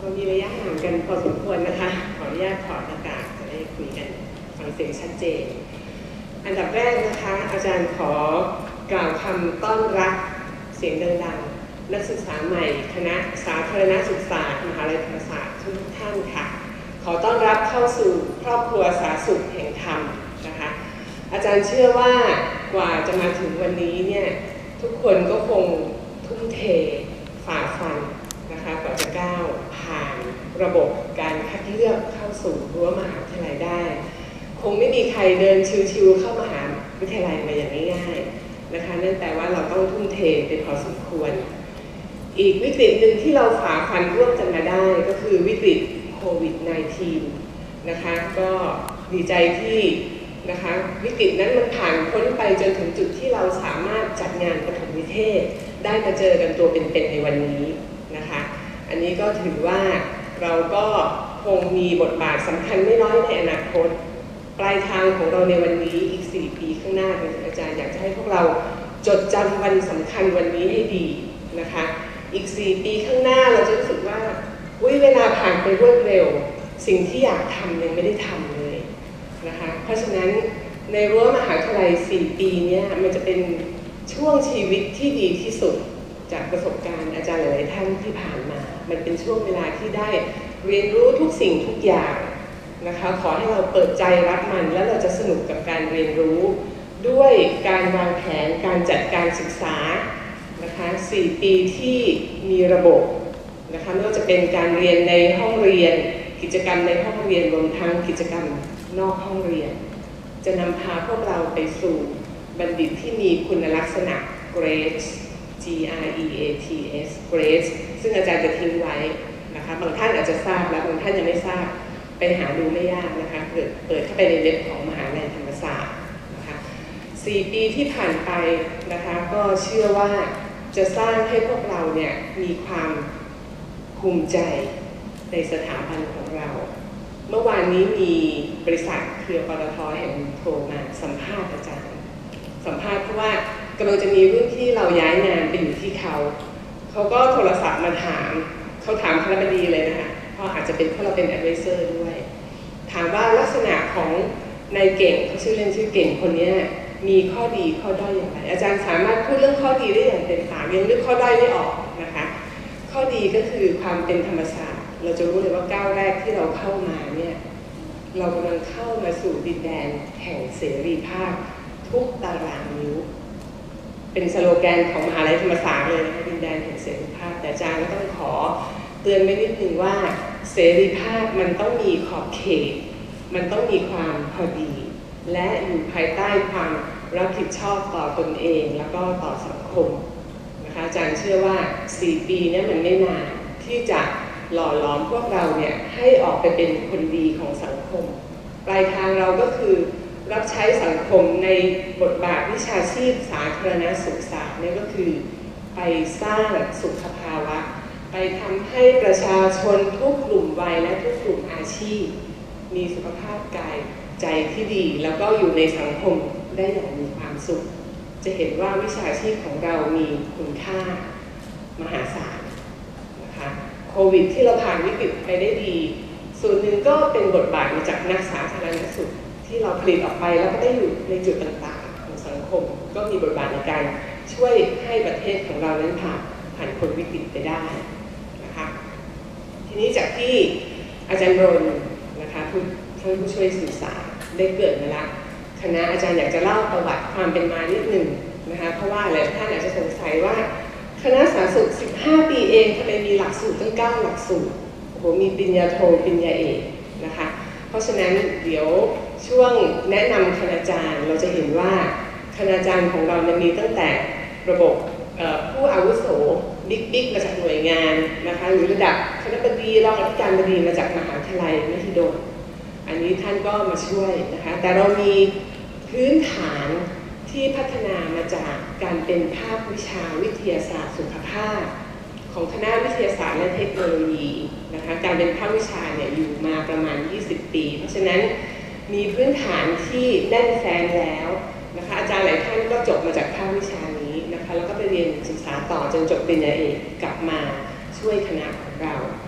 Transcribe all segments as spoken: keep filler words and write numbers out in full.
มีระยะห่างกันพอสมควรนะคะขออนุญาตถอดหน้ากากจะได้คุยกันฟังเสียงชัดเจนอันดับแรกนะคะอาจารย์ขอกล่าวคำต้อนรับเสียงดังๆนักศึกษาใหม่คณะสาธารณสุขศาสตร์มหาวิทยาลัยธรรมศาสตร์ทุกท่านค่ะขอต้อนรับเข้าสู่ครอบครัวสาธารณสุขแห่งธรรมนะคะอาจารย์เชื่อว่ากว่าจะมาถึงวันนี้เนี่ยทุกคนก็คงทุ่มเทฝ่าฟันนะคะกว่าจะก้าวผ่านระบบการคัดเลือกเข้าสู่รั้วมหาวิทยาลัยได้คงไม่มีใครเดินชิวๆเข้ามหาวิทยาลัยมาอย่างง่ายๆนะคะนั่นแปลว่าเราต้องทุ่มเทไปพอสมควรอีกวิกฤตหนึ่งที่เราฝ่าฟันร่วมกันมาได้ก็คือวิกฤตโควิด สิบเก้า นะคะก็ดีใจที่นะคะวิกฤตนั้นมันผ่านพ้นไปจนถึงจุดที่เราสามารถจัดงานปฐมนิเทศได้มาเจอกันตัวเป็นๆในวันนี้นะคะอันนี้ก็ถือว่าเราก็คงมีบทบาทสำคัญไม่น้อยในอนาคตปลายทางของเราในวันนี้อีกสี่ปีข้างหน้าอาจารย์อยากจะให้พวกเราจดจำวันสำคัญวันนี้ให้ดีนะคะอีกสี่ปีข้างหน้าเราจะรู้สึกว่าอุ๊ยเวลาผ่านไปรวดเร็วสิ่งที่อยากทำยังไม่ได้ทำเลยนะคะเพราะฉะนั้นในรั้วมหาวิทยาลัยสี่ปีนี้มันจะเป็นช่วงชีวิตที่ดีที่สุดจากประสบการณ์อาจารย์หลายๆท่านที่ผ่านมามันเป็นช่วงเวลาที่ได้เรียนรู้ทุกสิ่งทุกอย่างนะคะขอให้เราเปิดใจรับมันแล้วเราจะสนุกกับการเรียนรู้ด้วยการวางแผนการจัดการศึกษานะคะสี่ปีที่มีระบบนะคะไม่ว่าจะเป็นการเรียนในห้องเรียนกิจกรรมในห้องเรียนรวมทั้งกิจกรรมนอกห้องเรียนจะนำพาพวกเราไปสู่บัณฑิตที่มีคุณลักษณะ Grades G R E A T S Grades ซึ่งอาจารย์จะทิ้งไว้นะคะบางท่านอาจจะทราบแล้วบางท่านยังไม่ทราบไปหาดูไม่ยากนะคะเปิดเปิดเข้าไปในเว็บของมหาวิทยาลัยธรรมศาสตร์นะคะสี่ปีที่ผ่านไปนะคะก็เชื่อว่าจะสร้างให้พวกเราเนี่ยมีความภูมิใจในสถาบันของเราเมื่อวานนี้มีบริษัทเครือปตท.แห่งโทรมาสัมภาษณ์อาจารย์สัมภาษณ์เพราะว่ากำลังจะมีรุ่นที่เราย้ายงานไปอยู่ที่เขาเขาก็โทรศัพท์มาถามเขาถามคณบดีเลยนะคะเพราะอาจจะเป็นเพราะเราเป็น advisor ด้วยถามว่าลักษณะของนายเก่งเขาชื่อเล่นชื่อเก่งคนนี้มีข้อดีข้อด้อยอย่างไรอาจารย์สามารถพูดเรื่องข้อดีได้อย่างเต็มปากยังนึกข้อด้อยไม่ออกนะคะข้อดีก็คือความเป็นธรรมศาสตร์เราจะรู้เลยว่าก้าวแรกที่เราเข้ามาเนี่ยเรากำลังเข้ามาสู่ดินแดนแห่งเสรีภาพทุกตารางนิ้วเป็นสโลแกนของมหาวิทยาลัยธรรมศาสตร์เลยนะคะดินแดนแห่งเสรีภาพแต่อาจารย์ก็ต้องขอเตือนไว้นิดนึงว่าเสรีภาพมันต้องมีขอบเขตมันต้องมีความพอดีและอยู่ภายใต้ความรับผิดชอบต่อตนเองแล้วก็ต่อสังคมนะคะอาจารย์เชื่อว่าสี่ปีนี้มันไม่นานที่จะหล่อหลอมพวกเราเนี่ยให้ออกไปเป็นคนดีของสังคมปลายทางเราก็คือรับใช้สังคมในบทบาทวิชาชีพสาธารณสุขศาสตร์นี่ก็คือไปสร้างสุขภาวะไปทำให้ประชาชนทุกกลุ่มวัยและทุกกลุ่มอาชีพมีสุขภาพกายใจที่ดีแล้วก็อยู่ในสังคมได้อย่างมีความสุขจะเห็นว่าวิชาชีพของเรามีคุณค่ามหาศาลนะคะโควิดที่เราผ่านวิกฤตไปได้ดีส่วนหนึ่งก็เป็นบทบาทมาจากนักสาธารณสุขที่เราผลิตออกไปแล้วก็ได้อยู่ในจุดต่างๆของสังคมก็มีบทบาทในการช่วยให้ประเทศของเรานั้นผ่านผ่านพ้นวิกฤตไปได้นะคะทีนี้จากที่อาจารย์รณนะคะผู้ท่านผู้ช่วยสื่อสารได้เกิดมาแล้วคณะอาจารย์อยากจะเล่าประวัติความเป็นมานิดหนึ่งนะคะเพราะว่าหลายท่านอาจจะสงสัยว่าคณะสาธารณสุขสิบห้าปีเองทำไมมีหลักสูตรตั้งเก้าหลักสูตรโอ้โหมีปริญญาโทปริญญาเอกนะคะเพราะฉะนั้นเดี๋ยวช่วงแนะนำคณาจารย์เราจะเห็นว่าคณาจารย์ของเราเนี่ยมีตั้งแต่ระบบผู้อาวุโสบิ๊กๆมาจากหน่วยงานนะคะหรือระดับคณบดีรองอธิการบดีมาจากมหาวิทยาลัยมหิดลอันนี้ท่านก็มาช่วยนะคะแต่เรามีพื้นฐานที่พัฒนามาจากการเป็นภาควิชาวิทยาศาสตร์สุขภาพของคณะวิทยาศาสตร์และเทคโนโลยีนะคะการเป็นภาควิชาเนี่ยอยู่มาประมาณยี่สิบปีเพราะฉะนั้นมีพื้นฐานที่แน่นแฟ้นแล้วนะคะอาจารย์หลายท่านก็จบมาจากภาควิชานี้นะคะแล้วก็ไปเรียนศึกษาต่อจนจบปริญญาเอกกลับมาช่วยคณะของเรานะคะ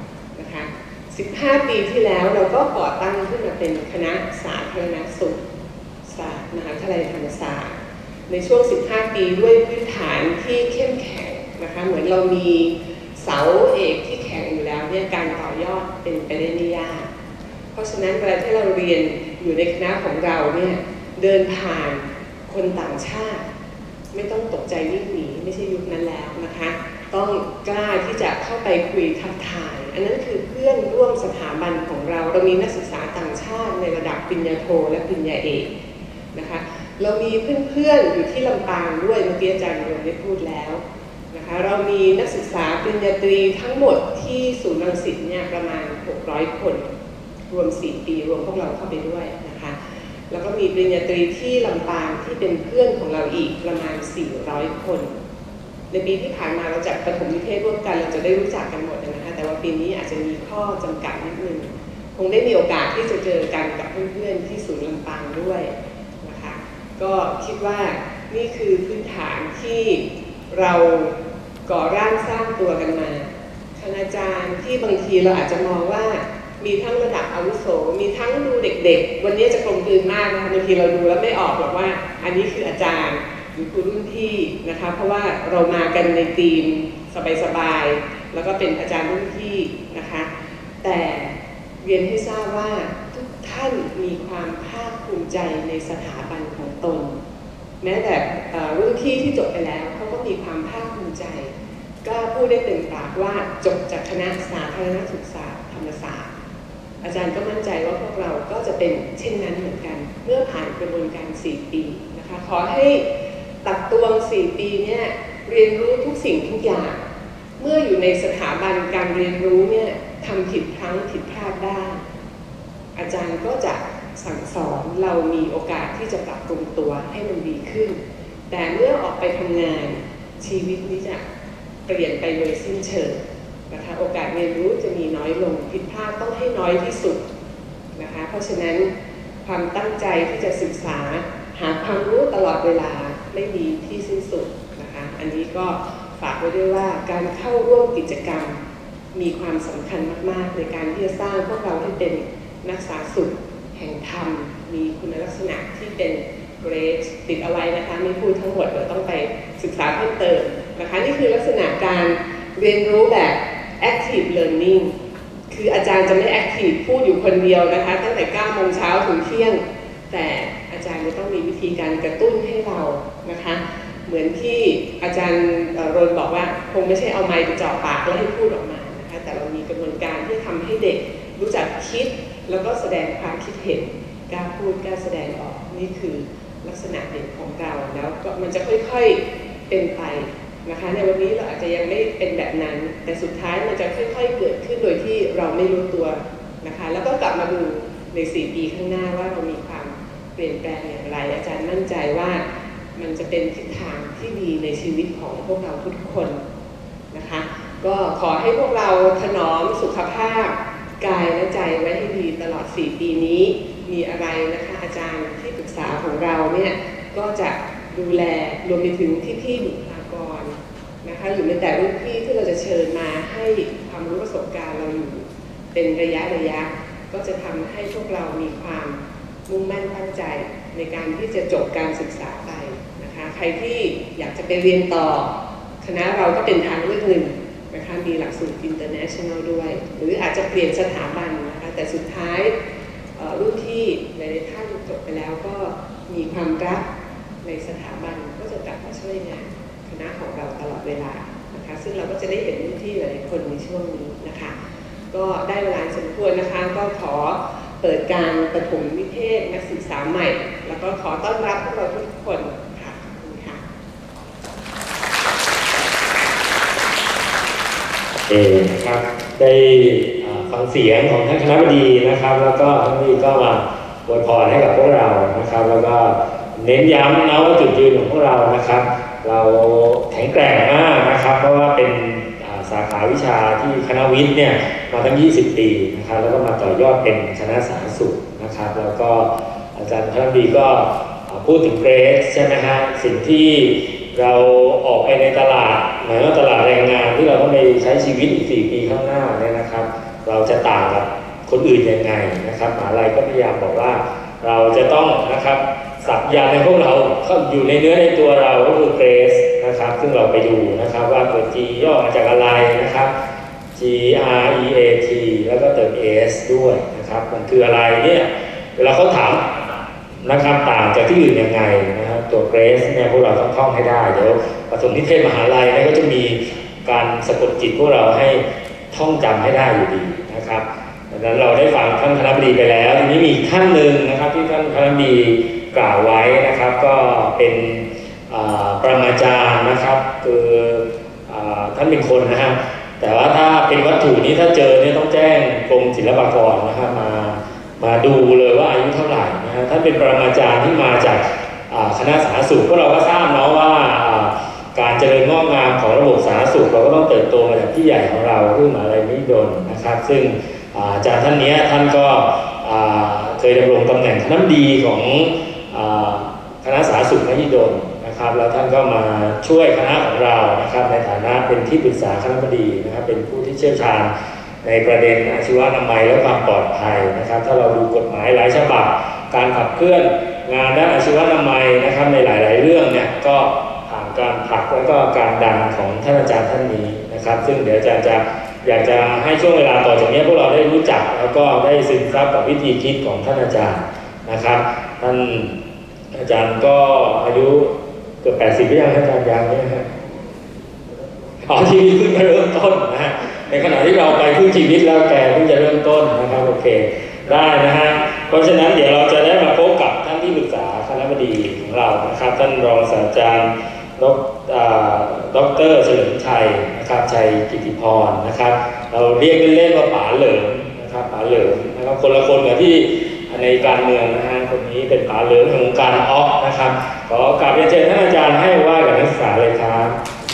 นะคะสิบห้าปีที่แล้วเราก็ก่อตั้งขึ้นมาเป็นคณะสาธารณสุขศาสตร์มหาวิทยาลัยธรรมศาสตร์ในช่วงสิบห้าปีด้วยพื้นฐานที่เข้มแข็งนะคะเหมือนเรามีเสาเอกที่แข็งอยู่แล้วเนี่ยการต่อยอดเป็นไปได้ไม่ยากเพราะฉะนั้นเวลาที่เราเรียนอยู่ในคณะของเราเนี่ยเดินผ่านคนต่างชาติไม่ต้องตกใจวิ่งหนีไม่ใช่ยุคนั้นแล้วนะคะต้องกล้าที่จะเข้าไปคุยทักทายอันนั้นคือเพื่อนร่วมสถาบันของเราเรามีนักศึกษาต่างชาติในระดับปริญญาโทและปริญญาเอกนะคะเรามีเพื่อนๆอยู่ที่ลำปางด้วยเมื่อกี้อาจารย์รวมได้พูดแล้วนะคะเรามีนักศึกษาปริญญาตรีทั้งหมดที่ศูนย์รังสิตเนี่ยประมาณหกร้อยคนรวมสี่ปีรวมพวกเราเข้าไปด้วยนะคะแล้วก็มีปริญญาตรีที่ลำปางที่เป็นเพื่อนของเราอีกประมาณสี่ร้อยคนในปีที่ผ่านมาเราจัดประถมนิเทศร่วมกันเราจะได้รู้จักกันหมดนะคะแต่ว่าปีนี้อาจจะมีข้อจำกัดนิดนึงคงได้มีโอกาสที่จะเจอกันกับเพื่อนๆที่ศูนย์ลำปางด้วยนะคะก็คิดว่านี่คือพื้นฐานที่เราก่อร่างสร้างตัวกันมาคณาจารย์ที่บางทีเราอาจจะมองว่ามีทั้งระดับอาวุโสมีทั้งดูเด็กๆวันนี้จะกลมกลืนมากนะคะบางทีเราดูแล้วไม่ออกหรอกว่าอันนี้คืออาจารย์หรือครูรุ่นพี่นะคะเพราะว่าเรามากันในทีมสบายๆแล้วก็เป็นอาจารย์รุ่นพี่นะคะแต่เรียนให้ทราบว่าทุกท่านมีความภาคภูมิใจในสถาบันของตนแม้แต่รุ่นพี่ที่จบไปแล้วเขาก็มีความภาคภูมิใจกล้าพูดได้เต็มปากว่าจบจากคณะสาธารณสุขศาสตร์ธรรมศาสตร์อาจารย์ก็มั่นใจว่าพวกเราก็จะเป็นเช่นนั้นเหมือนกันเมื่อผ่านกระบวนการสี่ปีนะคะขอให้ตักตวงสี่ปีเนี่ยเรียนรู้ทุกสิ่งทุกอย่างเมื่ออยู่ในสถาบันการเรียนรู้เนี่ยทำผิดพลั้งผิดพลาดได้อาจารย์ก็จะสั่งสอนเรามีโอกาสที่จะปรับปรุงตัวให้มันดีขึ้นแต่เมื่อออกไปทำงานชีวิตนี้จะเปลี่ยนไปโดยสิ้นเชิงนะคะโอกาสเรียนรู้จะมีน้อยลงผิดพลาดต้องให้น้อยที่สุดนะคะเพราะฉะนั้นความตั้งใจที่จะศึกษาหาความรู้ตลอดเวลาไม่มีที่สิ้นสุดนะคะอันนี้ก็ฝากไว้ด้วยว่าการเข้าร่วมกิจกรรมมีความสำคัญมากๆในการที่จะสร้างพวกเราให้เป็นนักศึกษาสุขแห่งธรรมมีคุณลักษณะที่เป็นเกรดติดเอาไว้นะคะไม่พูดทั้งหมดเดี๋ยวต้องไปศึกษาเพิ่มเติมนะคะนี่คือลักษณะการเรียนรู้แบบ active learning คืออาจารย์จะไม่ active พูดอยู่คนเดียวนะคะตั้งแต่เก้าโมงเช้าถึงเที่ยงแต่อาจารย์จะต้องมีวิธีการกระตุ้นให้เรานะคะเหมือนที่อาจารย์โรนบอกว่าคงไม่ใช่เอาไมค์ไปจ่อปากแล้วให้พูดออกมานะคะแต่เรามีกระบวนการที่ทำให้เด็กรู้จักคิดแล้วก็แสดงความคิดเห็นกล้าพูดกล้าแสดงออกนี่คือลักษณะเด่นของเราแล้วก็มันจะค่อยๆเป็นไปนะคะในวันนี้เราอาจจะยังไม่เป็นแบบนั้นแต่สุดท้ายมันจะค่อยๆเกิดขึ้นโดยที่เราไม่รู้ตัวนะคะแล้วก็กลับมาดูในสี่ปีข้างหน้าว่าเรามีความเปลี่ยนแปลงอย่างไรอาจารย์มั่นใจว่ามันจะเป็นทิศทางที่ดีในชีวิตของพวกเราทุกคนนะคะก็ขอให้พวกเราถนอมสุขภาพกายและใจไว้ให้ดีตลอดสี่ปีนี้มีอะไรนะคะอาจารย์ที่ปรึกษาของเราเนี่ยก็จะดูแลรวมไปถึงพี่ๆบุคลากรนะคะหรือแม้แต่รุ่นพี่ที่เราจะเชิญมาให้ความรู้ประสบการณ์เราอยู่เป็นระยะระยะก็จะทำให้พวกเรามีความมุ่งมั่นตั้งใจในการที่จะจบการศึกษาไปนะคะใครที่อยากจะไปเรียนต่อคณะเราก็เป็นทางเลือกหนึ่งนะคะมีหลักสูตร international ด้วยหรืออาจจะเปลี่ยนสถาบันนะคะแต่สุดท้ายรุ่นที่หลายๆท่านจบไปแล้วก็มีความรักในสถาบันก็จะกลับมาช่วยงานคณะของเราตลอดเวลานะคะซึ่งเราก็จะได้เห็นรุ่นที่หลายๆคนในช่วงนี้นะคะก็ได้เวลาสมควรนะคะก็ขอเปิดการประถมนิเทศนักศึกษาใหม่แล้วก็ขอต้อนรับพวกเราทุกคนค่ะขอบคุณค่ะเอครับได้ฟังเสียงของท่านคณบดีนะครับแล้วก็ท่านนี้ก็มาอวยพรให้กับพวกเรานะครับแล้วก็เน้นย้ำนะว่าจุดยืนของพวกเรานะครับเราแข็งแกร่งมากนะครับเพราะว่าเป็นสาขาวิชาที่คณะวิทย์เนี่ยมาตั้งยี่สิบปีนะครับแล้วก็มาต่อยอดเป็นคณะสาธารณสุขนะครับแล้วก็อาจารย์คณบดีก็พูดถึงเกรดใช่ไหมฮะสิ่งที่เราออกไปในตลาดหมายว่าตลาดแรงงานที่เราต้องไปใช้ชีวิตอีกสี่ปีข้างหน้าเนี่ยนะครับเราจะต่างกับคนอื่นยังไงนะครับมหาลัยก็พยายามบอกว่าเราจะต้องนะครับสักยันต์ในพวกเราเข้าอยู่ในเนื้อในตัวเราก็คือ Grace นะครับซึ่งเราไปดูนะครับว่าตัว G ย่อมาจากอะไรนะครับ G R E A T แล้วก็เติม S ด้วยนะครับมันคืออะไรเนี่ยเวลาเขาถามนะครับต่างจากที่อื่นยังไงนะครับตัว Grace เนี่ยพวกเราต้องท่องให้ได้เดี๋ยวปฐมนิเทศมหาลัยเนี่ยก็จะมีการสะกดจิตพวกเราให้ท่องจำให้ได้อยู่ดีนะครับดังนั้นเราได้ฟังท่านคณบดีไปแล้วทีนี้มีท่านหนึ่งนะครับที่ท่านคณบดีกล่าวไว้นะครับก็เป็นปรมาจารย์นะครับคือท่านเป็นคนนะฮะแต่ว่าถ้าเป็นวัตถุนี้ถ้าเจอเนี่ยต้องแจ้งกรมศิลปากรนะครับมามาดูเลยว่าอายุเท่าไหร่นะฮะท่านเป็นปรมาจารย์ที่มาจากคณะสาธารณสุขพวกเราก็ทราบเนาะว่าการเจริญงอกงามของระบบสาธารณสุขเราก็ต้องเติบโตมาจากที่ใหญ่ของเราคือมหาวิทยาลัยมหิดลนะครับซึ่งอาจารย์ท่านนี้ท่านก็เคยดำรงตำแหน่งคณบดีของคณะสาธารณสุขมหิดลนะครับแล้วท่านก็มาช่วยคณะของเรานะครับในฐานะเป็นที่ปรึกษาคณบดีนะครับเป็นผู้ที่เชี่ยวชาญในประเด็นอาชีวะอนามัยและความปลอดภัยนะครับถ้าเราดูกฎหมายหลายฉบับการขับเคลื่อนงานด้านอาชีวะอนามัยนะครับในหลายๆเรื่องเนี่ยก็ผ่านการผลักและก็การดันของท่านอาจารย์ท่านนี้นะครับซึ่งเดี๋ยวอาจารย์จะอยากจะให้ช่วงเวลาต่อจากนี้พวกเราได้รู้จักแล้วก็ได้ซึมซับกับวิธีคิดของท่านอาจารย์นะครับท่านอาจารย์ก็อายุเกือบแปดสิบปียังอาจารย์ยังไหมฮะอ๋อชีวิตเพิ่งจะเริ่มต้นนะฮะในขณะที่เราไปพึ่งชีวิตแล้วแกเพิ่งจะเริ่มต้นนะครับโอเคได้นะฮะเพราะฉะนั้นเดี๋ยวเราจะได้มาพบกับท่านที่ปรึกษาคณบดีของเรานะครับท่านรองศาสตราจารย์ดร.เฉลิมชัยนะครับชัยกิติพรนะครับเราเรียกเล่นๆว่าป๋าเหลิมนะครับป๋าเหลิมนะครับคนละคนกับที่ในการเมืองนะฮะคนนี้เป็นป๋าเหลิมแห่งวงการออฟนะครับขอกราบเรียนเชิญท่านอาจารย์ให้ว่ากับนักศึกษาเลยครับ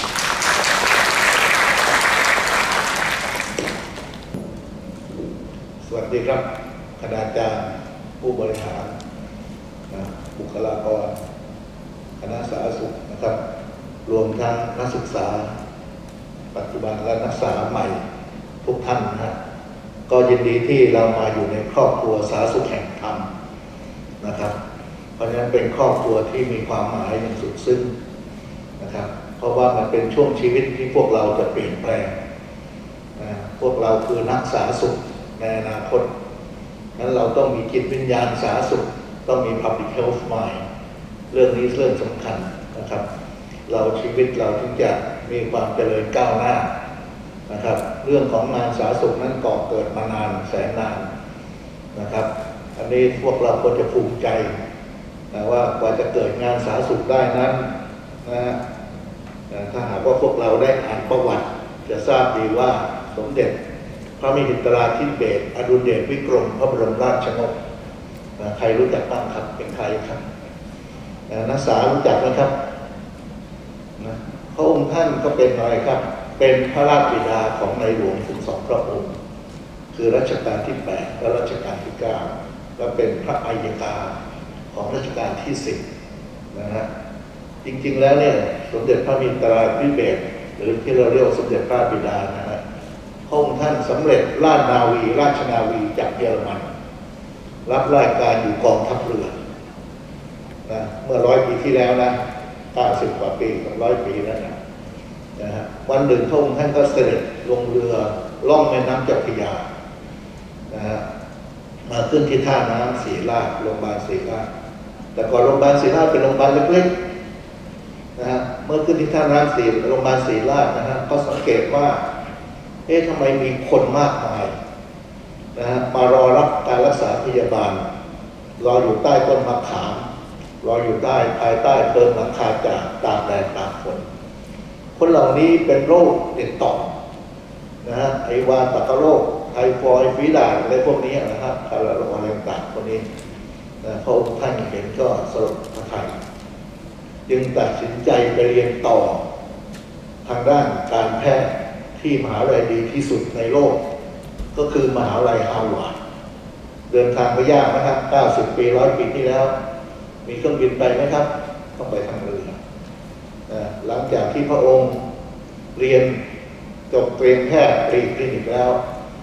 สวัสดีครับคณาจารย์ผู้บริหารนะบุคลากรคณะสาธารณสุขนะครับรวมทั้งนักศึกษาปัจจุบันและนักศึกษาใหม่ทุกท่านนะก็ยินดีที่เรามาอยู่ในครอบครัวสาธารณสุขแห่งธรรมนะครับเพราะฉะนั้นเป็นครอบครัวที่มีความหมายอย่างสุดซึ้งนะครับเพราะว่ามันเป็นช่วงชีวิตที่พวกเราจะเปลี่ยนแปลงนะพวกเราคือนักสาธารณสุขในอนาคตนั้นเราต้องมีจิตวิญญาณสาธารณสุขต้องมี public health mind เรื่องนี้เรื่องสำคัญนะครับเราชีวิตเราถึงจะมีความเจริญก้าวหน้านะครับเรื่องของงานสาธารณสุขนั้นก่อเกิดมานานแสนนานนะครับอันนี้พวกเราควรจะภูมิใจนะว่ากว่าจะเกิดงานสาธารณสุขได้นั้นนะถ้าหากว่าพวกเราได้อ่านประวัติจะทราบดีว่าสมเด็จพระมหิดลธิเบศรอดุลเดชวิกรมพระบรมราชชนกนะใครรู้จักบ้างครับเป็นใครครับนะนักศึกษารู้จักไหมครับนะพระองค์ท่านก็เป็นอะไรครับเป็นพระราชบิดาของในหลวงถึงสองพระองค์คือรัชกาลที่แปดและรัชกาลที่เก้าและเป็นพระอัยการของรัชกาลที่สิบนะฮะจริงๆแล้วเนี่ยสมเด็จพระมหิดลธิเบศรหรือที่เราเรียกสมเด็จพระบิดานะฮะพระองค์ท่านสำเร็จราชนาวีราชนาวีจากเยอรมันรับราชการอยู่กองทัพเรือนะเมื่อร้อยปีที่แล้วนะเก้าสิบกว่าปีกับร้อยปีแล้วนะนะฮะวันหนึ่งพระองค์ท่านก็เสด็จลงเรือล่องแม่น้ำเจ้าพระยานะฮะมาขึ้นที่ท่าน้ำศรีราชโรงพยาบาลศรีราชแต่ก่อนโรงพยาบาลศรีราชเป็นโรงพยาบาลเล็กๆนะฮะเมื่อขึ้นที่ท่าน้ำศรีโรงพยาบาลศรีราชนะฮะก็สังเกตว่าเอ๊ะทำไมมีคนมากมายนะฮะมารอรับการรักษาพยาบาลรออยู่ใต้ต้นมะขามรออยู่ใต้ภายใต้เพิงหลังคาจากตากแดดตากฝนคนเหล่านี้เป็นโรคติดต่อนะฮะไอวาตกโรคไทฟอยด์ฝีดาษอะไรพวกนี้นะครับคาราโรอะไรต่างๆพวกนี้นะพระองค์ท่านเห็นก็สลดพระทัยจึงตัดสินใจไปเรียนต่อทางด้านการแพทย์ที่มหาวิทยาลัยดีที่สุดในโลกก็คือมหาวิทยาลัยฮาร์วาร์ดเดินทางไปยากนะครับเก้าสิบปีร้อยปีที่แล้วมีเครื่องบินไปไหมครับต้องไปทางเรือหลังจากที่พระองค์เรียนจบเตรียมแพทย์ตรีคลินิกแล้ว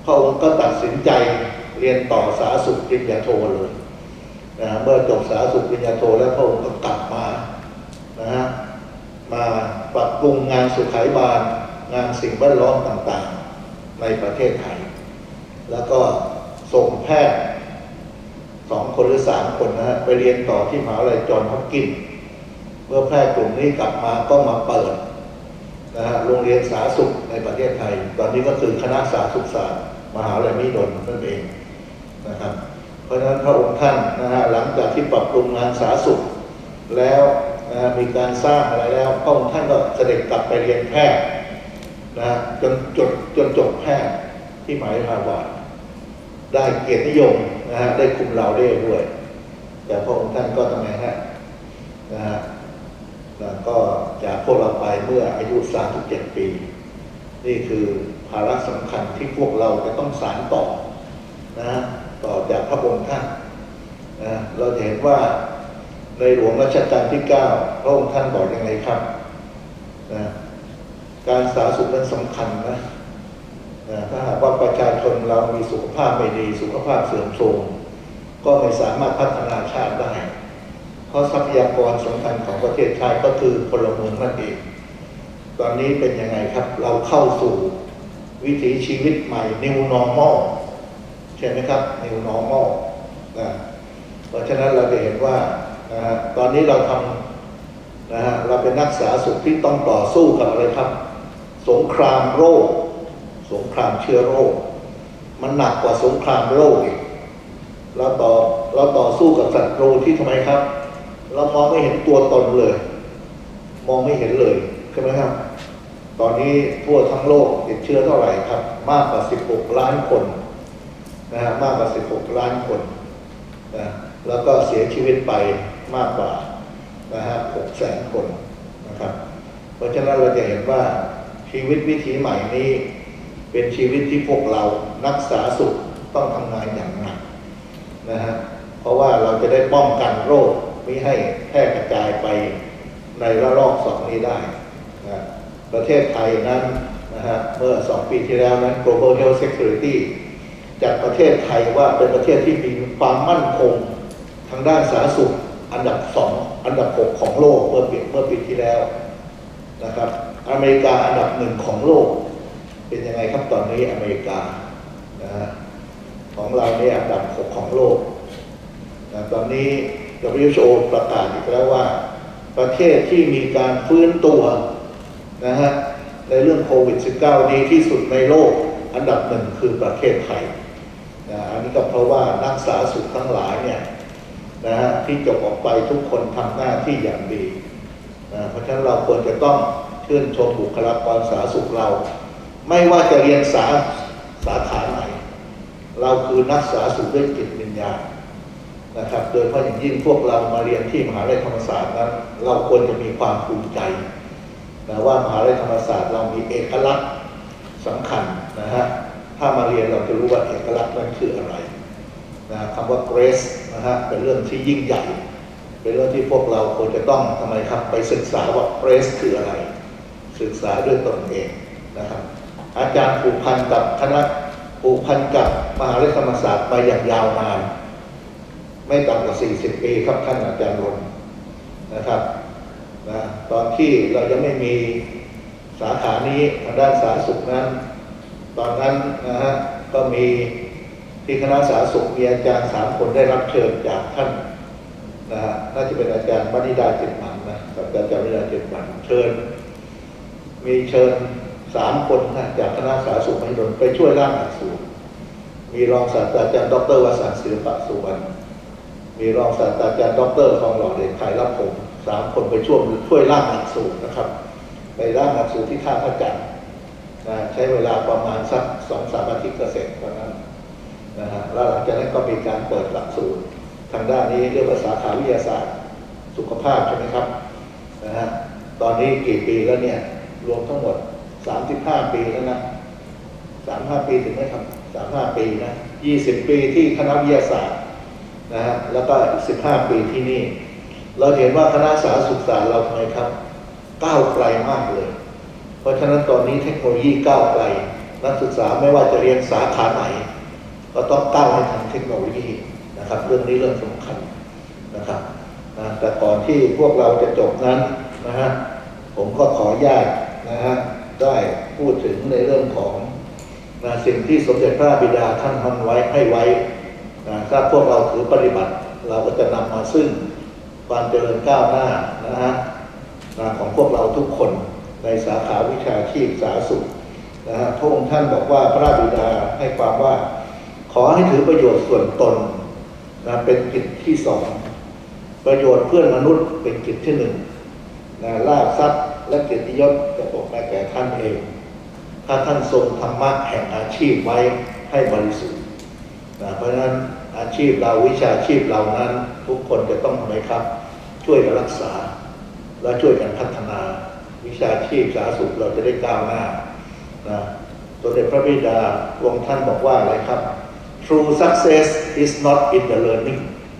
พระองค์ก็ตัดสินใจเรียนต่อสาธารณสุขปริญญาโทเลยนะเมื่อจบสาธารณสุขปริญญาโทแล้วพระองค์ก็กลับมานะฮะมาปรับปรุงงานสุขาภิบาลงานสิ่งแวดล้อมต่างๆในประเทศไทยแล้วก็ส่งแพทย์สองคนหรือสามคนนะฮะไปเรียนต่อที่มหาวิทยาลัยจอห์นฮอปกินส์เมื่อแพทย์กลุ่มนี้กลับมาก็มาเปิดนะฮะโรงเรียนสาธารณสุขในประเทศไทยตอนนี้ก็คือคณะสาธารณสุขศาสตร์มหาวิทยาลัยมหิดลนั่นเองนะครับเพราะฉะนั้นพระองค์ท่านนะฮะหลังจากที่ปรับปรุงงานสาธารณสุขแล้วนะมีการสร้างอะไรแล้วพระองค์ท่านก็เสด็จกลับไปเรียนแพทย์นะจนจบจนจบแพทย์ที่มหาวิทยาลัยฮาร์วาร์ดได้เกียรตินิยมนะฮะได้คุมเราได้ด้วยแต่พระองค์ท่านก็ทำไมฮะนะฮะแล้วก็จากพวกเราไปเมื่ออายุสามสิบเจ็ดปีนี่คือภาระสำคัญที่พวกเราจะต้องสานต่อนะฮะต่อจากพระองค์ท่านนะเราเห็นว่าในหลวงรัชกาลที่เก้าพระองค์ท่านบอกยังไงครับนะการสาธารณสุขนั้นสำคัญนะนะถ้าหากว่าประชาชนเรามีสุขภาพไม่ดีสุขภาพเสื่อมโทรมก็ไม่สามารถพัฒนาชาติได้เพราะทรัพยากรสำคัญของประเทศชาติก็คือพลเมืองนั่นเองตอนนี้เป็นยังไงครับเราเข้าสู่วิถีชีวิตใหม่ New Normal ใช่ไหมครับ New Normal นะเพราะฉะนั้นเราจะเห็นว่านะฮะตอนนี้เราทำนะฮะเราเป็นนักสาธารณสุขที่ต้องต่อสู้กับอะไรครับสงครามโรคสงครามเชื้อโรคมันหนักกว่าสงครามโรคอีกเราต่อเราต่อสู้กับศัตรูที่ทำไมครับเรามองไม่เห็นตัวตนเลยมองไม่เห็นเลยใช่ไหมครับตอนนี้ทั่วทั้งโลกติดเชื้อเท่าไหร่ครับมากกว่าสิบหกล้านคนนะฮะมากกว่าสิบหกล้านคนนะแล้วก็เสียชีวิตไปมากกว่านะฮะหกแสนคนนะครับเพราะฉะนั้นเราจะเห็นว่าชีวิตวิถีใหม่นี้เป็นชีวิตที่พวกเรานักสาธารณสุขต้องทำงานอย่างหนักนะฮะเพราะว่าเราจะได้ป้องกันโรคไม่ให้แพร่กระจายไปในระลอกสองนี้ได้นะประเทศไทยนั้นนะฮะเมื่อสองปีที่แล้วนั้น Global Health Security จัดประเทศไทยว่าเป็นประเทศที่มีความมั่นคงทางด้านสาธารณสุขอันดับสองอันดับหกของโลกเมื่อปีเมื่อปีที่แล้วนะครับอเมริกาอันดับหนึ่งของโลกเป็นยังไงครับตอนนี้อเมริกานะฮะของเราเนี่ยอันดับหกของโลกนะตอนนี้ ดับเบิลยู เอช โอ ประกาศอีกแล้วว่าประเทศที่มีการฟื้นตัวนะฮะในเรื่องโควิด สิบเก้า ดีที่สุดในโลกอันดับหนึ่งคือประเทศไทยนะอันนี้ก็เพราะว่านักสาธารณสุขทั้งหลายเนี่ยนะฮะที่จบออกไปทุกคนทำหน้าที่อย่างดีนะเพราะฉะนั้นเราควรจะต้องชื่นชมบุคลากรสาธารณสุขเราไม่ว่าจะเรียนสาสาขาไหนเราคือนักสาธารณสุขด้วยจิตวิญญาณนะครับโดยเฉพาะอย่างยิ่งพวกเรามาเรียนที่มหาวิทยาลัยธรรมศาสตร์นั้นเราควรจะมีความภูมิใจนะว่ามหาวิทยาลัยธรรมศาสตร์เรามีเอกลักษณ์สำคัญนะฮะถ้ามาเรียนเราจะรู้ว่าเอกลักษณ์นั้นคืออะไรนะคำว่า Grace นะฮะเป็นเรื่องที่ยิ่งใหญ่เป็นเรื่องที่พวกเราควรจะต้องทำไมครับไปศึกษาว่า Grace คืออะไรศึกษาด้วยตนเองนะครับอาจารย์ผูกพันกับคณะผูกพันกับมหาวิทยาลัยธรรมศาสตร์มาอย่างยาวนานไม่ต่ำกว่าสี่สิบปีครับท่านอาจารย์รณนะครับนะตอนที่เรายังไม่มีสาขานี้ทางด้านสาธารณสุขนั้นตอนนั้นนะฮะก็มีที่คณะสาธารณสุขมีอาจารย์สามคนได้รับเชิญจากท่านนะฮะน่าจะเป็นอาจารย์มณิดาจิตมันนะกับอาจารย์มณิดาจิตมันเชิญมีเชิญสามคนนะจากคณะสาธารณสุขมหิดลไปช่วยร่างหลักสูตรมีรองศาสตราจารย์ดร.วสันต์ศิลปะสุวรรณมีรองศาสตราจารย์ดร.ทองหล่อเดชไทยรับผมสามคนไปช่วยช่วยร่างหลักสูตรนะครับไปร่างหลักสูตรที่ท่าพระจันทร์นะใช้เวลาประมาณสักสองสามอาทิตย์ก็เสร็จตอนนั้นนะฮะแล้วหลังจากนั้นก็มีการเปิดหลักสูตรทางด้านนี้เรียกว่าสาขาวิทยาศาสตร์สุขภาพใช่ไหมครับนะฮะตอนนี้กี่ปีแล้วเนี่ยรวมทั้งหมดสามสิบห้าปีแล้วนะสามห้าปีถึงไหมครับสามห้าปีนะยี่สิบปีที่คณะวิทยาศาสตร์นะฮะแล้วก็สิบห้าปีที่นี่เราเห็นว่าคณะสาธารณสุขศาสตร์เราทำไมครับก้าวไกลมากเลยเพราะฉะนั้นตอนนี้เทคโนโลยีก้าวไกลนักศึกษาไม่ว่าจะเรียนสาขาไหนก็ต้องก้าวให้ทันเทคโนโลยีนะครับเรื่องนี้เรื่องสำคัญนะครับนะแต่ก่อนที่พวกเราจะจบนั้นนะฮะผมก็ขออนุญาตนะฮะได้พูดถึงในเรื่องของนะสิ่งที่สมเด็จพระบิดาท่านทำไว้ให้ไว้นะถ้าพวกเราถือปฏิบัติเราก็จะนำมาซึ่งความเจริญก้าวหน้านะฮะนะของพวกเราทุกคนในสาขาวิชาชีพสาธารณสุขนะฮะพระองค์ท่านบอกว่าพระบิดาให้ความว่าขอให้ถือประโยชน์ส่วนตนนะเป็นกิจที่สองประโยชน์เพื่อนมนุษย์เป็นกิจที่หนึ่งนะลาภทรัพย์และเกียรติยศจะตกมาแก่ท่านเองถ้าท่านทรงธรรมะแห่งอาชีพไว้ให้บริสุทธิ์นะเพราะฉะนั้นอาชีพเราวิชาชีพเรานั้นทุกคนจะต้องทำไมครับช่วยกันรักษาและช่วยกันพัฒนาวิชาชีพสาธารณสุขเราจะได้ก้าวหน้านะสมเด็จพระบิดาองค์ท่านบอกว่าอะไรครับ True success is not in the learning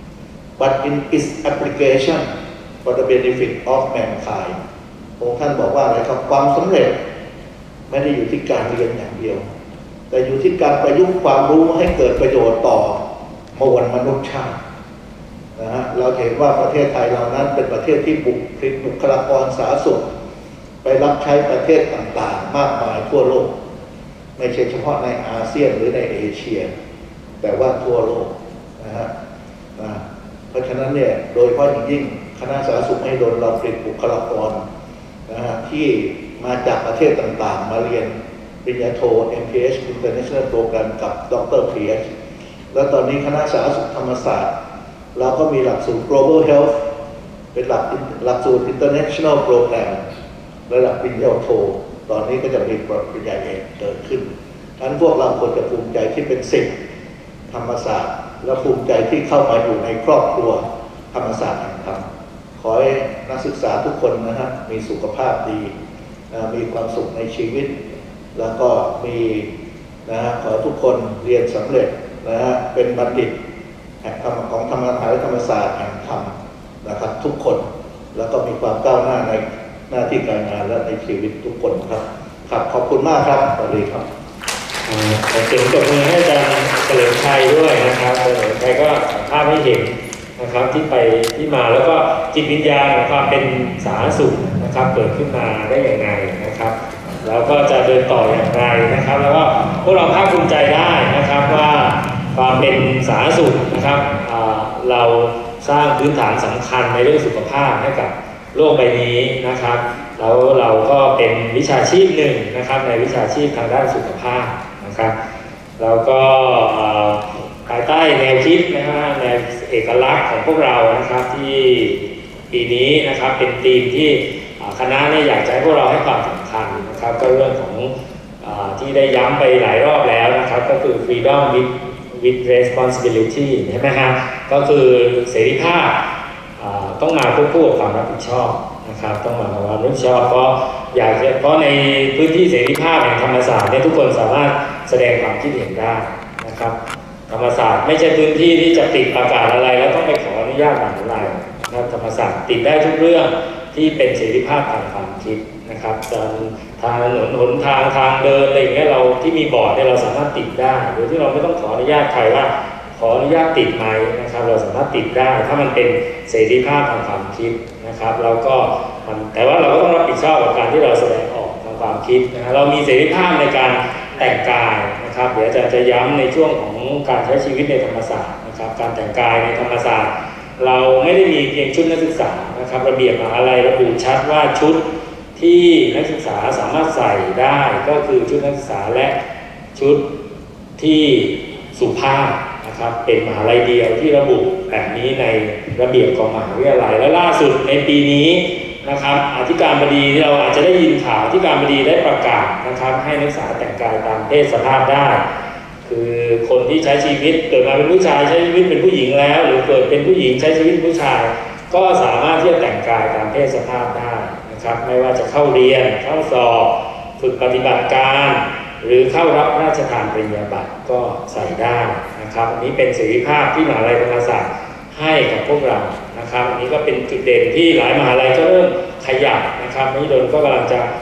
but in its application for the benefit of mankind องค์ท่านบอกว่าอะไรครับความสำเร็จไม่ได้อยู่ที่การเรียนอย่างเดียวแต่อยู่ที่การประยุกต์ความรู้ให้เกิดประโยชน์ต่อมวลมนุษยชาตินะฮะเราเห็นว่าประเทศไทยเรานั้นเป็นประเทศที่บุกผลิตบุคลากรสาธารณสุขไปรับใช้ประเทศต่างๆมากมายทั่วโลกไม่ใช่เฉพาะในอาเซียนหรือในเอเชียแต่ว่าทั่วโลกนะฮะนะเพราะฉะนั้นเนี่ยโดยเฉพาะอย่างยิ่งคณะสาธารณสุขให้โดนเราผลิตบุคลากรนะฮะที่มาจากประเทศต่างๆมาเรียนปริญญาโท เอ็ม พี เอช International Program กับด็อกเตอร์ พี เอช แล้วตอนนี้คณะสาธารณสุขธรรมศาสตร์เราก็มีหลักสูตร Global Health เป็นหลักหลักสูตร International Program ระดับปริญญาโทตอนนี้ก็จะมีปริญญาเอกเกิดขึ้นฉะนั้นพวกเราควรจะภูมิใจที่เป็นศิษย์ธรรมศาสตร์และภูมิใจที่เข้ามาอยู่ในครอบครัวธรรมศาสตร์แห่งธรรมขอให้นักศึกษาทุกคนนะฮะมีสุขภาพดีนะมีความสุขในชีวิตแล้วก็มีนะฮะขอทุกคนเรียนสำเร็จนะฮะเป็นบัณฑิตแห่งธรรมของธรรมศาสตร์และธรรมศาสตร์แห่งธรรมนะครับทุกคนแล้วก็มีความก้าวหน้าในหน้าที่การงานและในชีวิตทุกคนครับครับขอบคุณมากครับสวัสดีครับขอเสียงปรบมือให้อาจารย์เฉลิมชัยด้วยนะครับเฉลิมชัยก็ภาพให้เห็นนะครับที่ไปที่มาแล้วก็จิตวิญญาณของความเป็นสาธารณสุขนะครับเกิดขึ้นมาได้อย่างไรนะครับแล้วก็จะเดินต่ออย่างไรนะครับแล้วก็พวกเราภาคภูมิใจได้นะครับว่าความเป็นสาธารณสุขนะครับเราสร้างพื้นฐานสำคัญในเรื่องสุขภาพให้กับโลกใบนี้นะครับแล้วเราก็เป็นวิชาชีพหนึ่งนะครับในวิชาชีพทางด้านสุขภาพนะครับแล้วก็ภายใต้แนวคิดนะฮะแนวเอกลักษณ์ของพวกเรานะครับที่ปีนี้นะครับเป็นธีมที่คณะเนี่ยอยากจะให้พวกเราให้ความสำคัญนะครับก็เรื่องของที่ได้ย้ำไปหลายรอบแล้วนะครับก็คือ freedom with with responsibility ใช่ไหมฮะก็คือเสรีภาพต้องมาควบคู่กับความรับผิดชอบนะครับต้องมาความรับผิดชอบเพราะอยากจะเพราะในพื้นที่เสรีภาพแห่งธรรมศาสตร์เนี่ยทุกคนสามารถแสดงความคิดเห็นได้นะครับธรรมศาสตร์ไม่ใช่พื้นที่ที่จะติดประกาศอะไรแล้วต้องไปขออนุญาตมหาวิทยาลัยนะครับธรรมศาสตร์ติดได้ทุกเรื่องที่เป็นเสรีภาพทางความคิดนะครับทางถนนหนทางทางเดินอะไรอย่างเงี้ยเราที่มีบอร์ดเนี่ยเราสามารถติดได้โดยที่เราไม่ต้องขออนุญาตใครว่าขออนุญาตติดไหมนะครับเราสามารถติดได้ถ้ามันเป็นเสรีภาพทางความคิดนะครับแล้วก็แต่ว่าเราก็ต้องรับผิดชอบกับการที่เราแสดงออกทางความคิดนะเรามีเสรีภาพในการแต่งกายนะครับเดี๋ยวจะจะย้ำในช่วงของการใช้ชีวิตในธรรมศาสตร์นะครับการแต่งกายในธรรมศาสตร์เราไม่ได้มีเพียงชุดนักศึกษานะครับระเบียบมหาวิทยาลัยระบุชัดว่าชุดที่นักศึกษาสามารถใส่ได้ก็คือชุดนักศึกษาและชุดที่สุภาพนะครับเป็นมหาวิทยาลัยเดียวที่ระบุแบบนี้ในระเบียบของมหาวิทยาลัยและล่าสุดในปีนี้นะครับอธิการบดีเราอาจจะได้ยินข่าวอธิการบดีได้ประกาศนะครับให้นักศึกษาแต่งกายตามเพศสภาพได้คือคนที่ใช้ชีวิตเกิดมาเป็นผู้ชายใช้ชีวิตเป็นผู้หญิงแล้วหรือเกิดเป็นผู้หญิงใช้ชีวิตผู้ชายก็สามารถที่จะแต่งกายตามเพศสภาพได้นะครับไม่ว่าจะเข้าเรียนเข้าสอบฝึกปฏิบัติการหรือเข้ารับพระราชทานปริญญาบัตรก็ใส่ได้นะครับอันนี้เป็นเสรีภาพที่มหาวิทยาลัยธรรมศาสตร์ให้กับพวกเรานะครับอันนี้ก็เป็นจุดเด่นที่หลายมหาวิทยาลัยก็เริ่มขยับนะครับมหิดลก็กำลังจะ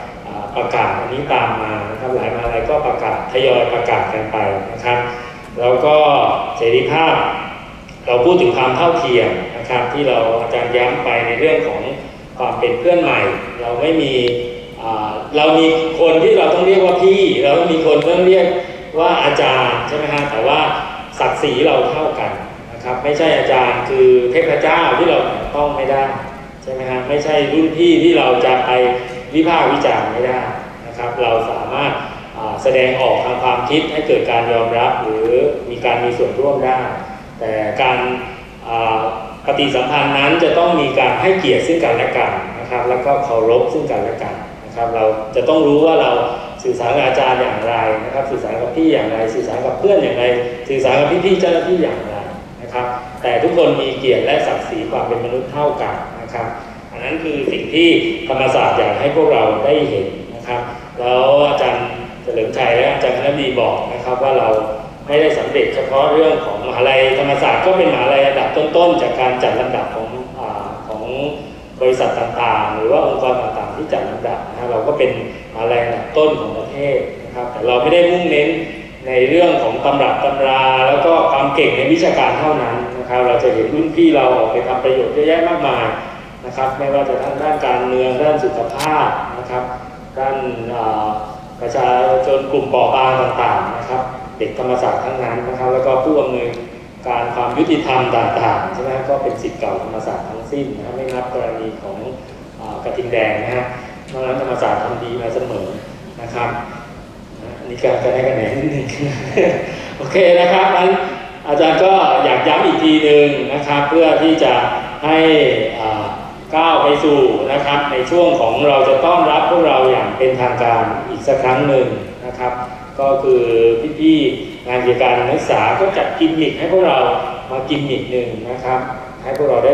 ประกาศอันนี้ตามมานะครับหลายมหาวิทยาลัยก็ประกาศทยอยประกาศกันไปนะครับแล้วก็เสรีภาพเราพูดถึงความเท่าเทียมนะครับที่เราอาจารย์ย้ำไปในเรื่องของความเป็นเพื่อนใหม่เราไม่มีเรามีคนที่เราต้องเรียกว่าพี่เราต้องมีคนต้องเรียกว่าอาจารย์ใช่ไหมฮะแต่ว่าศักดิ์ศรีเราเท่ากันนะครับไม่ใช่อาจารย์คือเทพเจ้าที่เราต้องไม่ได้ใช่ไหมฮะไม่ใช่รุ่นพี่ที่เราจะไปวิพากษ์วิจารณ์ไม่ได้นะครับเราสามารถแสดงออกทางความคิดให้เกิดการยอมรับหรือมีการมีส่วนร่วมได้แต่การปฏิสัมพันธ์นั้นจะต้องมีการให้เกียรติซึ่งกันและกันนะครับแล้วก็เคารพซึ่งกันและกันนะครับเราจะต้องรู้ว่าเราสื่อสารกับอาจารย์อย่างไรนะครับสื่อสารกับพี่อย่างไรสื่อสารกับเพื่อนอย่างไรสื่อสารกับพี่ๆเจ้าหน้าที่อย่างไรนะครับแต่ทุกคนมีเกียรติและศักดิ์ศรีความเป็นมนุษย์เท่ากันนะครับอันนั้นคือสิ่งที่ธรรมศาสตร์อยากให้พวกเราได้เห็นนะครับแล้วอาจารย์เฉลิมชัยและอาจารย์คณบดีบอกนะครับว่าเราไม่ได้สำเร็จเฉพาะเรื่องของมหาลัยธรรมศาสตร์ก็เป็นมหาลัยระดับต้นๆจากการจัดลำดับของอ่าของบริษัทต่างๆหรือว่าองค์กรต่างๆที่จัดลำดับนะเราก็เป็นมหาลัยระดับต้นของประเทศนะครับแต่เราไม่ได้มุ่งเน้นในเรื่องของตำรับตำราแล้วก็ความเก่งในวิชาการเท่านั้นนะครับเราจะเห็นรุ่นพี่เราออกไปทำประโยชน์เยอะแยะมากมายนะครับไม่ว่าจะทางด้านการเมืองด้านสุขภาพนะครับด้านประชาชนกลุ่มเปราะบางต่างๆนะครับเด็กธรรมศาสตร์ทั้งนั้นนะครับแล้วก็ผู้อำนวยการความยุติธรรมต่างๆใช่ไหมก็เป็นศิษย์เก่าธรรมศาสตร์ทั้งสิ้นนะครับไม่นับกรณีของกระทิงแดงนะฮะเพราะฉะนั้นธรรมศาสตร์ทำดีมาเสมอนะครับอันนี้การคะแนนคะแนนนิดนึงโอเคนะครับนั้นอาจารย์ก็อยากย้ำอีกทีหนึ่งนะครับเพื่อที่จะให้ก้าวไปสู่นะครับในช่วงของเราจะต้อนรับพวกเราอย่างเป็นทางการอีกสักครั้งหนึ่งนะครับก็คือพี่ๆงานกิจการนักศึกษาก็จัดกิมมิคให้พวกเรามากิมมิคหนึ่งนะครับให้พวกเราได้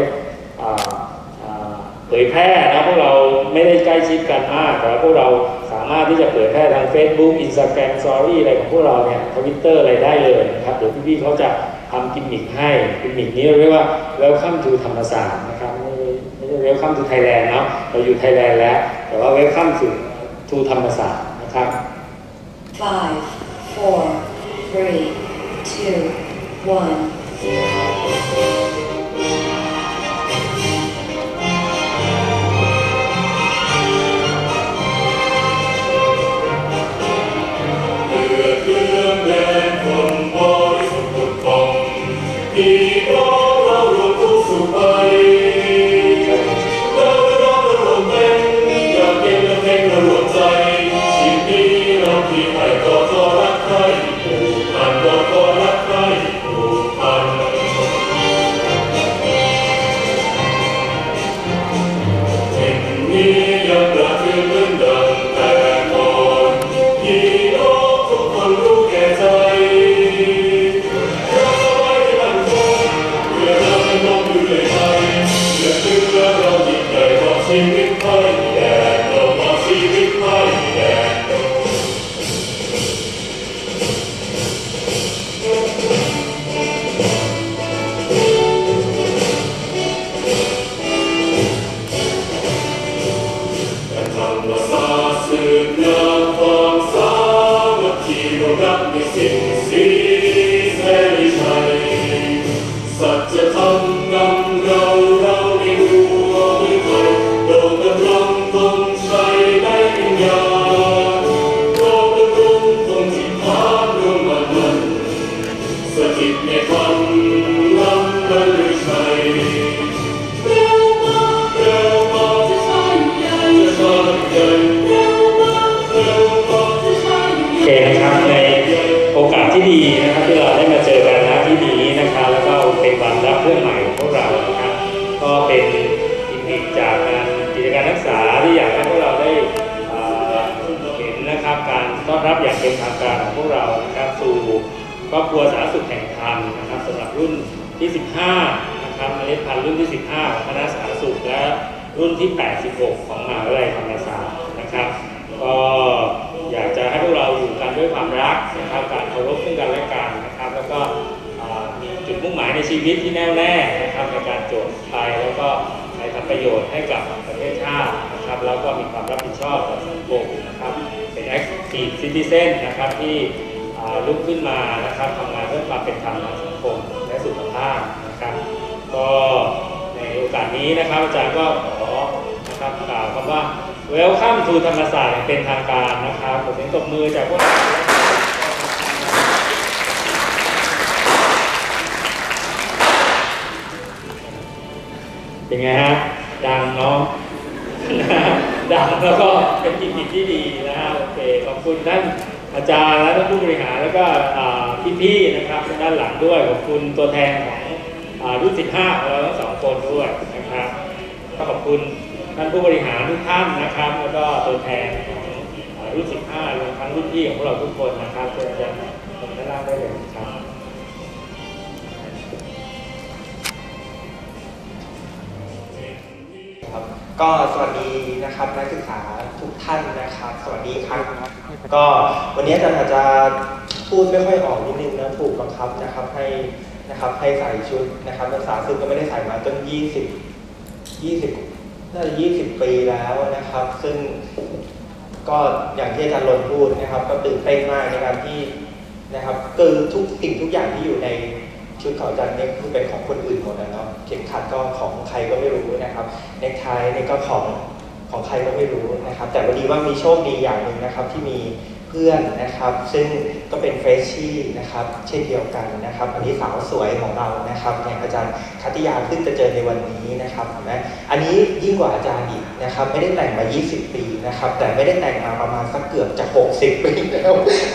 เผยแพร่นะพวกเราไม่ได้ใกล้ชิดกันมากแต่ว่าพวกเราสามารถที่จะเผยแพร่ทาง Facebook Instagram Story อะไรของพวกเราเนี่ย Twitter อะไรได้เลยนะครับเดี๋ยวพี่ๆเขาจะทำกิมมิคให้กิมมิคนี้เราเรียกว่า Welcome to ธรรมศาสตร์นะครับไม่ใช่ Welcome to Thailand เนาะเราอยู่ไทยแลนด์แล้วแต่ว่า Welcome to to ธรรมศาสตร์นะครับ five four three two one ประโยชน์ให้กับประเทศชาตินะครับแล้วก็มีความรับผิดชอบต่อสังคมนะครับ progressive citizen นะครับที่ลุกขึ้นมานะครับทำงานเพื่อความเป็นธรรมทางสังคมและสุขภาพนะครับก็ในโอกาสนี้นะครับอาจารย์ก็ขอนะครับกล่าวคำว่า Welcome to ธรรมศาสตร์อย่างเป็นทางการนะครับขอเสียงตบมือจากพวกเราเป็นไงฮะดังเนาะ ดังแล้วก็เป็นกิจกรรมที่ดีนะฮะโอเคขอบคุณท่านอาจารย์และท่านผู้บริหารแล้วก็พี่ๆนะครับด้านหลังด้วยขอบคุณตัวแทนของรุ่นสิบห้าของเราทั้งสองคนด้วยนะครับก็ขอบคุณท่านผู้บริหารทุกท่านนะครับแล้วก็ตัวแทนของรุ่นสิบห้ารวมทั้งรุ่นพี่ของพวกเราทุกคนนะครับเชิญอาจารย์ตรงด้านล่างได้เลยครับก็สวัสดีนะครับนักศึกษาทุกท่านนะครับสวัสดีครับก็วันนี้อาจารย์อาจจะพูดไม่ค่อยออกนิดนึงนะถูกบังคับนะครับให้นะครับให้ใส่ชุดนะครับนักศึกษาซึ่งก็ไม่ได้ใส่มาจนยี่สิบ ยี่สิบน่าจะยี่สิบปีแล้วนะครับซึ่งก็อย่างที่อาจารย์รณพูดนะครับก็ตื่นเต้นมากในการที่นะครับคือทุกสิ่งทุกอย่างที่อยู่ในชุดของอาจารย์เนี่ยคือเป็นของคนอื่นหมดนะเนาะเข็มขัดก็ของใครก็ไม่รู้นะครับเนคไทเนี่ยก็ของของใครก็ไม่รู้นะครับแต่วันนี้ว่ามีโชคดีอย่างหนึ่งนะครับที่มีเพื่อนนะครับซึ่งก็เป็นเฟรชชี่นะครับเช่นเดียวกันนะครับอันนี้สาวสวยของเรานะครับอย่างอาจารย์คัตติยาซึ่งจะเจอในวันนี้นะครับนะอันนี้ยิ่งกว่าอาจารย์อีกนะครับไม่ได้แต่งมายี่สิบปีนะครับแต่ไม่ได้แต่งมาประมาณสักเกือบจะหกสิบปีแล้ว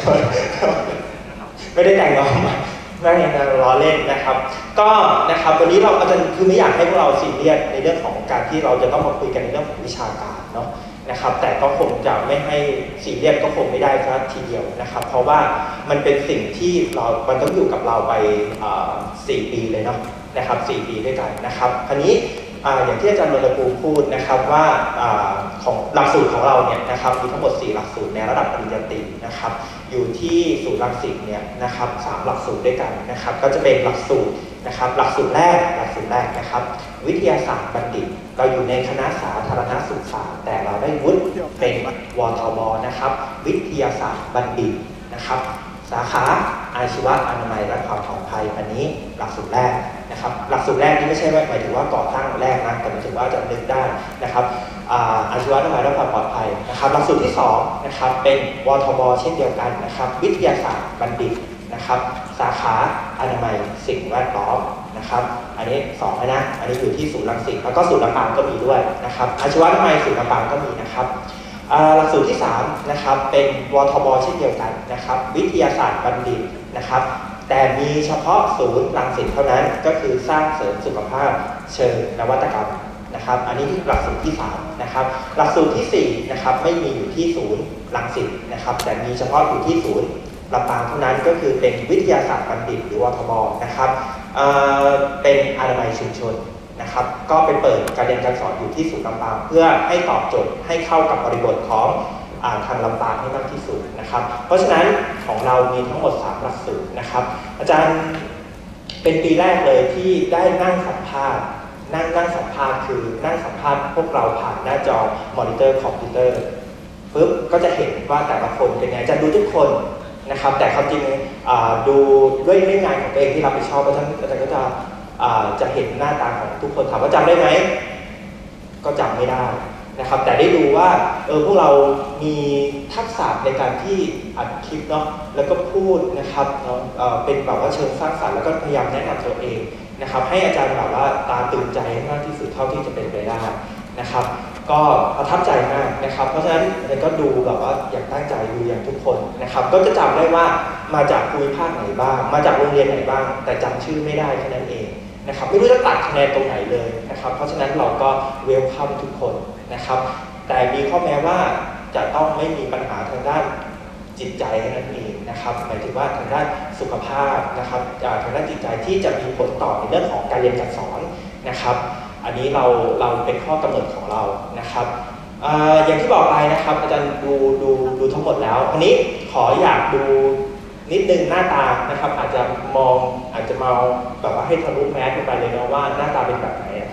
ไม่ได้แต่งมาไม่นะล้อเล่นนะครับก็นะครับวันนี้เราอาจารย์คือไม่อยากให้พวกเราซีเรียสในเรื่องของการที่เราจะต้องมาคุยกันในเรื่องของวิชาการเนาะนะครับแต่ก็คงจะไม่ให้ซีเรียสก็คงไม่ได้ซะทีเดียวนะครับเพราะว่ามันเป็นสิ่งที่เรามันต้องอยู่กับเราไปสี่ปีเลยเนาะนะครับสี่ปีด้วยกันนะครับคราวนี้อย่างที่อาจารย์รณภูมิพูดนะครับว่าของหลักสูตรของเราเนี่ยนะครับมีทั้งหมดสี่หลักสูตรในระดับปริญญาตรีนะครับอยู่ที่ศูนย์รังสิตเนี่ยนะครับสามหลักสูตรด้วยกันนะครับก็จะเป็นหลักสูตรนะครับหลักสูตรแรกหลักสูตรแรกนะครับวิทยาศาสตร์บัณฑิตเราอยู่ในคณะสาธารณสุขศาสตร์แต่เราได้วุฒิเป็นวทบนะครับวิทยาศาสตร์บัณฑิตนะครับสาขาอาชีวะอนามัยและความปลอดภัยอันนี้หลักสูตรแรกนะครับหลักสูตรแรกนี่ไม่ใช่ว่าหมายถึงว่าก่อตั้งแรกนะแต่หมายถึงว่าจะนึกได้นะครับอาชีวะอนามัยและความปลอดภัยนะครับหลักสูตรที่สองนะครับเป็นวทบเช่นเดียวกันนะครับวิทยาศาสตร์บัณฑิตนะครับสาขาอนามัยสิ่งแวดล้อมนะครับอันนี้สองนะอันนี้อยู่ที่ศูนย์รังสิตแล้วก็ศูนย์ลำปางก็มีด้วยนะครับอาชีวะอนามัยศูนย์ลำปางก็มีนะครับหลักสูตรที่สามนะครับเป็นวทบเช่นเดียวกันนะครับวิทยาศาสตร์บัณฑิตนะครับแต่มีเฉพาะศูนย์รังสิตเท่านั้นก็คือสร้างเสริมสุขภาพเชิงนวัตกรรมนะครับอันนี้หลักสูตรที่สามนะครับหลักสูตรที่สี่นะครับไม่มีอยู่ที่ศูนย์รังสิตนะครับแต่มีเฉพาะอยู่ที่ศูนย์ลำปางเท่านั้นก็คือเป็นวิทยาศาสตร์บัณฑิตหรือวทบนะครับเอ่อเป็นอนามัยชุมชนนะครับก็ไปเปิดการเรียนการสอนอยู่ที่ศูนย์ลำปางเพื่อให้ตอบโจทย์ให้เข้ากับบริบทของทางลำปางให้มากที่สุดนะครับเพราะฉะนั้นของเรามีทั้งหมดสามหลักสูตรนะครับอาจารย์เป็นปีแรกเลยที่ได้นั่งสัมภาษณ์นั่งนั่งสัมภาษณ์คือนั่งสัมภาษณ์พวกเราผ่านหน้าจอมอนิเตอร์คอมพิวเตอร์ปุ๊บก็จะเห็นว่าแต่ละคนเป็นไงอาจารย์ดูทุกคนนะครับแต่ความจริงดูด้วยเรื่องงานของตัวเองที่รับผิดชอบอาจารย์อาจารย์ก็จะจะเห็นหน้าตาของทุกคนถามว่าจำได้ไหมก็จำไม่ได้นะครับแต่ได้ดูว่าเออพวกเรามีทักษะในการที่อัดคลิปเนาะแล้วก็พูดนะครับเนาะเป็นแบบว่าเชิงสร้างสรรค์แล้วก็พยายามแนะนำตัวเองนะครับให้อาจารย์แบบว่าตาตื่นใจมากที่สุดเท่าที่จะเป็นไปได้นะครับก็ประทับใจมากนะครับเพราะฉะนั้นเราก็ดูแบบว่าอย่างตั้งใจดูอย่างทุกคนนะครับก็จะจำได้ว่ามาจากภูมิภาคไหนบ้างมาจากโรงเรียนไหนบ้างแต่จำชื่อไม่ได้แค่นั้นเองนะครับไม่รู้จะตัดคะแนนตรงไหนเลยนะครับเพราะฉะนั้นเราก็เวลคัมทุกคนนะครับแต่มีข้อแม้ว่าจะต้องไม่มีปัญหาทางด้านจิตใจแค่นั้นเองนะครับหมายถึงว่าทางด้านสุขภาพนะครับทางด้านจิตใจที่จะมีผลต่อในเรื่องของการเรียนการสอนนะครับอันนี้เราเราเป็นข้อกำหนดของเรานะครับ อ, อย่างที่บอกไปนะครับอาจารย์ดูดูดูทั้งหมดแล้วอันนี้ขออยากดูนิดนึงหน้าตานะครับอาจจะมองอาจจะมองแบบว่าให้ทะลุแมสไปเลยนะว่าหน้าตาเป็นแบบไหนครับ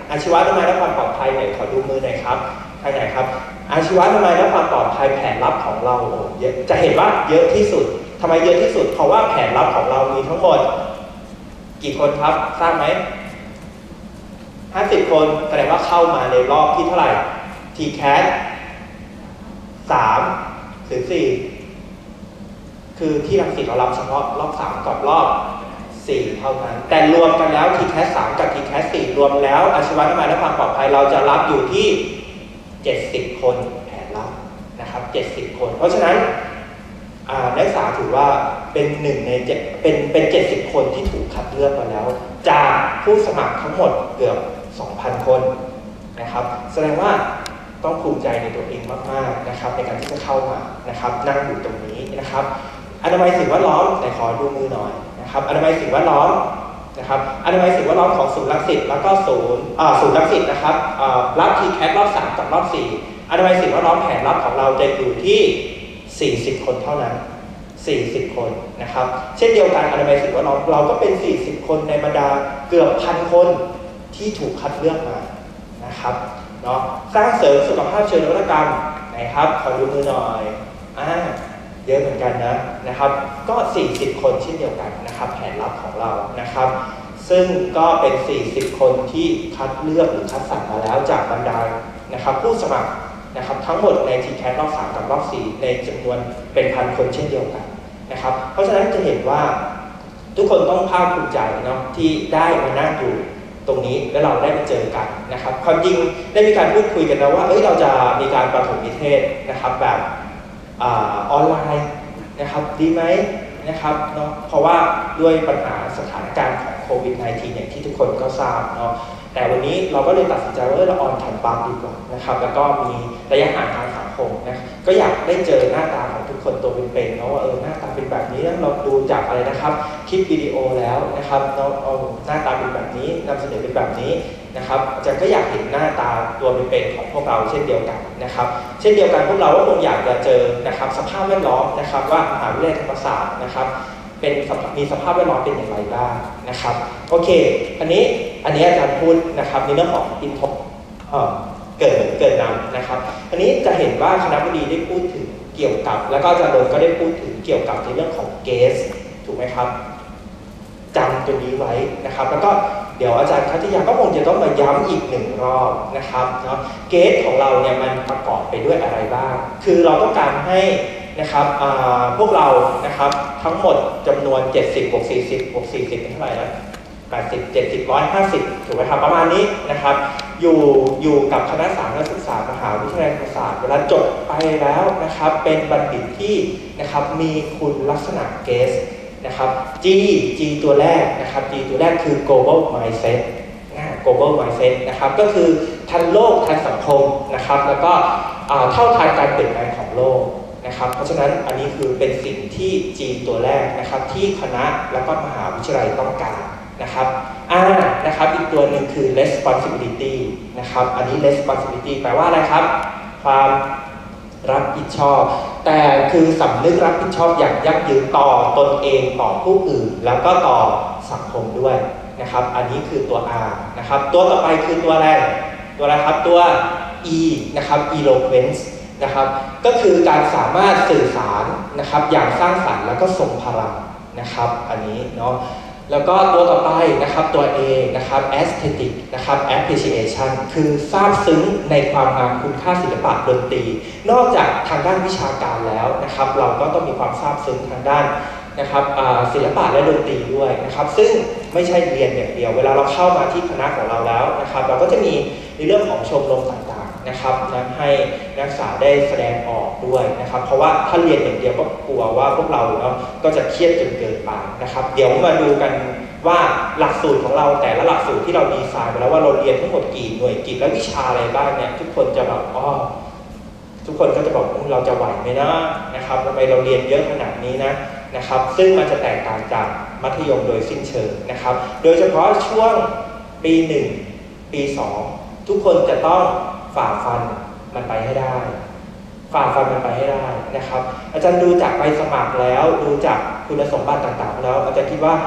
อาชีวะอนามัยและความปลอดภัยไหนขอดูมือหน่อยครับใครไหนครับอาชีวะอนามัยและความปลอดภัยแผนลับของเราโอ้เยอะจะเห็นว่าเยอะที่สุดทำไมเยอะที่สุดเพราะว่าแผนลับของเรามีทั้งหมดกี่คนครับทราบไหมห้าสิบคนแสดงว่าเข้ามาในรอบที่เท่าไหร่ ที แคท สามหรือสี่คือที่รังสิตเรารับเฉพาะรอบสามกับรอบสี่เท่านั้นแต่รวมกันแล้ว ที แคท สามกับ ที แคท สี่รวมแล้วอาชีวะอนามัยและความปลอดภัยเราจะรับอยู่ที่เจ็ดสิบคนแผนลับนะครับเจ็ดสิบคนเพราะฉะนั้นนักศึกษาถือว่าเป็นหนึ่งในเจ็ดเป็นเป็นเจ็ดสิบคนที่ถูกคัดเลือกมาแล้วจากผู้สมัครทั้งหมดเกือบ สองพัน คนนะครับแสดงว่าต้องภูมิใจในตัวเองมากๆนะครับในการที่จะเข้ามานะครับนั่งอยู่ตรงนี้นะครับอนามัยสิ่งแวดล้อมแต่ขอดูมือหน่อยนะครับอนามัยสิ่งแวดล้อมนะครับอนามัยสิ่งแวดล้อมของศูนย์รังสิตแล้วก็ศูนย์อ่าศูนย์รังสิตนะครับรับ ที แคท รอบสามกับรอบสี่อนามัยสิ่งแวดล้อมแผนลับของเราจะอยู่ที่สี่สิบคนเท่านั้นสี่สิบคนนะครับเช่นเดียวกันอนามัยสิ่งแวดล้อมเราก็เป็นสี่สิบคนในบรรดาเกือบพันคนที่ถูกคัดเลือกมานะครับเนาะสร้างเสริมสุขภาพเชิงนวัตกรรมไหนครับขอดูมือหน่อยอ่าเยอะเหมือนกันนะนะครับก็สี่สิบคนเช่นเดียวกันนะครับแผนลับของเรานะครับซึ่งก็เป็นสี่สิบคนที่คัดเลือกหรือคัดสรรมาแล้วจากบรรดานะครับผู้สมัครนะครับทั้งหมดใน ที แคท รอบสามกับรอบสี่ในจำนวนเป็นพันคนเช่นเดียวกันนะครับเพราะฉะนั้นจะเห็นว่าทุกคนต้องภาคภูมิใจเนาะที่ได้มานั่งอยู่ตรงนี้แล้วเราได้มาเจอกันนะครับความจริงได้มีการพูดคุยกันแล้วว่าเอ้ยเราจะมีการประถมนิเทศนะครับแบบออนไลน์นะครับดีไหมนะครับเนาะเพราะว่าด้วยปัญหาสถานการณ์ของโควิด สิบเก้า อย่างที่ทุกคนก็ทราบเนาะแต่วันนี้เราก็เลยตัดสินใจว่าเราออนแคมปัสดีกว่านะครับแล้วก็มีระยะห่างทางสังคมนะก็อยากได้เจอหน้าตาของทุกคนตัวเป็นๆเนาะว่าเออหน้าตาเป็นแบบนี้เราดูจากอะไรนะครับคลิปวิดีโอแล้วนะครับเนาะเอาหน้าตาเป็นแบบนี้นำเสนอเป็นแบบนี้นะครับอาจารย์ก็อยากเห็นหน้าตาตัวเป็นๆของพวกเราเช่นเดียวกันนะครับเช่นเดียวกันพวกเราก็คงอยากจะเจอนะครับสภาพแวดล้อมนะครับว่ามหาวิทยาลัยธรรมศาสตร์นะครับเป็นมีสภาพแวดล้อมเป็นอย่างไรบ้างนะครับโอเคอันนี้อันนี้อาจารย์พูดนะครับในเรื่องของอินทเกิดเกิดนำนะครับอันนี้จะเห็นว่าคณบดีได้พูดถึงเกี่ยวกับแล้วก็อาจารย์โดนก็ได้พูดถึงเกี่ยวกับในเรื่องของเกสถูกไหมครับจำตัวนี้ไว้นะครับแล้วก็เดี๋ยวอาจารย์คัตยาก็คงจะต้องมาย้ำอีกหนึ่งรอบนะครับเนาะเกสของเราเนี่ยมันประกอบไปด้วยอะไรบ้างคือเราต้องการให้นะครับพวกเรานะครับทั้งหมดจำนวนเจ็ดสิบบวกสี่สิบบวกสี่สิบเป็นเท่าไหร่นะแปดสิบ เจ็ดสิบ หนึ่งร้อยห้าสิบถูกไหมครับประมาณนี้นะครับอยู่อยู่กับคณะสาธารณศึกษามหาวิทยาลัยธรรมศาสตร์เวลาจบไปแล้วนะครับเป็นบัณฑิตที่นะครับมีคุณลักษณะเกสนะครับ G G ตัวแรกนะครับ G ตัวแรกคือ global mindset global mindset นะครับก็คือทันโลกทันสังคมนะครับแล้วก็เท่าทันการเปลี่ยนแปลงของโลกนะครับเพราะฉะนั้นอันนี้คือเป็นสิ่งที่ G ตัวแรกนะครับที่คณะและก็มหาวิทยาลัยต้องการนะครับ R นะครับอีกตัวหนึ่งคือ responsibility นะครับอันนี้ responsibility แปลว่าอะไรครับความรับผิดชอบแต่คือสำนึกรับผิดชอบอย่างยั่งยืนต่อตนเองต่อผู้อื่นแล้วก็ต่อสังคมด้วยนะครับอันนี้คือตัว R นะครับตัวต่อไปคือตัวอะไรตัวอะไรครับตัว E นะครับ eloquence นะครับก็คือการสามารถสื่อสารนะครับอย่างสร้างสรรค์แล้วก็ทรงพลังนะครับอันนี้เนาะแล้วก็ตัวต่อไปนะครับตัว A นะครับ aesthetic นะครับ appreciation คือซาบซึ้งในความงามคุณค่าศิลปะดนตรีนอกจากทางด้านวิชาการแล้วนะครับเราก็ต้องมีความซาบซึ้งทางด้านนะครับศิลปะและดนตรีด้วยนะครับซึ่งไม่ใช่เรียนอย่างเดียวเวลาเราเข้ามาที่คณะของเราแล้วนะครับเราก็จะมีในเรื่องของชมรมต่างๆนะครับนั้นให้นักศึกษาได้แสดงออกด้วยนะครับเพราะว่าถ้าเรียนอย่างเดียวก็กลัวว่าพวกเราเนาะก็จะเครียดจนเกินไปนะครับเดี๋ยวมาดูกันว่าหลักสูตรของเราแต่ละหลักสูตรที่เราดีไซน์ไปแล้วว่าเราเรียนทั้งหมดกี่หน่วยกิจและวิชาอะไรบ้างเนี่ยทุกคนจะแบบอ๋อทุกคนก็จะบอกเราจะไหวไหมนะนะครับทำไมเราเรียนเยอะขนาดนี้นะนะครับซึ่งมันจะแตกต่างจากมัธยมโดยสิ้นเชิงนะครับโดยเฉพาะช่วงปีหนึ่งปีสองทุกคนจะต้องฝ่าฟันมันไปให้ได้ฝ่าฟันมันไปให้ได้นะครับอาจารย์ดูจากใบสมัครแล้วดูจากคุณสมบัติต่างๆแล้วอาจารย์คิดว่าค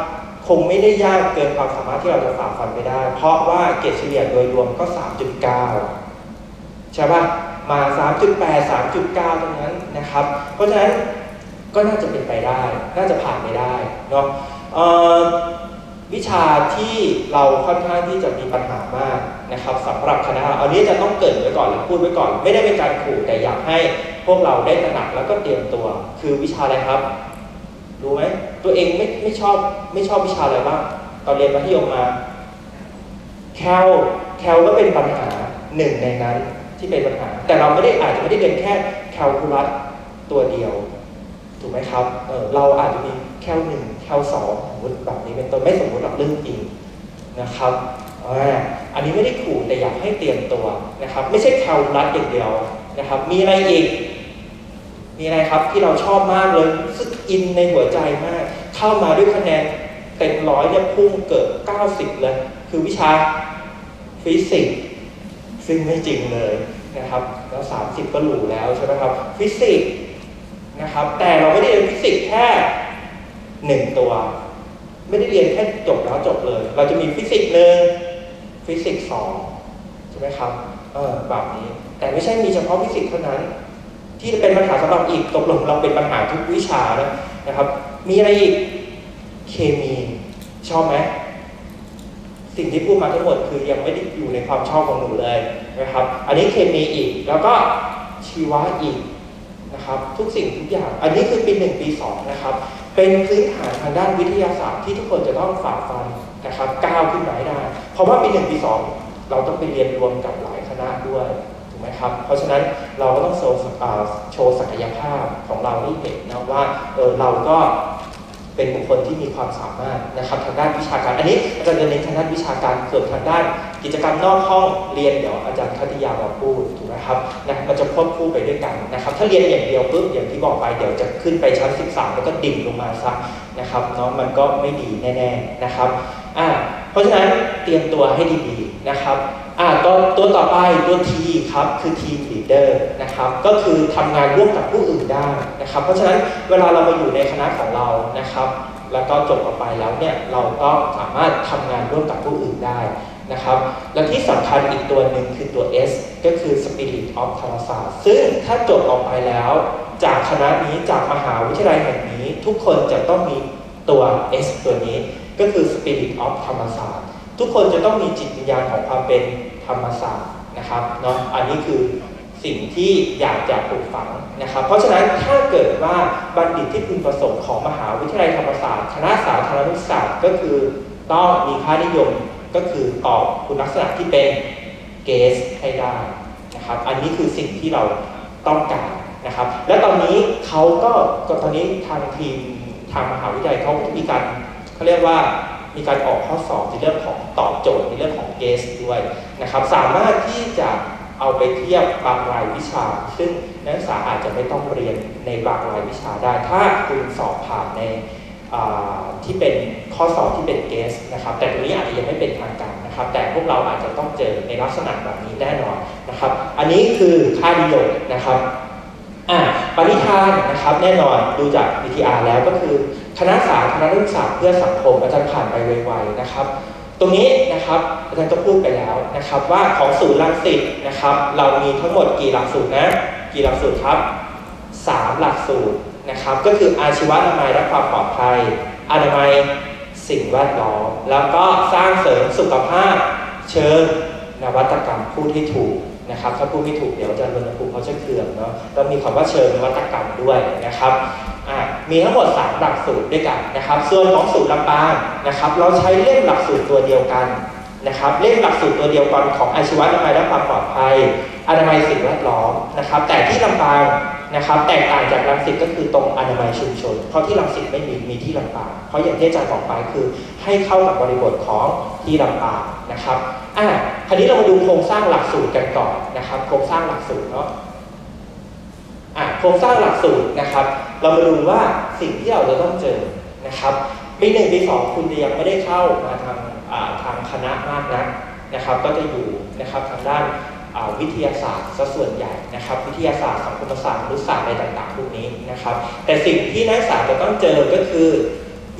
งไม่ได้ยากเกินความสามารถที่เราจะฝ่าฟันไปได้เพราะว่าเกรดเฉลี่ยโดยรวมก็ สามจุดเก้า ใช่ป่ะมา สามจุดแปด สามจุดเก้า ตรงนั้นนะครับเพราะฉะนั้นก็น่าจะเป็นไปได้น่าจะผ่านไปได้เนาะวิชาที่เราค่อนข้างที่จะมีปัญหามากนะครับสำหรับคณะอันนี้จะต้องเกริ่นไว้ก่อนและพูดไว้ก่อนไม่ได้เป็นการขู่แต่อยากให้พวกเราได้ตระหนักแล้วก็เตรียมตัวคือวิชาอะไรครับรู้ไหมตัวเองไม่ไม่ชอบไม่ชอบวิชาอะไรบ้างตอนเรียนมัธยมมาแคลแคลก็เป็นปัญหาหนึ่งในนั้นที่เป็นปัญหาแต่เราไม่ได้อาจจะไม่ได้เรียนแค่แคลคูลัสตัวเดียวถูกไหมครับเออเราอาจจะมีแคลหนึ่งแคลสองสมมติแบบนี้เป็นต้นไม่สมมติหรอกเรื่องจริงนะครับอันนี้ไม่ได้ขู่แต่อยากให้เตรียมตัวนะครับไม่ใช่แคลคูลัสอย่างเดียวนะครับมีอะไรอีกมีอะไรครับที่เราชอบมากเลยรู้สึกอินในหัวใจมากเข้ามาด้วยคะแนนเต็มร้อยเนี่ยพุ่งเกิดเก้าสิบเลยคือวิชาฟิสิกส์ซึ่งไม่จริงเลยนะครับแล้วสามสิบก็หรูแล้วใช่ไหมครับฟิสิกส์นะครับแต่เราไม่ได้เรียนฟิสิกส์แค่หนึ่งตัวไม่ได้เรียนแค่จบแล้วจบเลยเราจะมีฟิสิกส์หนึ่งฟิสิกส์สองใช่ไหมครับเออแบบนี้แต่ไม่ใช่มีเฉพาะฟิสิกส์เท่านั้นที่เป็นปัญหาสำหรับอีกตกลงเราเป็นปัญหาทุกวิชานะนะครับมีอะไรอีกเคมีชอบไหมสิ่งที่พูดมาทั้งหมดคือยังไม่ได้อยู่ในความชอบของหนูเลยนะครับอันนี้เคมีอีกแล้วก็ชีวะอีกนะครับทุกสิ่งทุกอย่างอันนี้คือปีหนึ่งปีสองนะครับเป็นพื้นฐานทางด้านวิทยาศาสตร์ที่ทุกคนจะต้องฝ่าฟันนะครับก้าวขึ้นไปได้เพราะว่าปีหนึ่งปีสองเราต้องไปเรียนรวมกับหลายคณะด้วยถูกไหมครับเพราะฉะนั้นเราก็ต้องโชว์โชว์ศักยภาพของเราให้เห็นนะว่าเออเราก็เป็นบุคคลที่มีความสามารถนะครับทางด้านวิชาการอันนี้อาจารย์จะเน้นทางด้านวิชาการส่วนทางด้านกิจกรรมนอกห้องเรียนเดี๋ยวอาจารย์คัตยามาพูดถูกไหมครับนะมันจะควบคู่ไปด้วยกันนะครับถ้าเรียนอย่างเดียวปุ๊บอย่างที่บอกไปเดี๋ยวจะขึ้นไปชั้นสิบสามแล้วก็ดิ่งลงมาซะนะครับเนาะมันก็ไม่ดีแน่ๆนะครับอ่าเพราะฉะนั้นเตรียมตัวให้ดีๆนะครับอ่าตัวตัวต่อไปตัว T ครับคือ Team Leader นะครับก็คือทำงานร่วมกับผู้อื่นได้นะครับเพราะฉะนั้นเวลาเรามาอยู่ในคณะของเรานะครับแล้วก็จบออกไปแล้วเนี่ยเราก็สามารถทำงานร่วมกับผู้อื่นได้นะครับและที่สำคัญอีกตัวหนึ่งคือตัว S ก็คือ Spirit of ธรรมศาสตร์ซึ่งถ้าจบออกไปแล้วจากคณะนี้จากมหาวิทยาลัยแห่งนี้ทุกคนจะต้องมีตัว S ตัวนี้ก็คือ Spirit of ธรรมศาสตร์ทุกคนจะต้องมีจิตวิญญาณของความเป็นธรรมศาสตร์นะครับเนาะอันนี้คือสิ่งที่อยากจะปลูกฝังนะครับเพราะฉะนั้นถ้าเกิดว่าบัณฑิตที่พึงประสงค์ของมหาวิทยาลัยธรรมศาสตร์คณะสาธารณศาสตร์ก็คือต้องมีค่านิยมก็คือตอบคุณลักษณะที่เป็นเกสให้ได้นะครับอันนี้คือสิ่งที่เราต้องการนะครับและตอนนี้เขาก็ตอนนี้ทางทีมทางมหาวิทยาลัยเขามีการเขาเรียกว่ามีการออกข้อสอบในเรื่องของตอบโจทย์ในเรื่องของเกสด้วยนะครับสามารถที่จะเอาไปเทียบบางรายวิชาซึ่งนักศึกษาอาจจะไม่ต้องเรียนในบางรายวิชาได้ถ้าคุณสอบผ่านในที่เป็นข้อสอบที่เป็นเกสนะครับแต่ตรงนี้อาจจะยังไม่เป็นทางการนะครับแต่พวกเราอาจจะต้องเจอในลักษณะแบบนี้แน่นอนนะครับอันนี้คือค่านิยมนะครับอ่าปณิธานนะครับแน่นอนดูจาก วี ที อาร์ แล้วก็คือคณะสาธารณศาสตร์เพื่อสังคมอาจารย์ผ่านไปไวๆนะครับตรงนี้นะครับอาจารย์ก็พูดไปแล้วนะครับว่าของศูนย์รังสิตนะครับเรามีทั้งหมดกี่หลักสูตรนะกี่หลักสูตรครับสามหลักสูตรนะครับก็คืออาชีวะอนามัยและความปลอดภัยอนามัยสิ่งแวดล้อมแล้วก็สร้างเสริมสุขภาพเชิงนวัตกรรมพูดให้ถูกนะครับถ้าพูดไม่ถูกเดี๋ยวอาจารย์รณภูมิเขาจะเคืองเนาะต้องมีคำว่าเชิงนวัตกรรมด้วยนะครับมีทั้งหมดสามหลักสูตรด้วยกันนะครับส่วนของศูนย์ลำปางนะครับเราใช้เล่มหลักสูตรตัวเดียวกันนะครับเล่มหลักสูตรตัวเดียวกันของอาชีวะอนามัยและความปลอดภัยอนามัยสิ่งแวดล้อมนะครับแต่ที่ลำปางนะครับแตกต่างจากรังสิตก็คือตรงอนามัยชุมชนเพราะที่รังสิตไม่มีมีที่ลำปางเพราะอย่างที่อาจารย์บอกไปคือให้เข้ากับบริบทของที่ลำปางนะครับอ่ะคราวนี้เรามาดูโครงสร้างหลักสูตรกันก่อนนะครับโครงสร้างหลักสูตรเนาะอ่ะโครงสร้างหลักสูตรนะครับเรามาดูว่าสิ่งที่เราจะต้องเจอนะครับปีหนึ่งปีสองคุณจะยังไม่ได้เข้ามาทางทางคณะมากนักนะครับก็จะอยู่นะครับทางด้านวิทยาศาสตร์ซะส่วนใหญ่นะครับวิทยาศาสตร์สังคมศาสตร์มนุษยศาสตร์อะไรต่างๆพวกนี้นะครับแต่สิ่งที่นักศึกษาจะต้องเจอก็คือว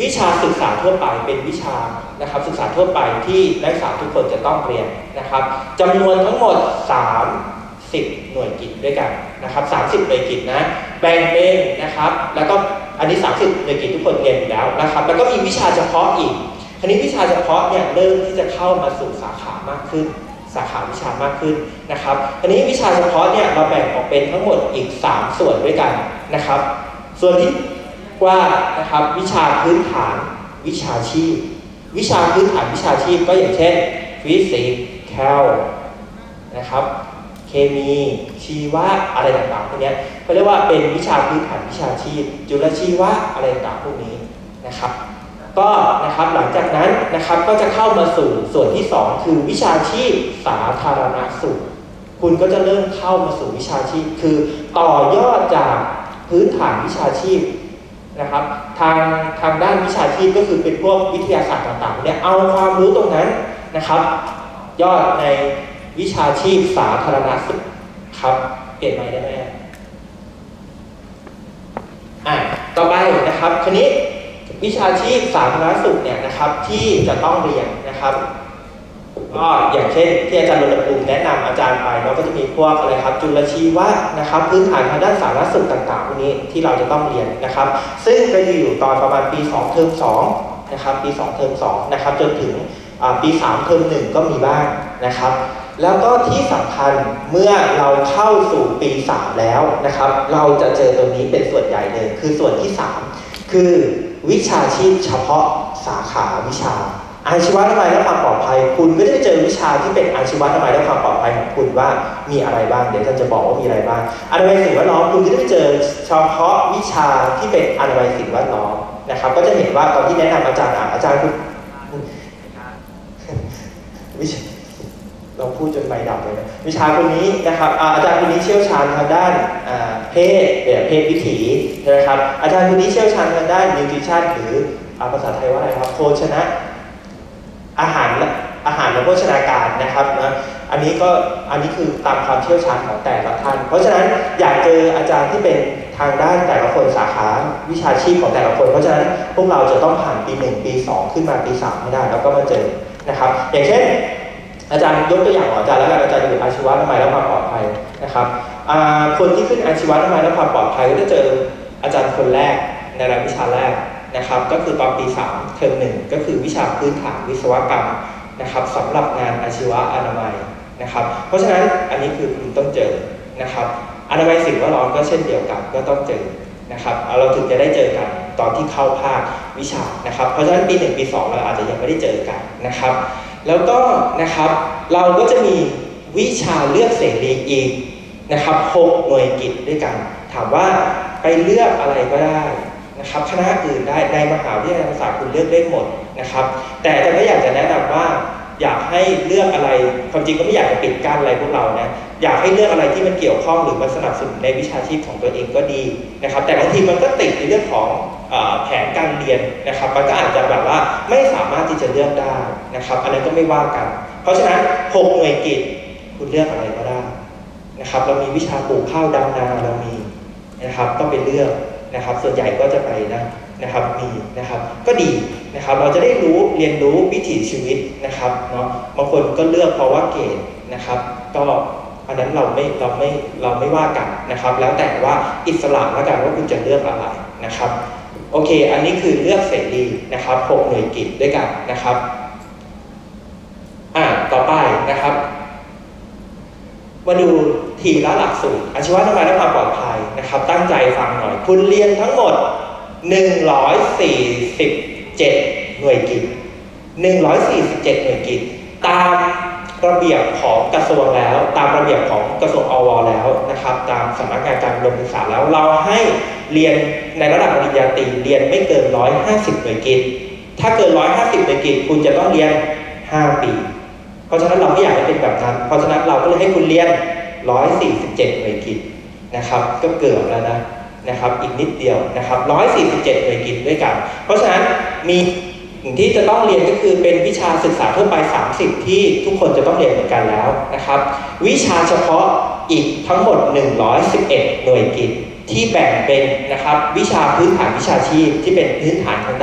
วิชาศึกษาทั่วไปเป็นวิชานะครับศึกษาทั่วไปที่นักศึกษาทุกคนจะต้องเรียนนะครับจำนวนทั้งหมดสามสิบหน่วยกิตด้วยกันนะครับสามสิบหน่วยกิตนะแบ่งเป็นนะครับแล้วก็อันนี้สามสิบหน่วยกิตทุกคนเรียนอยู่แล้วนะครับแล้วก็มีวิชาเฉพาะอีกคราวนี้วิชาเฉพาะเนี่ยเริ่มที่จะเข้ามาสู่สาขามากขึ้นสาขาวิชามากขึ้นนะครับคราวนี้วิชาเฉพาะเนี่ยเราแบ่งออกเป็นทั้งหมดอีกสามส่วนด้วยกันนะครับส่วนที่ว่านะครับวิชาพื้นฐานวิชาชีพวิชาพื้นฐานวิชาชีพก็อย่างเช่นฟิสิกส์แคลนะครับเคมีชีวะอะไรต่างๆพวกนี้เขาเรียกว่าเป็นวิชาพื้นฐานวิชาชีพจุลชีวะอะไรต่างๆพวกนี้นะครับก็นะครับหลังจากนั้นนะครับก็จะเข้ามาสู่ส่วนที่สองคือวิชาชีพสาธารณสุขคุณก็จะเริ่มเข้ามาสู่วิชาชีพคือต่อยอดจากพื้นฐานวิชาชีพนะครับทางทางด้านวิชาชีพก็คือเป็นพวกวิทยาศาสตร์ต่างๆเนี่ยเอาความรู้ตรงนั้นนะครับยอดในวิชาชีพสาธารณสุขครับเปลี่ยนใหม่ได้ไหมอ่ะต่อไปนะครับทีนี้วิชาชีพสาธารณสุขเนี่ยนะครับที่จะต้องเรียนนะครับก็อย่างเช่นที่อาจารย์รณภูมิแนะนำอาจารย์ไปเราก็จะมีพวกอะไรครับจุลชีวะนะครับพื้นฐานทางด้านสาธารณสุขต่างๆพวกนี้ที่เราจะต้องเรียนนะครับซึ่งก็จะอยู่ตอนประมาณปีสองเทอมสองนะครับปีสองเทอมสองนะครับจนถึงปีสามเทอมหนึ่งก็มีบ้างนะครับแล้วก็ที่สำคัญเมื่อเราเข้าสู่ปีสามแล้วนะครับเราจะเจอตัวนี้เป็นส่วนใหญ่เลยคือส่วนที่สามคือวิชาชีพเฉพาะสาขาวิชาอาชีวะอนามัยและความปลอดภัยคุณก็จะเจอวิชาที่เป็นอาชีวะอนามัยและความปลอดภัยของคุณว่ามีอะไรบ้างเดี๋ยวท่านจะบอกว่ามีอะไรบ้างอนามัยสิ่งแวดล้อมคุณก็จะเจอเฉพาะวิชาที่เป็นอนามัยสิ่งแวดล้อมนะครับก็จะเห็นว่าตอนที่แนะนำอาจารย์อาจารย์คุณวิชาเราพูดจนใบดับเลยนะวิชาคนนี้นะครับอาจารย์คนนี้เชี่ยวชาญทางด้านเพศแบบเพศวิถีใช่ไหมครับอาจารย์คนนี้เชี่ยวชาญทางด้านนิวทริชั่นหรือภาษาไทยว่าอะไรครับโภชนะอาหารอาหารและโภชนาการนะครับนะอันนี้ก็อันนี้คือตามความเชี่ยวชาญของแต่ละท่านเพราะฉะนั้นอยากเจออาจารย์ที่เป็นทางด้านแต่ละคนสาขาวิชาชีพของแต่ละคนเพราะฉะนั้นพวกเราจะต้องผ่านปีหนึ่งปีสองขึ้นมาปีสามให้ได้แล้วก็มาเจอนะครับอย่างเช่นอาจารย์ยกตัวอย่างของอาจารย์แล้วกันอาจารย์อยู่อาชีวะอนามัยและความปลอดภัยนะครับคนที่ขึ้นอาชีวะอนามัยและความปลอดภัยก็จะเจออาจารย์คนแรกในรายวิชาแรกนะครับก็คือตอนปีสามเทอมหนึ่งก็คือวิชาพื้นฐานวิศวกรรมนะครับสำหรับงานอาชีวะอนามัยนะครับเพราะฉะนั้นอันนี้คือคุณต้องเจอนะครับอนามัยสิ่งแวดล้อมก็เช่นเดียวกันก็ต้องเจอนะครับเราถึงจะได้เจอกันตอนที่เข้าภาควิชานะครับเพราะฉะนั้นปีหนึ่งปีสองเราอาจจะยังไม่ได้เจอกันนะครับแล้วก็นะครับเราก็จะมีวิชาเลือกเสรีอีกนะครับหกหน่วยกิตด้วยกันถามว่าไปเลือกอะไรก็ได้นะครับคณะอื่นได้ในมหาวิทยาลัยธรรมศาสตร์คุณเลือกได้หมดนะครับแต่อาจารย์ก็อยากจะแนะนำว่าอยากให้เลือกอะไรความจริงก็ไม่อยากจะปิดกั้นอะไรพวกเรานะอยากให้เลือกอะไรที่มันเกี่ยวข้องหรือมันสนับสนุนในวิชาชีพของตัวเองก็ดีนะครับแต่บางทีมันก็ติดในเรื่องของแผนการเรียนนะครับมันก็อาจจะแบบว่าไม่สามารถที่จะเลือกได้นะครับอันนั้นก็ไม่ว่ากันเพราะฉะนั้นหกหน่วยกิตคุณเลือกอะไรก็ได้นะครับเรามีวิชาปลูกข้าวดำนาเรามีนะครับก็ไปเลือกนะครับส่วนใหญ่ก็จะไปนะนะครับมีนะครับก็ดีนะครับเราจะได้รู้เรียนรู้วิถีชีวิตนะครับเนาะบางคนก็เลือกเพราะว่าเกรดนะครับก็อันนั้นเราไม่เราไม่เราไม่ว่ากันนะครับแล้วแต่ว่าอิสระแล้วกันว่าคุณจะเลือกอะไรนะครับโอเคอันนี้คือเลือกเสรีนะครับหกหน่วยกิตด้วยกันนะครับอ่าต่อไปนะครับมาดูทีละหลักสูตรอาชีวะอนามัยและความปลอดภัยนะครับตั้งใจฟังหน่อยคุณเรียนทั้งหมดหนึ่งร้อยสี่สิบเจ็ดหน่วยกิตหนึ่งร้อยสี่สิบเจ็ดหน่วยกิตตามระเบียบของกระทรวงแล้วตามระเบียบของกระทรวงอว.แล้วนะครับตามสำนักงานการอุดมศึกษาแล้วเราให้เรียนในระดับปริญญาตรีเรียนไม่เกินหนึ่งร้อยห้าสิบหน่วยกิตถ้าเกินหนึ่งร้อยห้าสิบหน่วยกิตคุณจะต้องเรียนห้าปีเพราะฉะนั้นเราไม่อยากให้เป็นแบบนั้นเพราะฉะนั้นเราก็เลยให้คุณเรียนหนึ่งร้อยสี่สิบเจ็ดหน่วยกิตนะครับก็เกือบแล้วนะนะครับอีกนิดเดียวนะครับหนึ่งร้อยสี่สิบเจ็ดหน่วยกิตด้วยกันเพราะฉะนั้นมีที่จะต้องเรียนก็คือเป็นวิชาศึกษาทั่วไปสามสิบที่ทุกคนจะต้องเรียนเหมือนกันแล้วนะครับวิชาเฉพาะอีกทั้งหมดหนึ่งร้อยสิบเอ็ดหน่วยกิตที่แบ่งเป็นนะครับวิชาพื้นฐานวิชาชีพที่เป็นพื้นฐานทางด้าน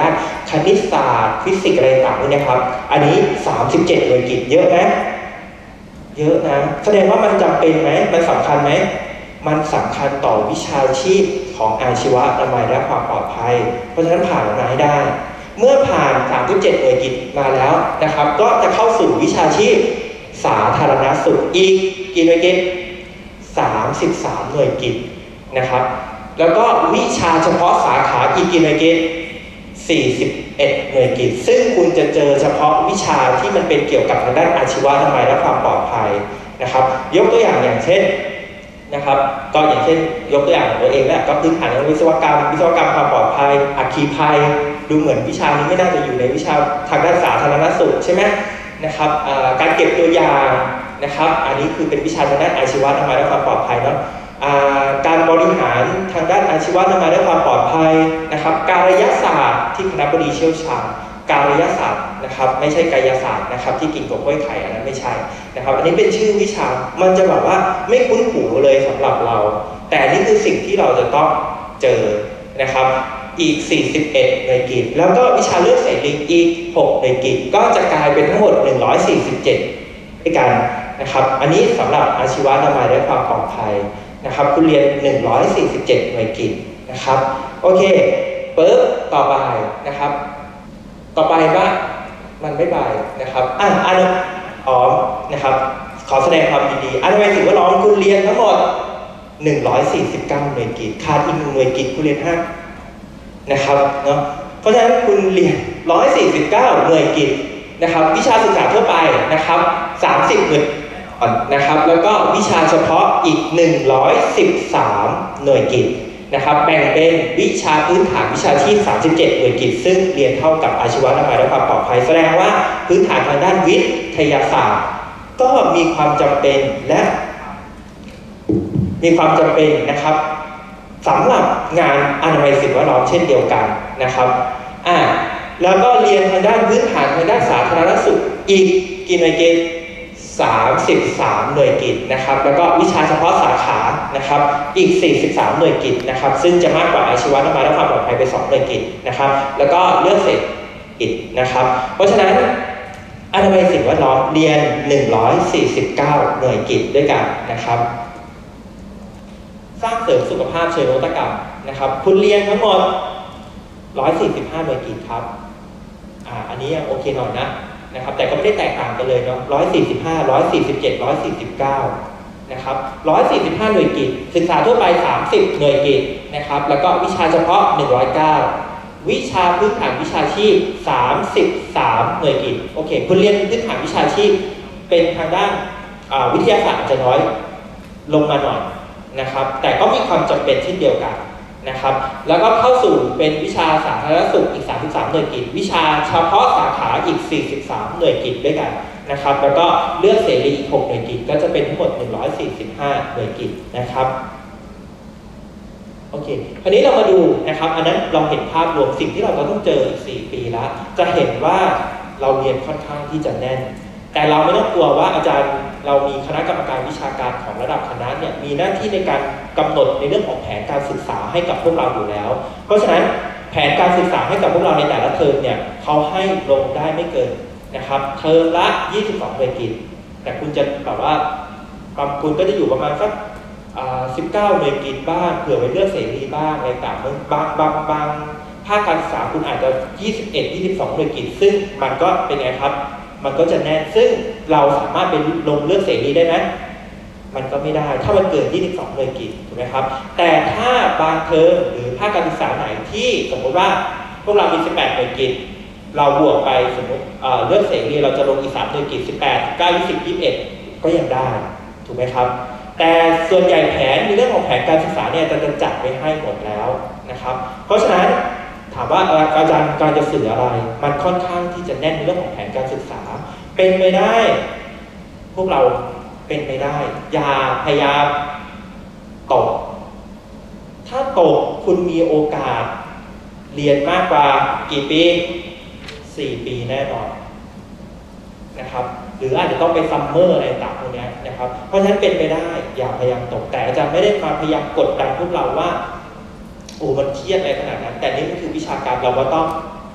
คณิตศาสตร์ฟิสิกส์อะไรต่างๆเนี่ยครับอันนี้สามสิบเจ็ดหน่วยกิตเยอะนะเยอะนะแสดงว่ามันจำเป็นไหมมันสำคัญไหมมันสำคัญต่อวิชาชีพของอาชีวะอนามัยและความปลอดภัยเพราะฉะนั้นผ่านมาให้ได้เมื่อผ่านสามสิบเจ็ดหน่วยกิตมาแล้วนะครับก็จะเข้าสู่วิชาชีพสาธารณสุขอีกกี่หน่วยกิตสามสิบสามหน่วยกิตนะครับแล้วก็วิชาเฉพาะสาขาอีกกี่หน่วยกิตสี่สิบเอ็ดหน่วยกิตซึ่งคุณจะเจอเฉพาะวิชาที่มันเป็นเกี่ยวกับทางด้านอาชีวะอนามัยและความปลอดภัยนะครับยกตัวอย่างอย่างเช่นนะครับก็อย่างเช่นยกตัวอย่างของตัวเองแหละก็พื้นฐานของวิศวกรรมวิศวกรรมความปลอดภัยอัคคีภัยดูเหมือนวิชานี้ไม่น่าจะอยู่ในวิชาทางด้านสาธารณสุขใช่ไหมนะครับการเก็บตัวอย่างนะครับอันนี้คือเป็นวิชาทางด้านอาชีวะอนามัยและความปลอดภัยเนาะการบริหารทางด้านอาชีวะอนามัยและความปลอดภัยนะครับการยศาสตร์ที่คณะบดีเชี่ยวชาญการยศาสตร์นะครับไม่ใช่กายศาสตร์นะครับที่กินกับกล้วยไข่อันนั้นไม่ใช่นะครับอันนี้เป็นชื่อวิชามันจะแบบว่าไม่คุ้นหูเลยสำหรับเราแต่นี่คือสิ่งที่เราจะต้องเจอนะครับอีกสี่สิบเอ็ดหน่วยกิตแล้วก็วิชาเลือกเสรีอีกหกหน่วยกิตก็จะกลายเป็นทั้งหมดหนึ่งร้อยสี่สิบเจ็ดด้วยกันนะครับอันนี้สำหรับอาชีวะอนามัยและความปลอดภัยนะครับคุณเรียนหนึ่งร้อยสี่สิบเจ็ดหน่วยกิตนะครับโอเคปึ๊บต่อไปนะครับต่อไปว่ามันไม่ไปนะครับอ่ะอันอ๋อนะครับขอแสดงความยินดีอันไว้ถือว่าน้องคุณเรียนทั้งหมดหนึ่งร้อยสี่สิบเก้าหน่วยกิตขาดอีกหนึ่งหน่วยกิตคุณเรียนห้านะครับเนาะเพราะฉะนั้นคุณเรียนหนึ่งร้อยสี่สิบเก้าหน่วยกิตนะครับวิชาศึกษาทั่วไปนะครับสามสิบหน่วยนะครับแล้วก็วิชาเฉพาะอีกหนึ่งร้อยสิบสามหน่วยกิตนะครับแบ่งเป็นวิชาพื้นฐานวิชาชีพสามสิบเจ็ดหน่วยกิตซึ่งเรียนเท่ากับอาชีวะอนามัยและความปลอดภัยแสดงว่าพื้นฐานทางด้านวิทยาศาสตร์ก็มีความจำเป็นและมีความจำเป็นนะครับสำหรับงานอนามัยสิ่งแวดล้อมเช่นเดียวกันนะครับอ่าแล้วก็เรียนทางด้านพื้นฐานทางด้านสาธารณสุขอีกกี่หน่วยกิตสามสิบสามหน่วยกิตนะครับแล้วก็วิชาเฉพาะสาขานะครับอีกสี่สิบสามหน่วยกิตนะครับซึ่งจะมากกว่าอาชีวะอนามัยและความปลอดภัยไปสองหน่วยกิตนะครับแล้วก็เลือกเศรษฐกิจนะครับเพราะฉะนั้นอนามัยสิ่งแวดล้อมเรียนหนึ่งร้อยสี่สิบเก้าหน่วยกิตด้วยกันนะครับสร้างเสริมสุขภาพเชิงนวัตกรรมนะครับคุณเรียนทั้งหมดหนึ่งร้อยสี่สิบห้าหน่วยกิตครับอ่าอันนี้ยังโอเคหน่อยนะนะครับแต่ก็ไม่ได้แตกต่างกันเลยเนาะหนึ่งร้อยสี่สิบห้า หนึ่งร้อยสี่สิบเจ็ด หนึ่งร้อยสี่สิบเก้านะครับหนึ่งร้อยสี่สิบห้าหน่วยกิตศึกษาทั่วไปสามสิบหน่วยกิตนะครับแล้วก็วิชาเฉพาะหนึ่งร้อยเก้าวิชาพื้นฐานวิชาชีพสามสิบสามหน่วยกิตโอเคคุณเรียนพื้นฐานวิชาชีพเป็นทางด้านวิทยาศาสตร์จะน้อยลงมาหน่อยนะครับแต่ก็มีความจำเป็นเช่นเดียวกันนะครับแล้วก็เข้าสู่เป็นวิชาสาธารณสุขอีกสามสิบสามหน่วยกิตวิชาเฉพาะสาขาอีกสี่สิบสามหน่วยกิตด้วยกันนะครับแล้วก็เลือกเสรีอีกหกหน่วยกิตก็จะเป็นทั้งหมดหนึ่งร้อยสี่สิบห้าหน่วยกิตนะครับโอเคคราวนี้เรามาดูนะครับอันนั้นเราเห็นภาพรวมสิ่งที่เราต้องเจออีกสี่ปีแล้วจะเห็นว่าเราเรียนค่อนข้างที่จะแน่นแต่เราไม่ต้องกลัวว่าอาจารย์เรามีคณะกรรมการวิชาการของระดับคณะเนี่ยมีหน้าที่ในการกำหนดในเรื่องของแผนการศึกษาให้กับพวกเราอยู่แล้วเพราะฉะนั้นแผนการศึกษาให้กับพวกเราในแต่ละเทอมเนี่ยเขาให้ลงได้ไม่เกินนะครับเทอมละยี่สิบสองหน่วยกิตแต่คุณจะแบบว่าคุณก็จะอยู่ประมาณสักสิบเก้าหน่วยกิตบ้างเผื่อไว้เลือกเสรีบ้างอะไรต่างๆบางบางบางภาคการศึกษาคุณอาจจะยี่สิบเอ็ด ยี่สิบสองหน่วยกิตซึ่งมันก็เป็นไงครับมันก็จะแน่นซึ่งเราสามารถเป็นลงเลือกเสรีได้ไหมมันก็ไม่ได้ถ้ามันเกินยี่สิบสองหน่วยกิตถูกไหมครับแต่ถ้าบางเทอมหรือภาคการศึกษาไหนที่สมมติว่าพวกเรามีสิบแปดหน่วยกิตเราบวกไปสมมติเลือกเสรีเราจะลงอีกสามหน่วยกิตสิบแปด เก้า ยี่สิบ ยี่สิบเอ็ดก็ยังได้ถูกไหมครับแต่ส่วนใหญ่แผนในเรื่องของแผนการศึกษาเนี่ยจะจัดไว้ให้หมดแล้วนะครับเพราะฉะนั้นถามว่าอาจารย์การจะสื่ออะไรมันค่อนข้างที่จะแน่นในเรื่องของแผนการศึกษาเป็นไปได้พวกเราเป็นไปได้อย่าพยายามตกถ้าตกคุณมีโอกาสเรียนมากกว่ากี่ปีสี่ปีแน่นอนนะครับหรืออาจจะต้องไปซัมเมอร์อะไรต่างพวกนี้นะครับเพราะฉะนั้นเป็นไปได้อย่าพยายามตกแต่อาจารย์ไม่ได้มาพยายามกดดันพวกเราว่าโอ้มันเครียดอะไรขนาดนั้นแต่นี่มันคือวิชาการเราก็ต้อง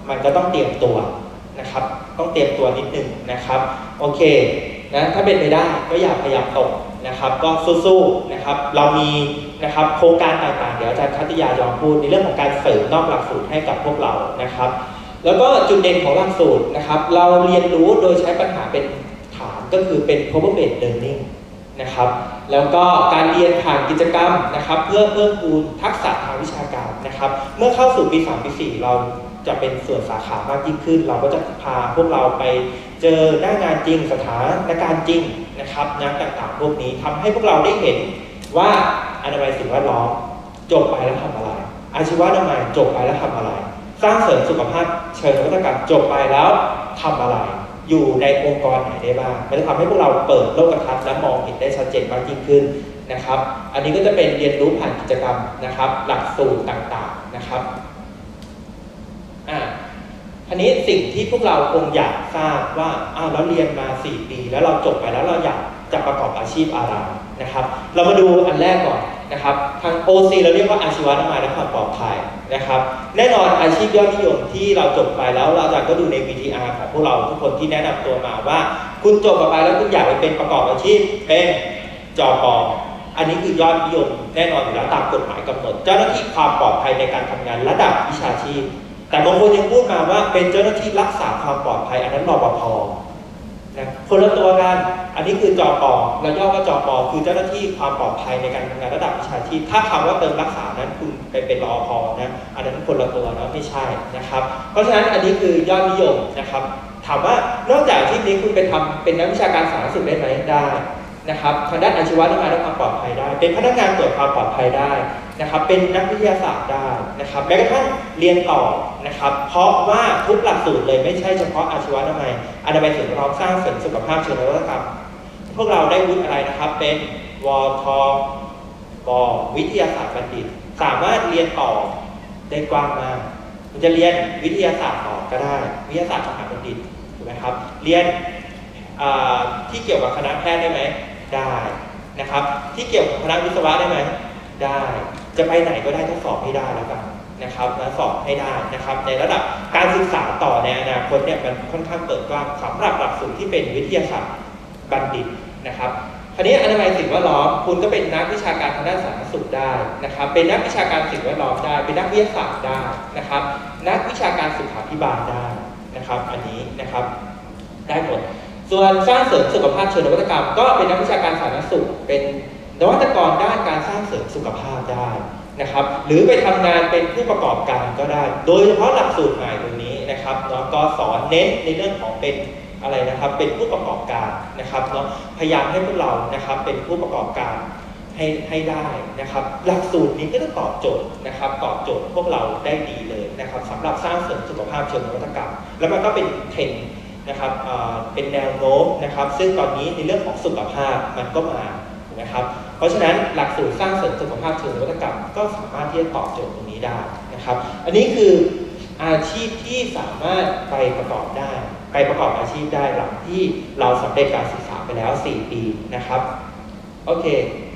มันก็ต้องเตรียมตัวนะครับต้องเตรียมตัวนิดนึงนะครับโอเคนะถ้าเป็นไปได้ก็อย่าพยายามตกนะครับก็สู้ๆนะครับเรามีนะครับโครงการต่างๆเดี๋ยวอาจารย์คัตติยายอมพูดในเรื่องของการเสริมนอกหลักสูตรให้กับพวกเรานะครับแล้วก็จุดเด่นของหลักสูตรนะครับเราเรียนรู้โดยใช้ปัญหาเป็นฐานก็คือเป็น problem based learning นะครับแล้วก็การเรียนผ่านกิจกรรมนะครับเพื่อเพิ่มพูนทักษะทางวิชาการนะครับเมื่อเข้าสู่ปีสามปีสี่เราจะเป็นส่วนสาขามากยิ่งขึ้นเราก็จะพาพวกเราไปเจอหน้างานจริงสถานการณ์จริงนะครับงานต่างๆพวกนี้ทำให้พวกเราได้เห็นว่าอนามัยสิ่งแวดล้อมจบไปแล้วทำอะไรอาชีวะอนามัยจบไปแล้วทำอะไรสร้างเสริมสุขภาพเชิงนวัตกรรมจบไปแล้วทำอะไรอยู่ในองค์กรไหนได้บ้างมันจะทำให้พวกเราเปิดโลกทัศน์และมองเห็นได้ชัดเจนมากยิ่งขึ้นนะครับอันนี้ก็จะเป็นเรียนรู้ผ่านกิจกรรมนะครับหลักสูตรต่างๆนะครับอ่าทีนี้สิ่งที่พวกเราคงอยากทราบว่าอ้าวแล้วเรียนมาสี่ปีแล้วเราจบไปแล้วเราอยากจะประกอบอาชีพอะไรนะครับเรามาดูอันแรกก่อนนะครับทาง โอ ซี เราเรียกว่าอาชีวะอนามัยและความปลอดภัยนะครับแน่นอนอาชีพยอดนิยมที่เราจบไปแล้วเราอาจารย์ก็ดูใน วี ที อาร์ ของพวกเราทุกคนที่แนะนำตัวมาว่าคุณจบไปแล้วคุณอยากไปเป็นประกอบอาชีพเป็นจป.อันนี้คือยอดนิยมแน่นอนอยู่แล้วตามกฎหมายกำหนดเจ้าหน้าที่ความปลอดภัยในการทำงานระดับวิชาชีพแต่บางคนยังพูดมาว่าเป็นเจ้าหน้าที่รักษาความปลอดภัยอันนั้นรปภ.นะคนละตัวกันอันนี้คือจป.เราย่อว่าจป.คือเจ้าหน้าที่ความปลอดภัยในการทำงานระดับวิชาชีพถ้าคำว่าเติมรักษานั้นคุณไปเป็นรอพ.นะอันนั้นคนละตัวนะไม่ใช่นะครับเพราะฉะนั้นอันนี้คือยอดนิยมนะครับถามว่านอกจากอาชีพนี้คุณไปทำเป็นนักวิชาการสาธารณสุขได้ไหมได้นะครับทางด้านอาชีวะและงานด้านความปลอดภัยได้เป็นพนักงานตรวจความปลอดภัยได้นะครับเป็นนักวิทยาศาสตร์ได้นะครับแม้กระทั่งเรียนต่อนะครับเพราะว่าทุกหลักสูตรเลยไม่ใช่เฉพาะอาชีวะอนามัยอนามัยสิ่งแวดล้อมสร้างเสริมสุขภาพเชิงนวัตกรรมพวกเราได้วุฒิอะไรนะครับเป็นวทบวิทยาศาสตร์บัณฑิตสามารถเรียนต่อได้กว้างมากคุณจะเรียนวิทยาศาสตร์ต่อก็ได้วิทยาศาสตร์มหาบัณฑิตถูกไหมครับเรียนที่เกี่ยวกับคณะแพทย์ได้ไหมได้นะครับที่เกี่ยวกับคณะวิศวะได้ไหมได้จะไปไหนก็ได้ต้องสอบให้ได้แล้วกันนะครับแล้วสอบให้ได้นะครับในระดับการศึกษาต่อในอนาคตเนี่ยมันค่อนข้างเปิดกว้างสำหรับหลักสูตรที่เป็นวิทยาศาสตร์บัณฑิตนะครับคราวนี้อนามัยสิ่งแวดล้อมคุณก็เป็นนักวิชาการทางด้านสาธารณสุขได้นะครับเป็นนักวิชาการสิ่งแวดล้อมได้เป็นนักวิทยาศาสตร์ได้นะครับนักวิชาการสุขาภิบาลได้นะครับอันนี้นะครับได้หมดส่วนสร้างเสริมสุขภาพเชิงนวัตกรรมก็เป็นนักวิชาการสาธารณสุขเป็นนวัตกรด้านการสร้างเสริมสุขภาพได้นะครับหรือไปทำงานเป็นผู้ประกอบการก็ได้โดยเฉพาะหลักสูตรใหม่ตรงนี้นะครับเนาะก็สอนเน้นในเรื่องของเป็นอะไรนะครับเป็นผู้ประกอบการนะครับเนาะพยายามให้พวกเรานะครับเป็นผู้ประกอบการให้ให้ได้นะครับหลักสูตรนี้ก็จะตอบโจทย์นะครับตอบโจทย์พวกเราได้ดีเลยนะครับสำหรับสร้างเสริมสุขภาพเชิงนวัตกรรมแล้วมันก็เป็นเทรนด์นะครับเป็นแนวโน้มนะครับซึ่งตอนนี้ในเรื่องของสุขภาพมันก็มานะครับเพราะฉะนั้นหลักสูตรสร้างเสริมสุขภาพเชิงนวัตกรรมก็สามารถที่จะตอบโจทย์ตรงนี้ได้นะครับอันนี้คืออาชีพที่สามารถไปประกอบได้ไปประกอบอาชีพได้หลังที่เราสำเร็จการศึกษาไปแล้วสี่ปีนะครับโอเค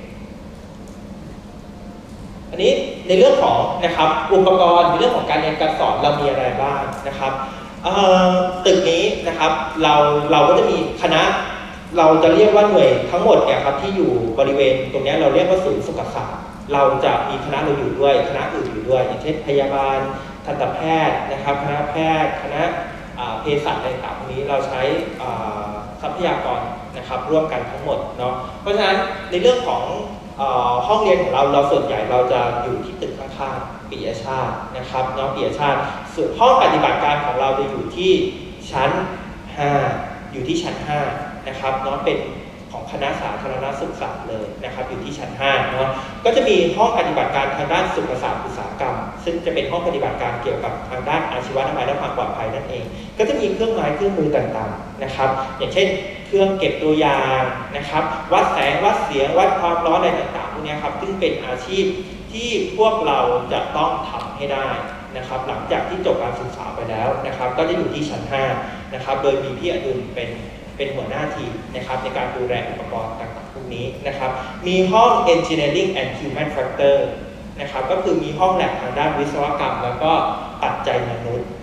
อันนี้ในเรื่องของนะครับอุปกรณ์ในเรื่องของการเรียนการสอนเรามีอะไรบ้างนะครับตึกนี้นะครับเราเราก็จะมีคณะเราจะเรียกว่าหน่วยทั้งหมดเนี่ยครับที่อยู่บริเวณตรงนี้เราเรียกว่าศูนย์สุขศาสตร์เราจะมีคณะเราอยู่ด้วยคณะอื่นอยู่ด้วยอย่างเช่นพยาบาลทันตแพทย์นะครับคณะแพทย์คณะเภสัชอะไรต่างๆนี้เราใช้ทรัพยากรนะครับร่วมกันทั้งหมดเนาะเพราะฉะนั้นในเรื่องของห้องเรียนของเราเราส่วนใหญ่เราจะอยู่ที่ตึกข้างๆปิยชาตินะครับเนาะปิยชาติส่วนห้องปฏิบัติการของเราจะอยู่ที่ชั้นห้าอยู่ที่ชั้นห้านะครับเนาะเป็นของคณะสาธารณสุขศาสตร์เลยนะครับอยู่ที่ชั้นห้าเนาะก็จะมีห้องปฏิบัติการทางด้านสุขศาสตร์อุตสาหกรรมซึ่งจะเป็นห้องปฏิบัติการเกี่ยวกับทางด้านอาชีวะอนามัยและความปลอดภัยนั่นเองก็จะมีเครื่องไม้เครื่องมือต่างๆนะครับอย่างเช่นเครื่องเก็บตัวอย่างนะครับวัดแสงวัดเสียงวัดความร้อนอะไรต่างๆพวกนี้ครับซึ่งเป็นอาชีพที่พวกเราจะต้องทำให้ได้นะครับหลังจากที่จบการศึกษาไปแล้วนะครับก็จะอยู่ที่ชั้นห้านะครับโดยมีพี่อดุลเป็นเป็นหัวหน้าทีมนะครับในการดูแลอุปกรณ์ต่างๆพวกนี้นะครับมีห้อง Engineering and Human Factor นะครับก็คือมีห้องแลบทางด้านวิศวกรรมแล้วก็ปัจจัยมนุษย์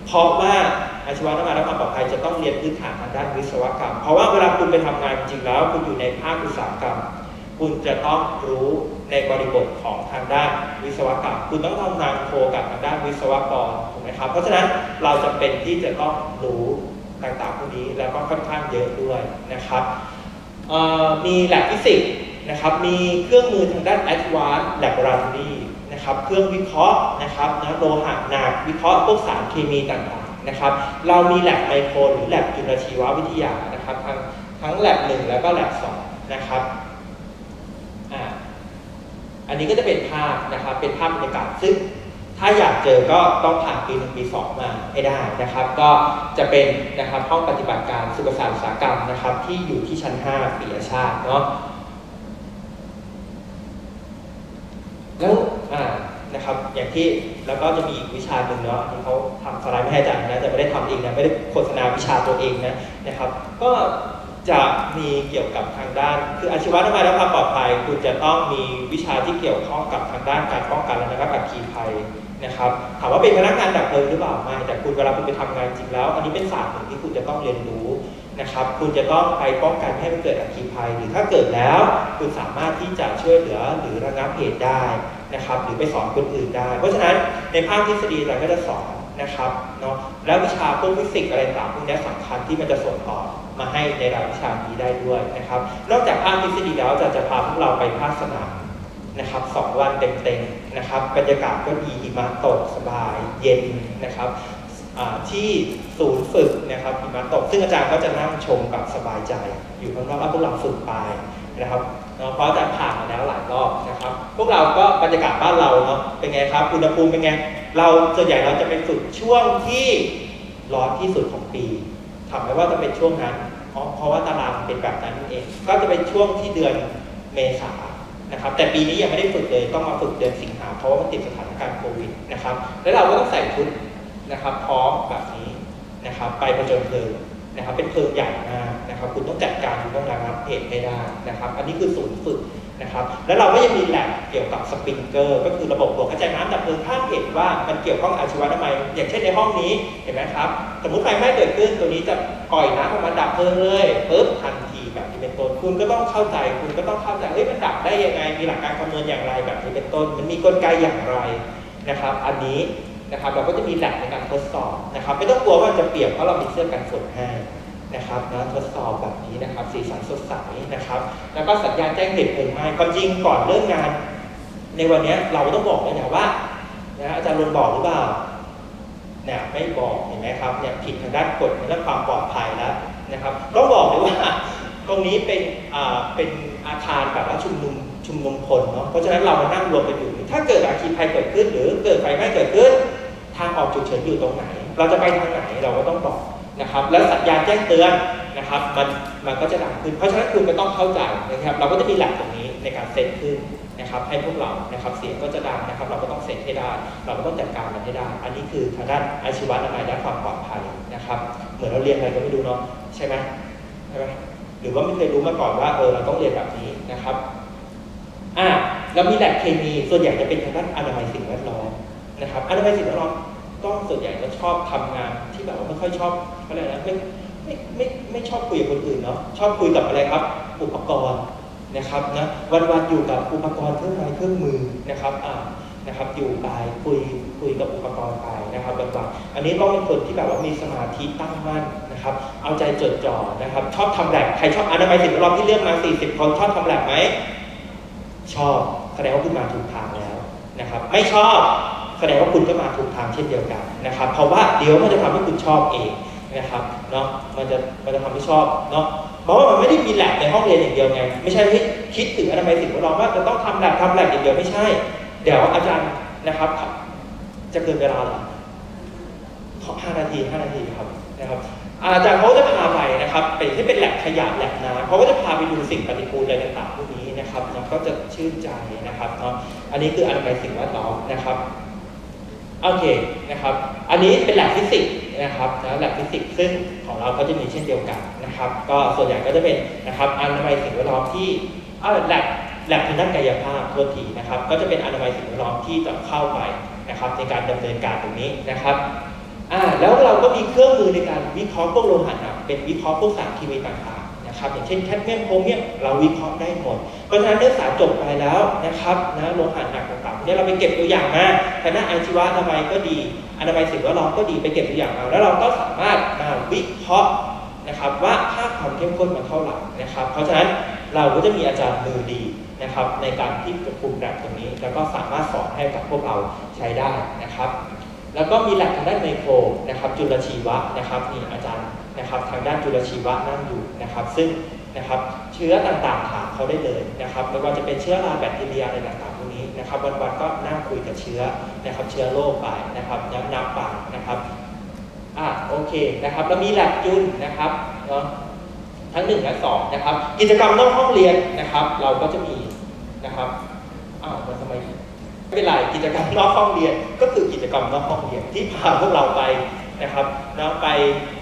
เพราะว่าอาชีวะน้ำมันและความปลอดภัยจะต้องเรียนพื้นฐานทางด้านวิศวกรรมเพราะว่าเวลาคุณไปทำงานจริงๆแล้วคุณอยู่ในภาคอุตสาหกรรมคุณจะต้องรู้ในบริบทของทางด้านวิศวกรรมคุณต้องทำงานโคกับทางด้านวิศวกรถูกไหมครับเพราะฉะนั้นเราจะเป็นที่จะต้องรู้ต่างๆพวกนี้แล้วก็ค่อนข้างเยอะด้วยนะครับมีแลบฟิสิกส์นะครับมีเครื่องมือทางด้าน Advanced Laboratory นะครับเครื่องวิเคราะห์นะครับนะโลหะหนักวิเคราะห์พวกสารเคมีต่างๆนะครับเรามีแลบไมโครหรือแลบจุลชีววิทยานะครับทั้งทั้งแลบหนึ่งแล้วก็แลบสองนะครับอ่าอันนี้ก็จะเป็นภาพนะครับเป็นภาพบรรยากาศซึ่งถ้าอยากเจอก็ต้องผ่านปีหนึ่งปีสองมาให้ได้นะครับก็จะเป็นนะครับห้องปฏิบัติการสุขศาสตร์อุตสาหกรรมนะครับที่อยู่ที่ชั้นห้าปิยชาติเนาะแล้วอ่านะครับอย่างที่แล้วก็จะมีอีกวิชาหนึ่งเนาะที่เขาทำสไลด์ไม่ให้อาจารย์นะจะไม่ได้ทำเองนะไม่ได้โฆษณาวิชาตัวเองนะนะครับก็จะมีเกี่ยวกับทางด้านคืออาชีวะน้ำมันและความปลอดภัยคุณจะต้องมีวิชาที่เกี่ยวข้องกับทางด้านการป้องกันและระงับอัคคีภัยนะครับถามว่าเป็นพนักงานดับเพลิงหรือเปล่าไม่แต่คุณเวลาคุณไปทำงานจริงแล้วอันนี้เป็นศาสตร์หนึ่งที่คุณจะต้องเรียนรู้นะครับคุณจะต้องไปป้องกันให้มันเกิดอัคคีภัยหรือถ้าเกิดแล้วคุณสามารถที่จะช่วยเหลือหรือระงับเหตุได้นะครับหรือไปสอนคนอื่นได้เพราะฉะนั้นในภาคทฤษฎีเราก็จะสอนนะครับเนาะแล้ววิชาพวกฟิสิกส์อะไรต่างพวกนี้สำคัญที่มันจะส่งต่อมาให้ในรายวิชานี้ได้ด้วยนะครับนอกจากภาคทฤษฎีแล้วจะจะพาพวกเราไปภาคสนามนะครับสองวันเต็มๆนะครับบรรยากาศก็ดีหิมะตกสบายเย็นนะครับที่ศูนย์ฝึกนะครับหิมะตกซึ่งอาจารย์ก็จะนั่งชมกับสบายใจอยู่ข้างนอกแล้วพวกเราฝึกไปนะครับเพราะอาจารย์ผ่านมาแล้วหลายรอบนะครับพวกเราก็บรรยากาศบ้านเราเนาะเป็นไงครับอุณหภูมิเป็นไงเราส่วนใหญ่เราจะไปฝึกช่วงที่ร้อนที่สุดของปีถามไหมว่าจะเป็นช่วงนั้นเพราะว่าตารางเป็นแบบนั้นเองก็จะเป็นช่วงที่เดือนเมษานะครับแต่ปีนี้ยังไม่ได้ฝึกเลยต้องมาฝึกเดือนสิงหาเพราะว่ามันติดสถานการณ์โควิดนะครับแล้วเราก็ต้องใส่ชุดนะครับพร้อมแบบนี้นะครับไปผจญเพลิงนะครับเป็นเพลิงใหญ่มากนะครับคุณต้องจัดการคุณต้องระงับเหตุให้ได้นะครับอันนี้คือศูนย์ฝึกนะครับแล้วเราก็ยังมีแลบเกี่ยวกับสปริงเกอร์ก็คือระบบหัวกระจายน้ำดับเพลิงถ้าเห็นว่ามันเกี่ยวข้องอาชีวะทำไมอย่างเช่นในห้องนี้เห็นไหมครับสมมติไฟไหม้เกิดขึ้นตัวนี้จะปล่อยน้ำออกมาดับเพลิงเลยปุ๊บทันทีแบบนี้เป็นต้นคุณก็ต้องเข้าใจคุณก็ต้องเข้าใจเฮ้ยมันดับได้ยังไงมีหลักการคำนวณอย่างไรแบบนี้เป็นต้นมันมีกลไกอย่างไรนะครับอันนี้นะครับเราก็จะมีแลบในการทดสอบนะครับไม่ต้องกลัวว่าจะเปียกเพราะเรามีเสื้อกันฝนให้นะครับนะทดสอบแบบนี้นะครับสีสันสดใสนะครับแล้วก็สัญญาณแจ้งเหตุเพลิงไหม้ความจริงก่อนเริ่มงานในวันนี้เราต้องบอกเลยนะว่านะอาจารย์รณบอกหรือเปล่าเนี่ยไม่บอกเห็นไหมครับเนี่ยผิดทางด้านกฎในเรื่องความปลอดภัยแล้วนะครับต้องบอกเลยว่าตรงนี้เป็นอ่าเป็นอาคารแบบว่าชุมนุมชุมนุมคนเนาะเพราะฉะนั้นเรามานั่งรวมกันอยู่ถ้าเกิดอัคคีภัยเกิดขึ้นหรือเกิดไฟไหม้เกิดขึ้นทางออกฉุกเฉินอยู่ตรงไหนเราจะไปทางไหนเราก็ต้องบอกนะครับแล้วสัญญาณแจ้งเตือนนะครับมันมันก็จะดังขึ้นเพราะฉะนั้นคุณก็ต้องเข้าใจนะครับเราก็จะมีหลักตรงนี้ในการเซตขึ้นนะครับให้พวกเรานะครับเสียงก็จะดังนะครับเราก็ต้องเซตให้ได้เราก็ต้องจัดการมันให้ได้อันนี้คือทางด้านอาชีวะอนามัยด้านความปลอดภัยนะครับเหมือนเราเรียนอะไรก็ไม่รู้เนาะใช่ไหมใช่ไหมหรือว่าไม่เคยรู้มาก่อนว่าเออเราต้องเรียนแบบนี้นะครับอ่าเรามีแลบเคมีส่วนใหญ่จะเป็นทางด้านอนามัยสิ่งแวดล้อมนะครับอนามัยสิ่งแวดล้อมก็ส่วนใหญ่จะชอบทำงานที่แบบว่าไม่ค่อยชอบอะไรนะไม่ไม่ไม่ไม่ชอบคุยกับคนอื่นเนาะชอบคุยกับอะไรครับอุปกรณ์นะครับนะวันๆอยู่กับอุปกรณ์เครื่องไม้เครื่องมือนะครับอ่านะครับอยู่ไปคุยคุยกับอุปกรณ์ไปนะครับวันๆอันนี้ต้องเป็นคนที่แบบว่ามีสมาธิตั้งมั่นนะครับเอาใจจดจ่อนะครับชอบทำแลบใครชอบอนามัยสิ่งแวดล้อมที่เลือกมาสี่สิบคนชอบทำแลบไหมชอบแสดงว่าคุณมาถูกทางแล้วนะครับไม่ชอบแสดงว่าคุณก็มาถูกทางเช่นเดียวกันนะครับเพราะว่าเดี๋ยวมันจะทำให้คุณชอบเองนะครับเนาะมันจะมันจะทำให้ชอบเนาะเพราะว่ามันไม่ได้มีแลบในห้องเรียนอย่างเดียวไงไม่ใช่ที่คิดถึงอนามัยสิ่งแวดล้อมว่าจะต้องทำแลบทำแลบอย่างเดียวไม่ใช่เดี๋ยวอาจารย์นะครับจะเกินเวลาหรอขอห้านาทีห้านาทีครับนะครับอาจารย์เขาจะพาไปนะครับไปที่เป็นแลบขยะแลบน้ำเขาก็จะพาไปดูสิ่งปฏิกูลอะไรต่างๆพวกนี้นะครับแล้วก็จะชื่นใจนะครับเนาะอันนี้คืออนามัยสิ่งแวดล้อมนะครับโอเคนะครับอันนี้เป็นแลบฟิสิกส์นะครับนะแลบฟิสิกส์ซึ่งของเราก็จะมีเช่นเดียวกันนะครับก็ส่วนใหญ่ก็จะเป็นนะครับอนามัยสิ่งแวดล้อมที่เออแลบแลบทางด้านกายภาพทั่วทีนะครับก็จะเป็นอนามัยสิ่งแวดล้อมที่จะเข้าไปนะครับในการดำเนินการตรงนี้นะครับอ่าแล้วเราก็มีเครื่องมือในการวิเคราะห์พวกโลหะหนักเป็นวิเคราะห์พวกสารเคมีต่างๆนะครับอย่างเช่นแคดเมียมโครเมียมเราวิเคราะห์ได้หมดเพราะฉะนั้นเนื้อสารจบไปแล้วนะครับนะโลหะหนักต่างๆเนี่ยเราไปเก็บตัวอย่างมาคณะอาชีวะอนามัยก็ดีอนามัยสิ่งแวดล้อมก็ดีไปเก็บตัวอย่างมาแล้วเราก็สามารถมาวิเคราะห์นะครับว่าค่าความเข้มข้นมันเท่าไหร่นะครับเพราะฉะนั้นเราก็จะมีอาจารย์มือดีนะครับในการที่จะคุมแลบตรงนี้แล้วก็สามารถสอนให้กับพวกเราใช้ได้นะครับแล้วก็มีแลบทางด้านไมโครนะครับจุลชีวะนะครับนี่อาจารย์นะครับทางด้านจุลชีวะนั่งอยู่นะครับซึ่งนะครับเชื้อต่างๆถามเขาได้เลยนะครับไม่ว่าจะเป็นเชื้อราแบคทีเรียอะไรต่างๆพวกนี้นะครับวันๆก็นั่งคุยกับเชื้อนะครับเชื้อโรคไปนะครับย้ำนับไปนะครับอ่ะโอเคนะครับแล้วมีแลบจุลนะครับเนาะทั้งหนึ่งและสองนะครับกิจกรรมนอกห้องเรียนนะครับเราก็จะมีนะครับอ้าวมันทำไมไม่เป็นไรกิจกรรมนอกห้องเรียนก็คือกิจกรรมนอกห้องเรียนที่พาพวกเราไปนะครับเนาะไป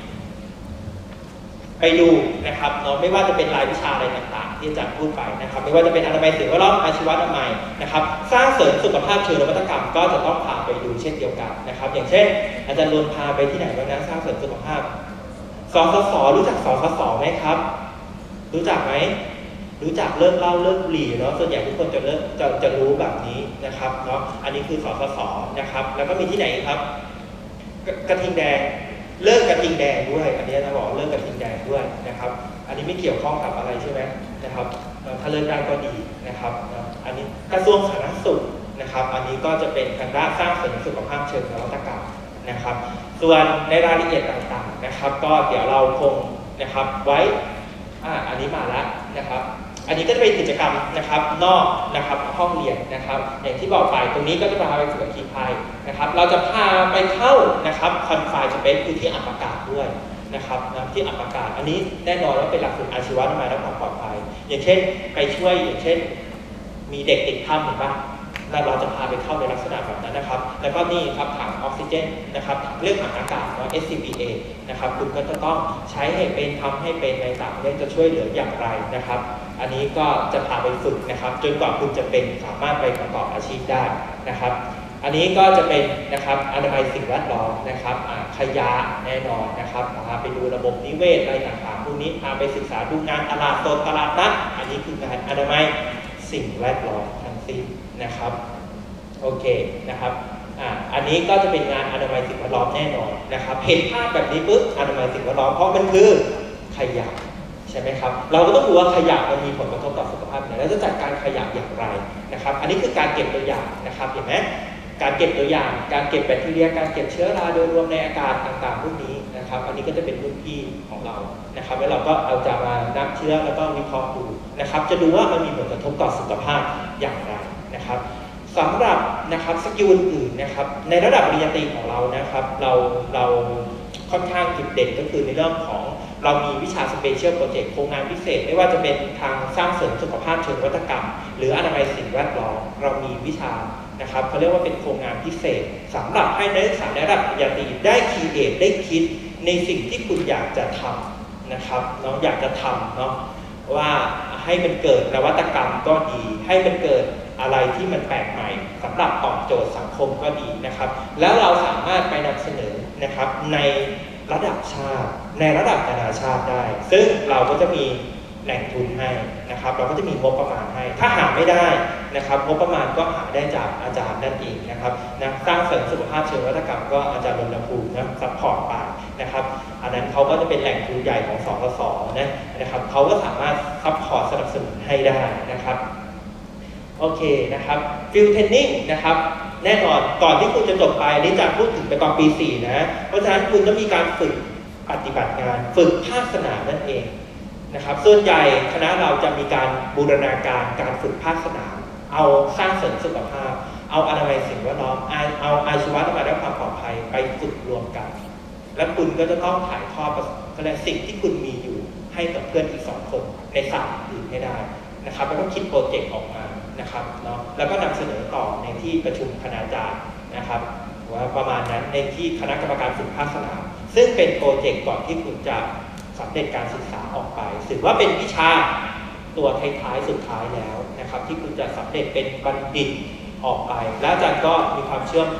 ไปดูนะครับเนาะไม่ว่าจะเป็นรายวิชาอะไรต่างๆที่อาจารย์พูดไปนะครับไม่ว่าจะเป็นอนามัยสิ่งแวดล้อมอาชีวะอนามัยนะครับสร้างเสริมสุขภาพเชิงนวัตกรรมก็จะต้องพาไปดูเช่นเดียวกันนะครับอย่างเช่นอาจารย์รวนพาไปที่ไหนบ้างนะสร้างเสริมสุขภาพสสสรู้จักสสสไหมครับรู้จักไหมรู้จักเลิกเหล้าเลิกบุหรี่เนาะส่วนใหญ่ทุกคนจะเลิกจะจะรู้แบบนี้นะครับเนาะอันนี้คือสสสนะครับแล้วก็มีที่ไหนครับกระทิงแดงเลิกกระทิงแดงด้วยอันนี้นะบอกเลิกกระทิงแดงด้วยนะครับอันนี้ไม่เกี่ยวข้องกับอะไรใช่ไหมนะครับถ้าเลิกได้ก็ดีนะครับอันนี้กระทรวงสาธารณสุขนะครับอันนี้ก็จะเป็นทางด้านสร้างเสริมสุขภาพเชิงนวัตกรรมนะครับส่วนในรายละเอียดต่างๆนะครับก็เดี๋ยวเราคงนะครับไว้อ่าอันนี้มาแล้วนะครับอันนี้ก็จะเป็นกิจกรรมนะครับนอกนะครับห้องเรียนนะครับอย่างที่บอกไปตรงนี้ก็จะพาไปฝึกคีพายนะครับเราจะพาไปเข้านะครับคอนไฟน์สเปซคือที่อับอากาศด้วยนะครับนะที่อับอากาศอันนี้แน่นอนว่าเป็นหลักสูตรอาชีวะอนามัยและความปลอดภัยอย่างเช่นไปช่วยอย่างเช่นมีเด็กติดถ้ำเห็นปะแล้วเราจะพาไปเข้าในลักษณะแบบนั้นนะครับแล้วก็นี่ครับถังออกซิเจนนะครับเรื่องถังอากาศเนาะ เอส ซี พี เอ นะครับคุณก็จะต้องใช้ให้เป็นทำให้เป็นในต่างประเทศจะช่วยเหลืออย่างไรนะครับอันนี้ก็จะพาไปฝึกนะครับจนกว่าคุณจะเป็นสามารถไปประกอบอาชีพได้นะครับอันนี้ก็จะเป็นนะครับอนามัยสิ่งแวดล้อมนะครับขยะแน่นอนนะครับพาไปดูระบบนิเวศอะไรต่างๆพวกนี้พาไปศึกษาดูงานตลาดสดตลาดนัดอันนี้คืองานอนามัยสิ่งแวดล้อมทั้งสิ้นนะครับโอเคนะครับอ่าอันนี้ก็จะเป็นงานอนามัยสิ่งแวดล้อมแน่นอนนะครับเห็นภาพแบบนี้ปุ๊บอนามัยสิ่งแวดล้อมเพราะมันคือขยะใช่ไหมครับเราก็ต้องดูว่าขยะมันมีผลกระทบต่อสุขภาพเนี่ยแล้วจะจัดการขยะอย่างไรนะครับอันนี้คือการเก็บตัวอย่างนะครับเห็นไหมการเก็บตัวอย่างการเก็บแบคทีเรียการเก็บเชื้อราโดยรวมในอากาศต่างๆพวกนี้นะครับอันนี้ก็จะเป็นรุ่นพี่ของเรานะครับแล้วเราก็เอาจะมานับเชื้อแล้วก็วิเคราะห์ดูนะครับจะดูว่ามันมีผลกระทบต่อสุขภาพอย่างไรนะครับสำหรับนะครับสกิลอื่นๆนะครับในระดับปริญญาตรีของเรานะครับเราเราค่อนข้างจุดเด่นก็คือในเรื่องของเรามีวิชาสเปเชียลโปรเจกต์โครงงานพิเศษไม่ว่าจะเป็นทางสร้างเสริมสุขภาพเชิงนวัตกรรมหรืออนามัยสิ่งแวดล้อมเรามีวิชานะครับเขาเรียกว่าเป็นโครงงานพิเศษสำหรับให้นักศึกษาในระดับปริญญาตรีได้ครีเอทได้คิดในสิ่งที่คุณอยากจะทำนะครับน้องอยากจะทำเนาะว่าให้มันเกิดนวัตกรรมก็ดีให้มันเกิดอะไรที่มันแปลกใหม่สำหรับตอบโจทย์สังคมก็ดีนะครับแล้วเราสามารถไปนำเสนอนะครับในระดับชาติในระดับนานาชาติได้ซึ่งเราก็จะมีแหล่งทุนให้นะครับเราก็จะมีงบประมาณให้ถ้าหาไม่ได้นะครับงบประมาณก็หาได้จากอาจารย์นั่นเองนะครับนะสร้างเสริมสุขภาพเชิงนวัตกรรมก็อาจารย์รณภูมินะซัพพอร์ตไปนะครับอันนั้นเขาก็จะเป็นแหล่งทุนใหญ่ของสสสนะนะครับเขาก็สามารถซัพพอร์ตสนับสนุนให้ได้นะครับโอเคนะครับฟิลเทรนนิ่งนะครับแน่นอนก่อนที่คุณจะจบไปนี่จะพูดถึงไปตอนปีสี่นะเพราะฉะนั้นคุณต้องมีการฝึกปฏิบัติงานฝึกภาคสนามนั่นเองนะครับส่วนใหญ่คณะเราจะมีการบูรณาการการฝึกภาคสนามเอาสร้างเสริมสุขภาพเอาอนามัยสิ่งแวดล้อมเอาอาชีวะอนามัยและความปลอดภัยไปฝึกรวมกันและคุณก็จะต้องถ่ายทอดสิ่งที่คุณมีอยู่ให้กับเพื่อนอีกสองคนในศาสตร์อื่นให้ได้นะครับแล้วก็คิดโปรเจกต์ออกมานะครับเนาะแล้วก็นำเสนอต่อในที่ประชุมคณาจารย์นะครับว่าประมาณนั้นในที่คณะกรรมการฝึกภาคสนามซึ่งเป็นโปรเจกต์ก่อนที่คุณจะสำเร็จการศึกษาออกไปถือว่าเป็นวิชาตัวท้ายๆสุดท้ายแล้วนะครับที่คุณจะสำเร็จเป็นบัณฑิตออกไปแล้วอาจารย์ก็มีความเชื่อ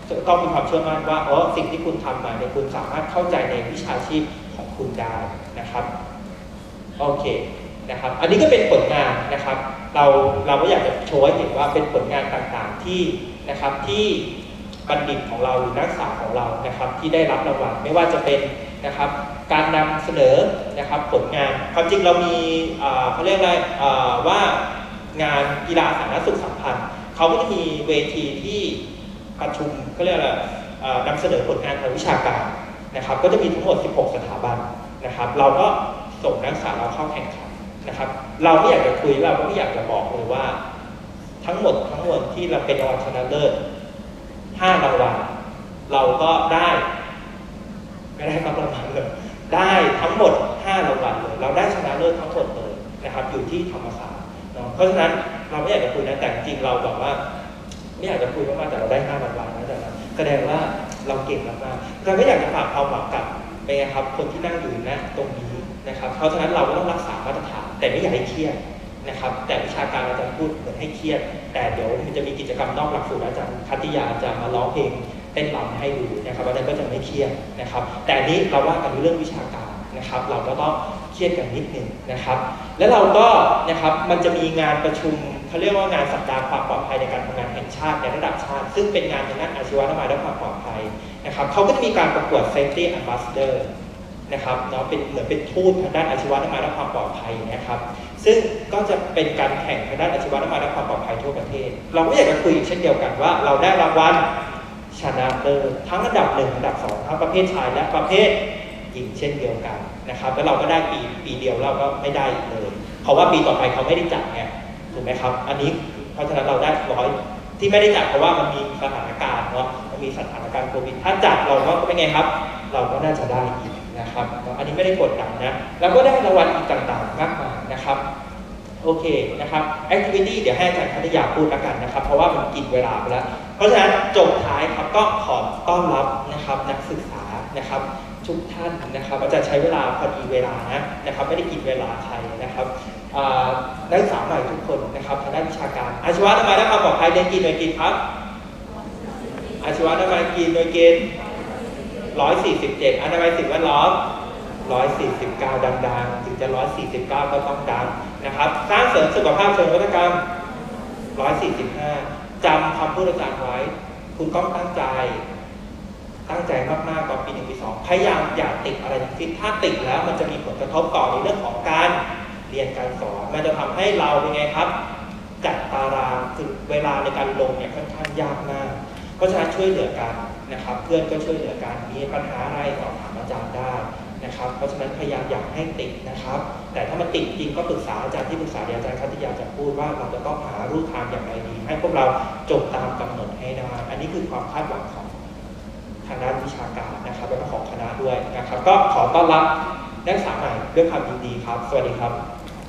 ต้องมีความเชื่อมั่นว่าอ๋อสิ่งที่คุณทำมาเนี่ยคุณสามารถเข้าใจในวิชาชีพของคุณได้นะครับโอเคนะครับอันนี้ก็เป็นผลงานนะครับเราเราก็อยากจะโชว์ให้เห็นว่าเป็นผลงานต่างๆที่นะครับที่บัณฑิตของเราหรือนักศึกษาของเรานะครับที่ได้รับรางวัลไม่ว่าจะเป็นนะครับการนำเสนอนะครับผลงานความจริงเรามีเขาเรียกอะไรว่างานกีฬาสาธารณสุขสัมพันธ์เขาก็จะมีเวทีที่ประชุมเขาเรียกอะไรนำเสนอผลงานทางวิชาการนะครับก็จะมีทั้งหมดสิบหกสถาบันนะครับเราก็ส่งนักศึกษาเราเข้าแข่งขันนะครับเราไม่อยากจะคุยเราก็ไม่อยากจะบอกเลยว่าทั้งหมดทั้งมวลที่เราเป็นรางวัลชนะเลิศห้ารางวัลเราก็ได้ไม่ได้รับรางวัลเลยได้ทั้งหมดห้ารางวัลเลยเราได้ชนะเลิศทั้งหมดเลยนะครับอยู่ที่ธรรมศาสตร์เนาะเพราะฉะนั้นเราไม่อยากจะคุยนะแต่จริงเราบอกว่าไม่อยากจะคุยมากๆแต่เราได้ห้ารางวัลนะแต่แสดงว่าเราเก่งมากๆเราไม่อยากจะฝากความหวังกับเป็นไงครับคนที่นั่งอยู่นะตรงนี้นะครับเพราะฉะนั้นเราก็ต้องรักษามาตรฐานแต่ไม่อยากให้เครียดนะครับแต่วิชาการอาจารย์พูดเหมือนให้เครียดแต่เดี๋ยวมันจะมีกิจกรรมนอกหลักสูตรอาจารย์คัตติยาจะมาร้องเพลงเต้นรำให้ดูนะครับอาจารย์ก็จะไม่เครียดนะครับแต่อันนี้เราว่ากันเรื่องวิชาการนะครับเราก็ต้องเครียดกันนิดนึงนะครับแล้วเราก็นะครับมันจะมีงานประชุมเขาเรียกว่างานสัปดาห์ความปลอดภัยในการทำงานแห่งชาติในระดับชาติซึ่งเป็นงานทางด้านอาชีวะและด้านความปลอดภัยนะครับเขาก็จะมีการประกวด Safety Ambassador นะครับเนาะเป็นเหมือนเป็นทูตทางด้านอาชีวะและด้านความปลอดภัยนะครับซึ่งก็จะเป็นการแข่งทางด้านอาชีวะและด้านความปลอดภัยทั่วประเทศเราก็อยากจะคุยเช่นเดียวกันว่าเราได้รางวัลชนะเลิศทั้งอันดับหนึ่งอันดับสองทั้งประเภทชายและประเภทหญิงเช่นเดียวกันนะครับแล้วเราก็ได้ปีปีเดียวเราก็ไม่ได้อีกเลยเพราะว่าปีต่อไปเขาไม่ได้จัดไงถูกไหมครับอันนี้เพราะฉะนั้นเราได้ร้อยที่ไม่ได้จัดเพราะว่ามันมีสถานการณ์เนาะมันมีสถานการณ์โควิดถ้าจัดเราก็เป็นไงครับเราก็น่าจะได้อีกนะครับอันนี้ไม่ได้กดดันนะแล้วก็ได้รางวัลอีกต่างๆมากมายนะครับโอเคนะครับ activity เดี๋ยวให้อาจารย์คัตติยาพูดแล้วกันนะครับเพราะว่ามันกินเวลาไปแล้วเพราะฉะนั้นจบท้ายครับก็ขอต้อนรับนะครับนักศึกษานะครับทุกท่านนะครับอาจารย์ใช้เวลาพอดีเวลานะนะครับไม่ได้กินเวลาใครนะครับนักศึกษาใหม่ทุกคนนะครับทางด้านวิชาการอาชีวะทำไมได้ความปลอดภัยเรียนกี่หน่วยกินครับอาชีวะทำไมกินหน่วยกินร้อยสี่สิบเจ็ดอนามัยสิ่งแวดล้อมร้อยสี่สิบเก้าดังๆถึงจะร้อยสี่สิบเก้าก็ต้องดังนะครับสร้างเสริมสุขภาพเชิงนวัตกรรมร้อยสี่สิบห้าจำคำพูดอาจารย์ไว้คุณต้องตั้งใจตั้งใจมากๆตอนปีหนึ่งปีสองพยายามอย่าติดอะไรทั้งสิ้นถ้าติดแล้วมันจะมีผลกระทบต่อในเรื่องของการเรียนการสอนมันจะทำให้เราเป็นไงครับจัดตารางถึงเวลาในการลงเนี่ยค่อนข้างยากมากเพราะฉะนั้นช่วยเหลือกันนะครับเพื่อนก็ช่วยเหลือกันมีปัญหาอะไรสอบถามอาจารย์ได้นะครับเพราะฉะนั้นพยายามอยากให้ติดนะครับแต่ถ้ามันติดจริงก็ปรึกษาอาจารย์ที่ปรึกษาอาจารย์คัตติยาจะพูดว่าเราจะต้องหารูทางอย่างไรดีให้พวกเราจบตามกำหนดให้ได้อันนี้คือความคาดหวังของทางด้านวิชาการนะครับและของคณะด้วยนะครับก็ขอต้อนรับนักศึกษาใหม่ด้วยความยินดีครับสวัสดีครับ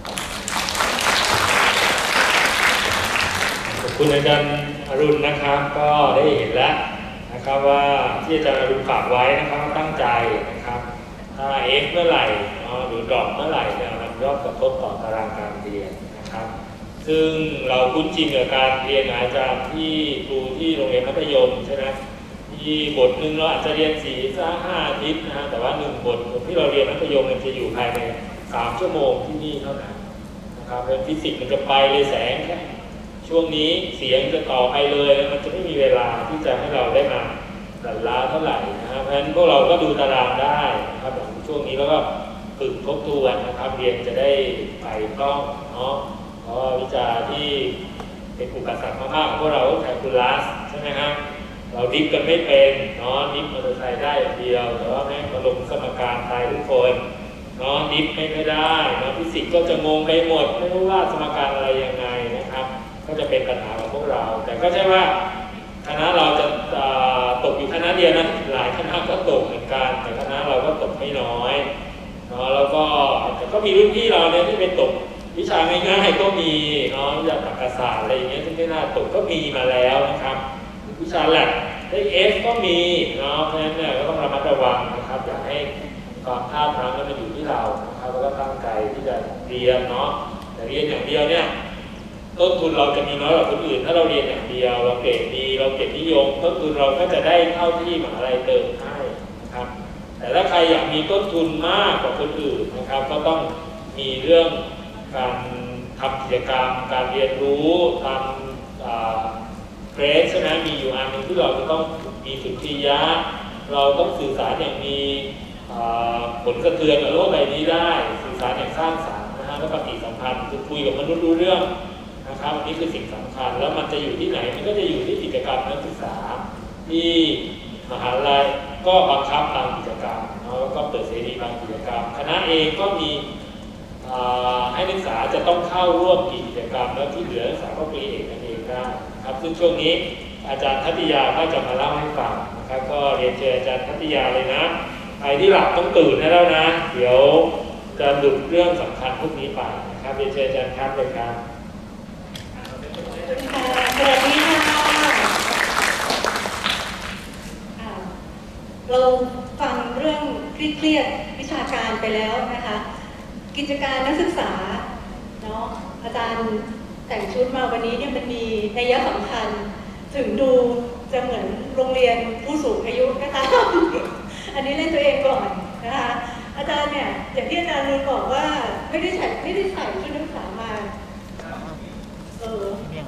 ขอบคุณอาจารย์อรุณนะครับก็ได้เห็นแล้วนะครับว่าที่อาจารย์อรุณฝากไว้นะครับตั้งใจนะครับถ้า F เมื่อไหร่หรือดรอปเมื่อไหร่เนี่ยมันย่อมกระทบต่อตารางการเรียนนะครับซึ่งเราคุ้นชินกับการเรียนอาจารย์ที่ครูที่โรงเรียนมัธยมใช่ไหมที่บทหนึ่งเราอาจจะเรียนสี่ถึงห้าอาทิตย์นะแต่ว่าหนึ่งบทที่เราเรียนมัธยมมันจะอยู่ภายในสามชั่วโมงที่นี่เท่านั้นนะครับเป็นฟิสิกส์มันจะไปเลยแสงแค่ช่วงนี้เสียงจะต่อไปเลยแล้วมันจะไม่มีเวลาที่จะให้เราได้มาดัดล้าเท่าไหร่นะครับเพราะฉะนั้นพวกเราก็ดูตารางได้นะครับช่วงนี้แล้วก็ฝึกทบทวนนะครับเรียนจะได้ไปคล่องเนาะเพราะวิชาที่เป็นอุปสรรคมากๆของพวกเราแคลคูลัสใช่ไหมครับเราดิฟกันไม่เป็นเนาะดิฟมอเตอร์ไซค์ได้อย่างเดียวแต่ว่าแม่มาลงสมการไทยทุกคนเนาะดิฟไม่ไม่ได้เนาะฟิสิกส์ก็จะงงไปหมดไม่รู้ว่าสมการอะไรยังไงนะครับก็จะเป็นปัญหาของพวกเราแต่ก็ใช่ว่าคณะเราจะตกอยู่คณะเดียวนะหลายคณะก็ตกเหมือนกันแต่คณะเราก็ตกไม่น้อยเนาะแล้วก็แต่ก็มีรุ่นพี่เราเนี่ยที่เป็นตกวิชาง่ายๆก็มีเนาะวิชาตรรกศาสตร์อะไรอย่างเงี้ยที่ไม่น่าตกก็มีมาแล้วนะครับวิชาแลบได้ F ก็มีเนาะเพราะฉะนั้นเนี่ยก็ต้องระมัดระวังนะครับอย่าให้ความพลาดพลั้งนั้นมันอยู่ที่เรานะครับแล้วก็ตั้งใจที่จะเรียนเนาะแต่เรียนอย่างเดียวเนี่ยต้นทุนเราจะมีน้อยกว่าคนอื่นถ้าเราเรียนอย่างเดียวเราเกรดดีเราเกียรตินิยมก็คือเราก็จะได้เท่าที่มหาลัยเติมให้นะครับแต่ถ้าใครอยากมีต้นทุนมากกว่าคนอื่นนะครับก็ต้องมีเรื่องการทำกิจกรรมการเรียนรู้ทำเกรดใช่ไหมมีอยู่อันหนึ่งที่เราจะต้องมีสุนทรียะเราต้องสื่อสารอย่างมีผลกระเทือนกับโลกใบนี้ได้สื่อสารอย่างสร้างสรรค์นะฮะและปฏิสัมพันธ์คือคุยกับมนุษย์รู้เรื่องนะครับนี่คือสิ่งสำคัญแล้วมันจะอยู่ที่ไหนมันก็จะอยู่ที่กิจกรรมนักศึกษาที่มหาลัยก็บังคับบางกิจกรรมแล้วก็เปิดเสรีบางกิจกรรมคณะเองก็มีให้นักศึกษาจะต้องเข้าร่วมกิจกรรมแล้วที่เหลือนักศึกษาก็ปรีเอกกันเองได้ครับซึ่งช่วงนี้อาจารย์ทัตยาก็จะมาเล่าให้ฟังนะครับก็เรียนเชิญอาจารย์ทัตยาเลยนะใครที่หลับต้องตื่นได้แล้วนะเดี๋ยวจะหลุดเรื่องสำคัญพวกนี้ไปนะครับเรียนเชิญอาจารย์ครับเลยครับสวัสดีค่ะเราฟังเรื่องเครียดวิชาการไปแล้วนะคะกิจการนักศึกษาเนาะอาจารย์แต่งชุดมาวันนี้เนี่ยมันมีนัยสำคัญถึงดูจะเหมือนโรงเรียนผู้สูงอายุก็ตามอันนี้เล่นตัวเองก่อนนะคะอาจารย์เนี่ยอย่างที่อาจารย์รู้บอกว่าไม่ได้ใส่ไม่ได้ใส่ชุดนักศึกษามาเออ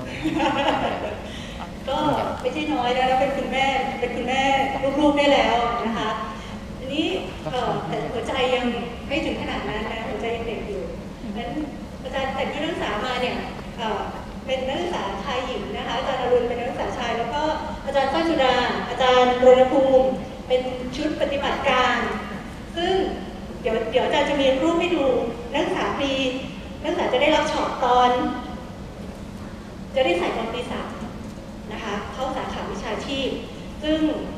ก็ไม่ใช่น้อยแล้วเป็นคุณแม่เป็นคุณแม่ลูกๆได้แล้วนะคะอันนี้แต่หัวใจยังไม่ถึงขนาดนั้นนะหัวใจยังเด็กอยู่นั้นอาจารย์แต่งชุดนักศึกษามาเนี่ยเป็นนักศึกษาชายหญิงนะคะอาจารย์อรุณเป็นนักศึกษาชายแล้วก็อาจารย์ฝ้ายสุดาอาจารย์รณภูมิเป็นชุดปฏิบัติการซึ่งเดี๋ยวเดี๋ยวอาจารย์จะมีรูปให้ดูนักศึกษาปีนักศึกษาจะได้รับช็อตตอนจะได้ใส่ตอนปีสามนะคะเข้าสาขาวิชาชีพซึ่ง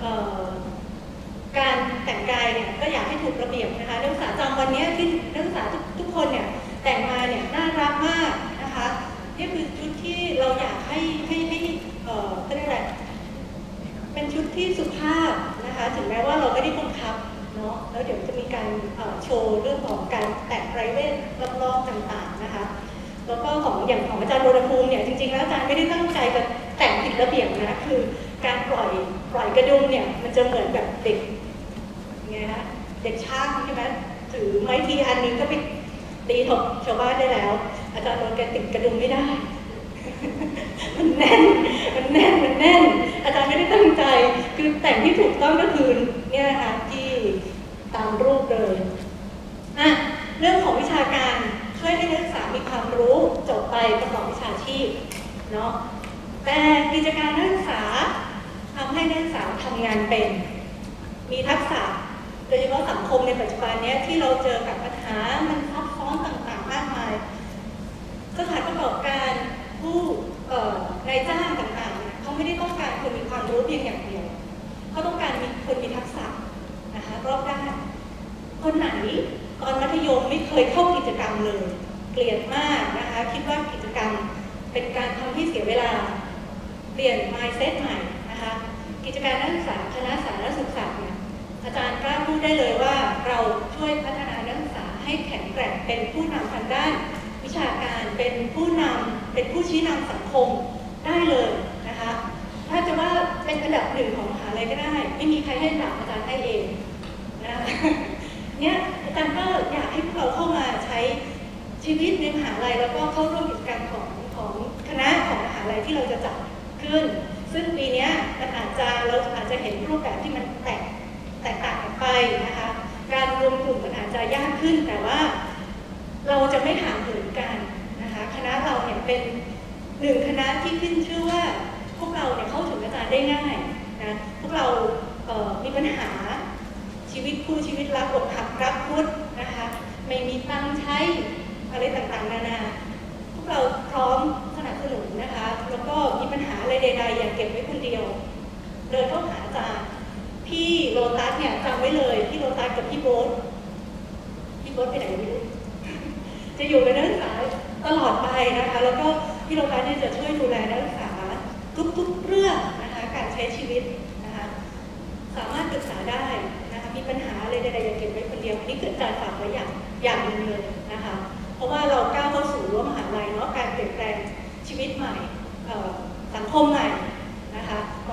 การแต่งกายเนี่ยก็อยากให้ถูกระเบียบนะคะนักศึกษาจำวันนี้ที่นักศึกษาทุกคนเนี่ยแต่งมาเนี่ยน่ารักมากนะคะนี่คือชุดที่เราอยากให้ให้ให้เอ่อเป็นอะไรเป็นชุดที่สุภาพนะคะถึงแม้ว่าเราไม่ได้บังคับเนาะแล้วเดี๋ยวจะมีการโชว์เรื่องของการแต่งไพรเวทรอบๆต่างๆนะคะแล้วก็ของอย่างของอาจารย์โรณภูมิเนี่ยจริงๆแล้วอาจารย์ไม่ได้ตั้งใจจะแต่งผิดระเบียบนะคือการปล่อยปล่อยกระดุมเนี่ยมันจะเหมือนแบบเด็กไงนะเด็กช่างใช่ไหมถือไม้ทีอันนึงก็ไปตีถกชาวบ้านได้แล้วอาจารย์โดนแกติดกระดุมไม่ได้มันแน่นมันแน่นมันแน่นอาจารย์ไม่ได้ตั้งใจคือแต่งที่ถูกต้องก็คือเนี่ยนะคะที่ตามรูปเลยอ่ะเรื่องของวิชาการช่วยให้นักศึกษามีความรู้จบไปประกอบวิชาชีพเนาะแต่กิจการนักศึกษาทำให้นักศึกษาทำงานเป็นมีทักษะโดยเฉพาะสังคมในปัจจุบันนี้ที่เราเจอกับปัญหามันซับซ้อนต่างๆมากมายสถานประกอบการผู้นายจ้างต่างๆเขาไม่ได้ต้องการคนมีความรู้เพียงอย่างเดียวเขาต้องการมีคนมีทักษะนะคะรอบด้านคนไหนตอนมัธยมไม่เคยเข้ากิจกรรมเลยเกลียดมากนะคะคิดว่ากิจกรรมเป็นการทำให้เสียเวลาเปลี่ยน mindset ใหม่นะคะกิจการนักศึกษาคณะสาธารณสุขศาสตร์เนี่ยอาจารย์กล้าพูดได้เลยว่าเราช่วยพัฒนานักศึกษาให้แข็งแกร่งเป็นผู้นำทางด้านวิชาการเป็นผู้นำเป็นผู้ชี้นำสังคมได้เลยนะคะถ้าจะว่าเป็นอันดับหนึ่งของมหาลัยก็ได้ไม่มีใครให้ดับอาจารย์ให้เองนะเนี่ยอาจารย์ก็อยากให้พวกเราเข้ามาใช้ชีวิตในมหาลัยแล้วก็เข้าร่วมกิจกรรมของของคณะของมหาลัยที่เราจะจัดขึ้นซึ่งปีนี้มันอาจจะเราอาจจะเห็นรูปแบบที่มันแตกแตกต่างกันไปนะคะการรวมกลุ่มมันอาจจะยากขึ้นแต่ว่าเราจะไม่ห่างเหินกันนะคะคณะเราเนี่ยเป็นหนึ่งคณะที่ขึ้นชื่อว่าพวกเราเนี่ยเข้าถึงอาจารย์ได้ง่ายนะพวกเราเอ่อมีปัญหาชีวิตคู่ชีวิตรักอกหักรักพุทธนะคะไม่มีตังค์ใช้อะไรต่างๆนานาพวกเราพร้อมสนับสนุนนะคะแล้วก็มีปัญหาอะไรใดๆอย่าเก็บไว้คนเดียวเดินเข้าหาอาจารย์พี่โลตัสเนี่ยจำไว้เลยพี่โลตัสกับพี่โบ๊ทพี่โบ๊ทไปไหนไม่รู้จะอยู่เป็นนักศึกษาตลอดไปนะคะแล้วก็พี่โลตัสเนี่ยจะช่วยดูแลนักศึกษาทุกๆเรื่องนะคะการใช้ชีวิตนะคะสามารถปรึกษาได้นะคะมีปัญหาอะไรใดๆอย่าเก็บไว้คนเดียวนี่คืออาจารย์ฝากไว้อย่างอย่างหนึ่งเลยนะคะเพราะว่าเราก้าวเข้าสู่รั้วมหาลัยเนาะการเปลี่ยนแปลงชีวิตใหม่สังคมใหม่นะคะม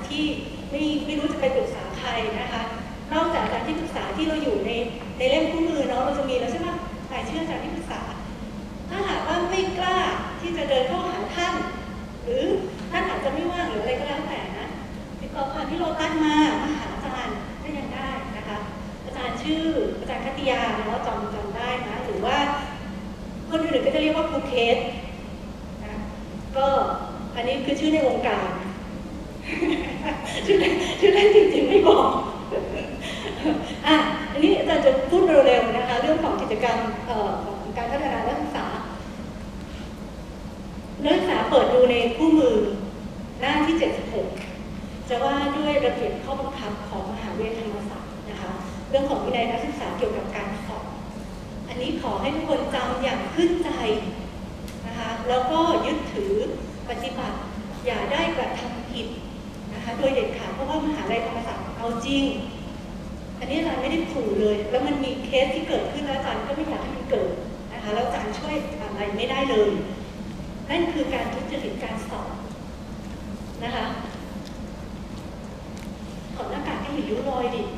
ที่ไม่ไม่รู้จะไปปรึกษาใครนะคะนอกจากอาจารย์ที่ปรึกษาที่เราอยู่ในในเล่มคู่มือเนาะเราจะมีแล้วใช่ไหมรายชื่ออาจารย์ที่ปรึกษาถ้าหากว่าไม่กล้าที่จะเดินเข้าหาท่านหรือท่านอาจจะไม่ว่างหรืออะไรก็แล้วแต่นะติดต่อผ่านที่โลตัสมามาหาอาจารย์ก็ยังได้นะคะอาจารย์ชื่ออาจารย์คัตติยาเนาะจำจำได้นะหรือว่าคนอื่นก็จะเรียกว่าครูเคสนะก็อันนี้คือชื่อในวงการชื่อชื่อเล่นจริงๆไม่บอกอ่ะอันนี้อาจารย์จะพูดเร็วๆนะคะเรื่องของกิจกรรมของการพัฒนานักศึกษานักศึกษาเปิดดูในคู่มือหน้าที่เจ็ดสิบหกจะว่าด้วยระเบียบข้อบังคับของมหาวิทยาลัยธรรมศาสตร์นะคะเรื่องของวินัยนักศึกษาเกี่ยวกับการสอบอันนี้ขอให้ทุกคนจำอย่างขึ้นใจนะคะแล้วก็ยึดถือปฏิบัติอย่าได้กระทำผิดนะคะโดยเด็ดขาดเพราะว่ามหาวิทยาลัยธรรมศาสตร์เอาจริงอันนี้อาจารย์ไม่ได้ขู่เลยแล้วมันมีเคสที่เกิดขึ้นแล้วอาจารย์ก็ไม่อยากให้มันเกิดนะคะแล้วอาจารย์ช่วยอะไรไม่ได้เลยนั่นคือการทุจริตการสอบนะคะขอหน้ากากให้เห็นริ้วรอยดิ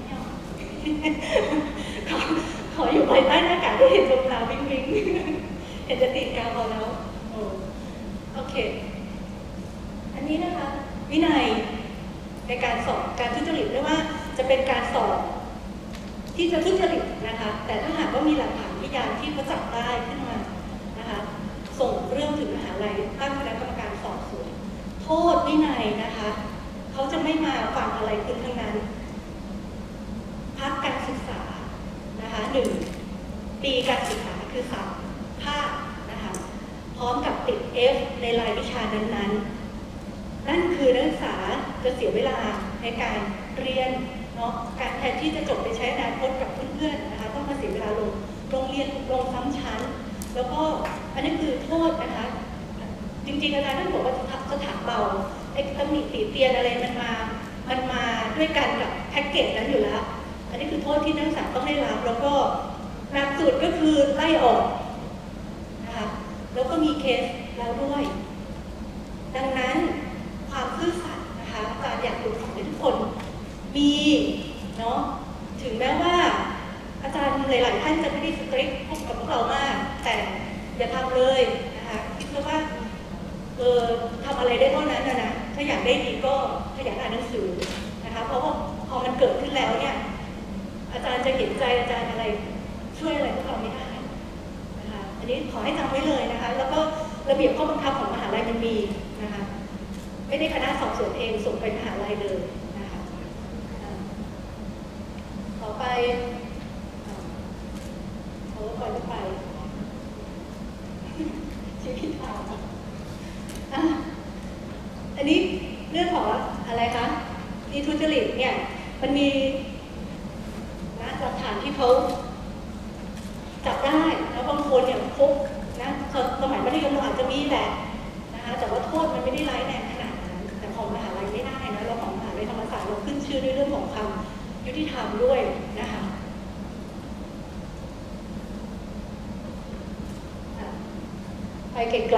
ขอขออยู่ภายใต้หน้ากากที่เห็นตรงตาวิ่งวิ่งเห็นจะติดกาวพอแล้วโอโอเคอันนี้นะคะวินัยในการสอบการทุจริตไม่ว่าจะเป็นการสอบที่จะทุจริตนะคะแต่ถ้าหากว่ามีหลักฐานพยานที่เขาจับได้ขึ้นมานะคะส่งเรื่องถึงมหาลัยตั้งคณะกรรมการสอบสวนโทษวินัยนะคะเขาจะไม่มาฟังอะไรคุณทั้งนั้นพักการศึกษานะคะหนึ่งปีการศึกษาคือสามภาคนะคะพร้อมกับติด F ในรายวิชานั้นๆนั่นคือนักศึกษาจะเสียเวลาในการเรียนเนาะการแทนที่จะจบไปใช้อนาคตกับเพื่อนๆนะคะต้องมาเสียเวลาลงโรงเรียนลงซ้ำชั้นแล้วก็อันนี้คือโทษนะคะจริงๆอาจารย์ท่านบอกว่าสถานเบาไอ้ตำหนิติเตียนอะไรมันมามันมาด้วยกันกับแพ็กเกจนั้นอยู่แล้วอันนี้คือโทษที่นักศึกษาต้องได้รับแล้วก็หนักสุดก็คือไล่ออกนะคะแล้วก็มีเคสแล้วด้วยดังนั้นความซื่อสัตย์นะคะอาจารย์อยากปลุกฝังให้ทุกคนมีเนาะถึงแม้ว่าอาจารย์หลายๆท่านจะไม่ได้สตริกพวกกับพวกเรามากแต่อย่าทำเลยนะคะคิดว่าเออทำอะไรได้เท่านั้นนะนะถ้าอยากได้ดีก็ขยันอ่านหนังสือนะคะเพราะว่าพอมันเกิดขึ้นแล้วเนี่ยอาจารย์จะเห็นใจอาจารย์อะไรช่วยอะไรพวกเราไม่ได้นะคะอันนี้ขอให้จำไว้เลยนะคะแล้วก็ระเบียบข้อบังคับของมหาลัยมันมีนะคะไม่ได้คณะสอบสวนเองส่งไปมหาลัยเลยนะคะต่อไปเอาไปไม่ไปชี้ผิดทางอันนี้เรื่องของอะไรคะที่ทุจริตเนี่ยมันมีนะหลักฐานที่เขาจับได้แล้วบางคนเนี่ยพบนะสมัยมัธยมเราอาจจะมีแหละนะคะแต่ว่าโทษมันไม่ได้ร้ายแรงขนาดนั้นแต่ของมหาลัยไม่ได้นะเราของมหาลัยธรรมศาสตร์เราขึ้นชื่อด้วยเรื่องของความยุติธรรมด้วยนะคะไปไกล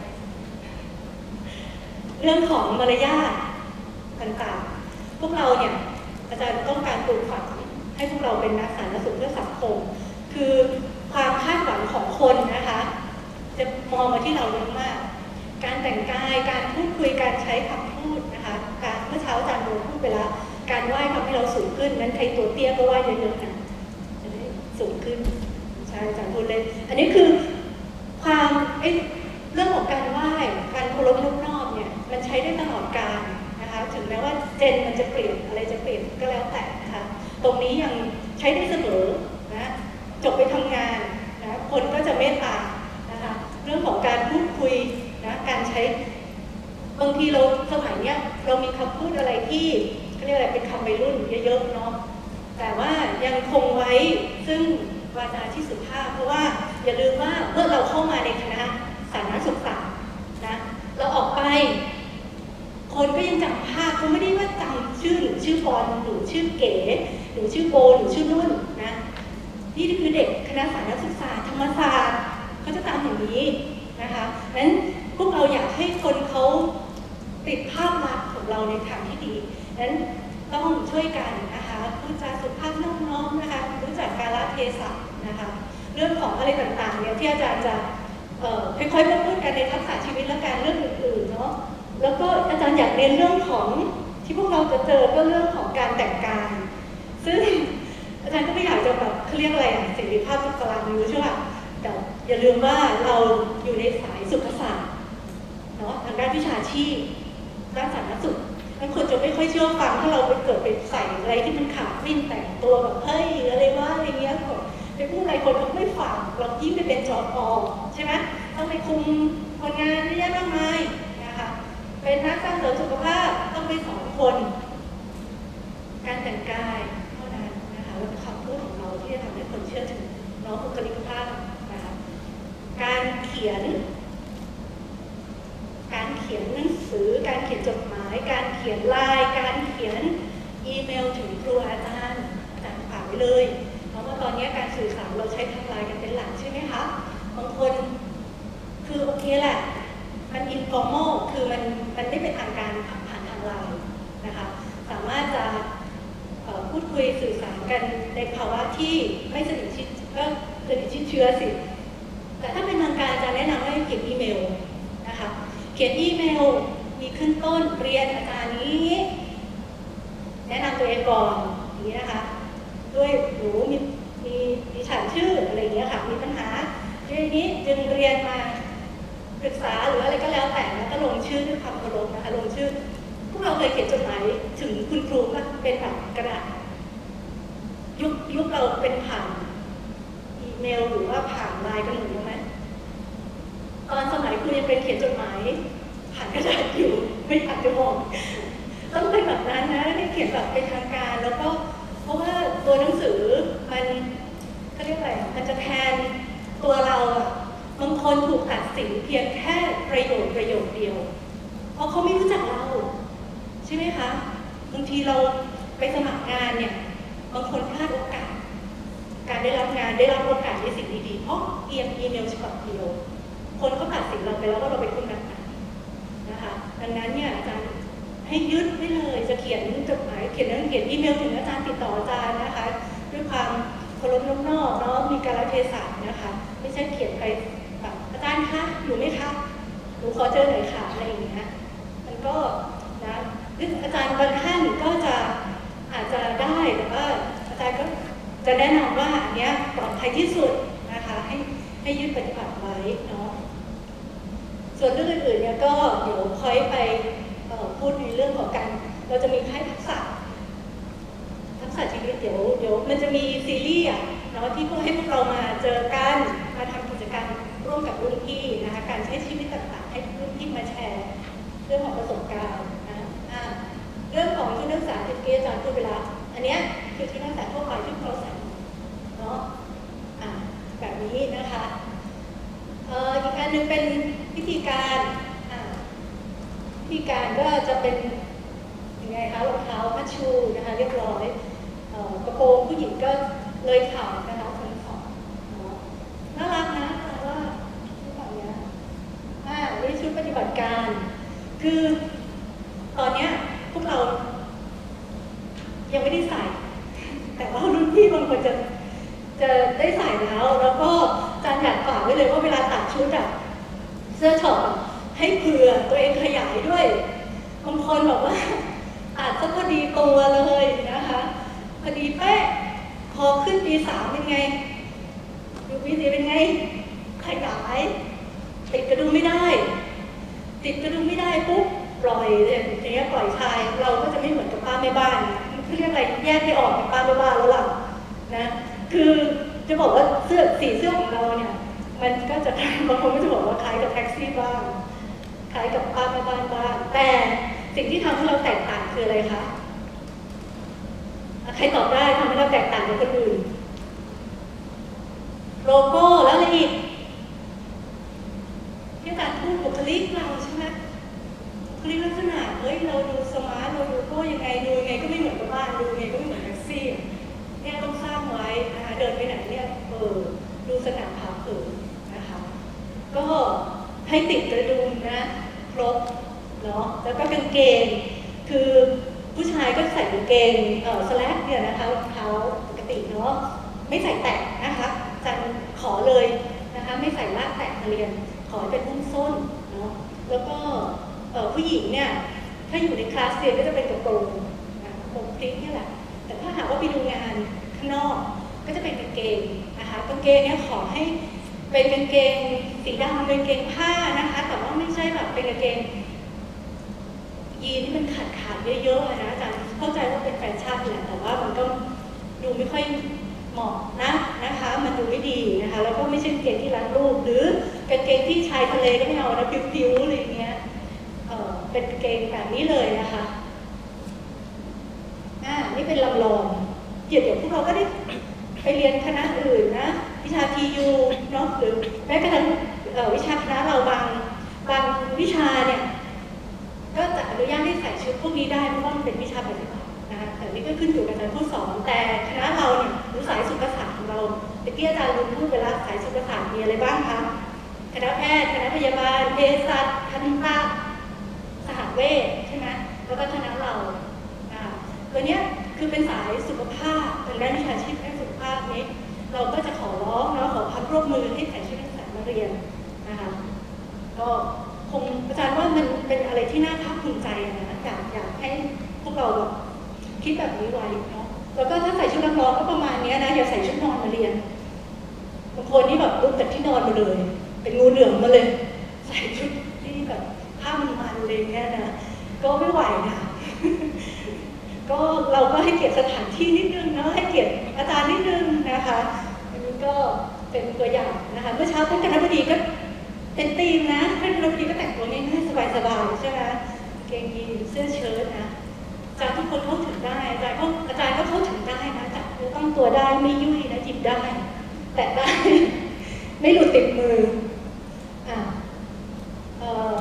ๆเรื่องของมารยาทต่างๆพวกเราเนี่ยอาจารย์ต้องการปลูกฝังให้พวกเราเป็นนักสาธารณสุขเพื่อสังคมคือความคาดหวังของคนนะคะจะมองมาที่เราเยอะมากการแต่งกายการพูดคุยการใช้คำพูดนะคะการเมื่อเช้าอาจารย์โดนพูดไปแล้วการไหว้ทำให้เราสูงขึ้นนั้นใครตัวเตี้ยก็ไหว้เยอะๆนะจะได้สูงขึ้นใช่อาจารย์พูดเลยอันนี้คือความไอ้เรื่องของการไหว้การเคารพนอบน้อมเนี่ยมันใช้ได้ตลอดกาลนะคะถึงแม้ว่าเจนมันจะเปลี่ยนอะไรจะเปลี่ยนก็แล้วแต่นะคะตรงนี้ยังใช้ได้เสมอนะจบไปทำงานนะคนก็จะเมตตานะคะเรื่องของการพูดคุยนะการใช้บางทีเราสมัยเนี้ยเรามีคำพูดอะไรที่เขาเรียกอะไรเป็นคำวัยรุ่นเยอะๆเนาะแต่ว่ายังคงไว้ซึ่งวาจาที่สุภาพเพราะว่าอย่าลืมว่าเมื่อเราเข้ามาในคณะสาธารณสุขศาสตร์นะเราออกไปคนก็ยังจำภาพเขาไม่ได้ว่าจำชื่อหรือชื่อฟอนหรือชื่อเก๋หรือชื่อโบหรือชื่อนุ่นนะนี่คือเด็กคณะสาธารณสุขศาสตร์ธรรมศาสตร์เขาจะตามอย่างนี้นะคะนั้นพวกเราอยากให้คนเขาติดภาพลักษณ์ของเราเราในทางที่ดีนั้นต้องช่วยกันนะคะพูดจาสุภาพนุ่มน้อมนะคะรู้จักกาลเทศะนะคะเรื่องของอะไรต่างๆเนี่ยที่อาจารย์จะเอ่อค่อยๆพูดกันในทักษะชีวิตและการเรื่องอื่นๆเนาะแล้วก็อาจารย์อยากเรียนเรื่องของที่พวกเราจะเจอก็เรื่องของการแต่งกายซึ่งอาจารย์ก็ไม่อยากจะแบบเขาเรียกอะไรอ่ะเสรีภาพทุกตารางนิ้วใช่ป่ะแต่อย่าลืมว่าเราอยู่ในสายสุขศาสตร์เนาะทางด้านวิชาชีพด้านสาธารณสุขบางคนจะไม่ค่อยเชื่อฟังถ้าเราไปเกิดไปใส่อะไรที่มันขาดวิ่งแต่งตัวแบบเฮ้ยอะไรวะอะไรเงี้ยไปพูดอะไรคนเขาไม่ฟังเรายิ่งไปเป็นจอปอใช่ไหมต้องไปคุมคนงานเยอะแยะมากมายนะคะเป็นนักสร้างเสริมสุขภาพต้องไปสอนคนการแต่งกายเท่านั้นนะคะแล้วคำพูดของเราที่จะทำให้คนเชื่อถือน้องบุคลิกภาพนะคะการเขียนการเขียนหนังสือการเขียนจดหมายการเขียนไลน์การเขียนอีเมลถึงครูอาจารย์อาจารย์ฝากไว้เลยเพราะว่าตอนนี้การสื่อสารเราใช้ทางไลน์กันเป็นหลักใช่ไหมคะบางคนคือโอเคแหละมันอินฟอร์มอลคือมันมันไม่เป็นทางการผ่านทางไลน์นะคะสามารถจะพูดคุยสื่อสารกันในภาวะที่ไม่สนิทชิดก็สนิทชิดเชื้อสิแต่ถ้าเป็นทางการอาจารย์แนะนำให้เขียนอีเมลนะคะเขียนอีเมลมีขึ้นต้นเรียนอาจารย์นี้แนะนำตัวเองก่อนอย่างนี้นะคะด้วยหนูมีมีมีฉันชื่ออะไรอย่างเงี้ยค่ะมีปัญหาทีนี้จึงเรียนมาศึกษาหรืออะไรก็แล้วแต่แล้วก็ลงชื่อด้วยความเคารพนะคะลงชื่อพวกเราเคยเขียนจดหมายถึงคุณครูก็เป็นแบบกระดาษยุคยุคเราเป็นผ่านอีเมลหรือว่าผ่านไลน์กันหรือไหมตอนสมัยคุณยังเป็นเขียนจดหมายผ่านกระดาษอยู่ไม่ผ่านจะมองต้องเป็นแบบนั้นนะให้เขียนแบบเป็นทางการแล้วก็เพราะว่าตัวหนังสือมันเขาเรียกอะไรมันจะแทนตัวเราอะบางคนถูกตัดสินเพียงแค่ประโยคประโยคเดียวเพราะเขาไม่รู้จักเราใช่ไหมคะบางทีเราไปสมัครงานเนี่ยบางคนพลาดโอกาสการได้รับงานได้รับโอกาสในสิ่งดีๆเพราะเอียมอีเมลฉบับเดียวคนก็ตัดสินเราไปแล้วว่าเราเป็นคนแบบไหนนะคะดังนั้นเนี่ยอาจารย์ให้ยึดไว้เลยจะเขียนจดหมายเขียนเขียนอีเมลถึงอาจารย์ติดต่ออาจารย์นะคะด้วยความเคารพน้อมนอบเนาะมีกาลเทศะนะคะไม่ใช่เขียนไปแบบอาจารย์คะอยู่ไหมคะหนูขอเจอหน่อยค่ะอะไรอย่างเงี้ยมันก็นะอาจารย์บางท่านก็จะอาจจะได้แต่ว่าอาจารย์ก็จะแนะนำว่าอันเนี้ยปลอดภัยที่สุดนะคะให้ให้ยึดปฏิบัติไว้เนาะส่วนเรื่องอื่นๆเนี่ยก็เดี๋ยวคอยไปพูดในเรื่องของการเราจะมีให้ทักษะทักษะชีวิตเดี๋ยวเดี๋ยวมันจะมีซีรีส์อ่ะเนาะที่พวกให้พวกเรามาเจอกันมาทำกิจกรรมร่วมกับรุ่นพี่นะคะการใช้ชีวิตต่างๆให้รุ่นพี่มาแชร์เรื่องของประสบการณ์นะอ่าเรื่องของชุดนักศึกษาที่เมื่อกี้อาจารย์พูดไปแล้วอันเนี้ยคือชุดนักศึกษาทั่วไปที่เราใส่เนาะอ่าแบบนี้นะคะเอ่ออีกอันหนึ่งเป็นวิธีการอ่าวิธีการก็จะเป็นยังไงคะรองเท้ามัดชูนะคะเรียบร้อยเอ่อกระโปรงผู้หญิงก็เลยเข่านะคะคนสองน่ารักนะแต่ว่าชุดแบบนี้อ่านี่ชุดปฏิบัติการคือตอนเนี้ยพวกเรายังไม่ได้ใส่แต่ว่ารุ่นพี่บางคนจะจะได้ใส่แล้วแล้วก็อาจารย์อยากฝากไว้เลยว่าเวลาตัดชุดอะเสื้อช็อปให้เผื่อตัวเองขยายด้วยบางคนบอกว่าตัดซะพอดีตัวเลยนะคะพอดีเป๊ะพอขึ้นปีสามเป็นไงดูปีสี่เป็นไงขยายติดกระดุมไม่ได้ติดกระดุมไม่ได้ปุ๊บปล่อยอย่างเงี้ยปล่อยชายเราก็จะไม่เหมือนกับป้าแม่บ้านเขาเรียกอะไรแยกไม่ออกกับป้าแม่บ้านแล้วล่ะนะคือจะบอกว่าเสื้อสีเสื้อของเราเนี่ยมันก็จะบางคนก็จะบอกว่าคล้ายกับแท็กซี่บ้างคล้ายกับป้าแม่บ้านบ้างแต่สิ่งที่ทำให้เราแตกต่างคืออะไรคะใครตอบได้ทำให้เราแตกต่างจากคนอื่นโลโก้แล้วอะไรอีกที่การพูดบุคลิกเราใช่ไหมบุคลิกลักษณะเฮ้ยเราดูสมาร์ทเราดูโก้ยังไงดูยังไงก็ไม่เหมือนกับบ้านดูยังไงก็ไม่เหมือนแท็กซี่เนี่ยต้องสร้างไว้นะคะเดินไปไหนเนี่ยเออดูสง่าผ่าเผยนะคะก็ให้ติดกระดุมนะครบเนาะแล้วก็กางเกงคือผู้ชายก็ใส่กางเกงเอ่อสแลกเนี่ยนะคะรองเท้าปกติเนาะไม่ใส่แตะนะคะอาจารย์ขอเลยนะคะไม่ใส่ลากแตะมาเรียนขอเป็นหุ้มส้นเนาะแล้วก็ผู้หญิงเนี่ยถ้าอยู่ในคลาสเรียนก็จะเป็นกระโปรงนะกระโปรงพริ้งนี่แหละแต่ถ้าหากว่าไปดูงานข้างนอกก็จะเป็นกางเกงนะคะกางเกงเนี่ยขอให้เป็นกางเกงสีดำเป็นกางเกงผ้านะคะแต่ว่าไม่ใช่แบบเป็นกางเกงยีนที่มันขาดขาดเยอะๆนะอาจารย์เข้าใจว่าเป็นแฟชั่นแหละแต่ว่ามันก็ดูไม่ค่อยเหมาะนะนะคะมันดูไม่ดีนะคะแล้วก็ไม่ใช่กางเกงที่รัดรูปหรือกางเกงที่ชายทะเลก็ไม่เอานะผิวๆอะไรเงี้ยเออเป็นกางเกงแบบนี้เลยนะคะอ่านี่เป็นลำลองเดี๋ยวเดี๋ยวพวกเราก็ได้ไปเรียนคณะอื่นนะวิชาทียูเนาะหรือแม้กระทั่งวิชาคณะเราบางบางวิชาเนี่ยก็จะอนุญาตให้ใส่ชุดพวกนี้ได้เพราะว่ามันเป็นวิชาปฏิบัตินะคะแต่นี่ก็ขึ้นอยู่กับอาจารย์ผู้สอนแต่คณะเราเนี่ยหรือสายสุขศาสตร์ของเราเมื่อกี้อาจารย์ลืมพูดไปแล้วสายสุขศาสตร์มีอะไรบ้างคะคณะแพทย์คณะพยาบาลเภสัชทันตสหเวชใช่ไหมแล้วก็คณะเราอ่าตัวเนี้ยคือเป็นสายสุขภาพเป็นด้านวิชาชีพด้านสุขภาพนี้เราก็จะขอร้องเนาะขอความร่วมมือให้ใส่ชุดนักศึกษามาเรียนนะคะก็คงอาจารย์ว่ามันเป็นอะไรที่น่าภาคภูมิใจนะอยากอยากให้พวกเราแบบคิดแบบนี้ไว้เนาะแล้วก็ถ้าใส่ชุดนักร้องก็ประมาณนี้นะอย่าใส่ชุดนอนมาเรียนบางคนนี่แบบลุกจากที่นอนมาเลยเป็นงูเหลือมมาเลยใส่ชุดที่แบบผ้ามันมันเลยเนี่ยนะก็ไม่ไหวนะก็เราก็ให้เกียรติสถานที่นิดนึงเนาะให้เกียรติอาจารย์นิดนึงนะคะอันนี้ก็เป็นตัวอย่างนะคะเมื่อเช้าท่านคณบดีก็เป็นธีมนะท่านคณบดีก็แต่งตัวง่ายๆสบายๆใช่ไหมเกงยีนเสื้อเชิ้ตนะอาจารย์ทุกคนเข้าถึงได้อาจารย์ก็อาจารย์ก็เข้าถึงได้นะจับตัวตั้งตัวได้ไม่ยุ่ยนะหยิบได้แตะได้ไม่หลุดติดมืออ่ะเอ่อ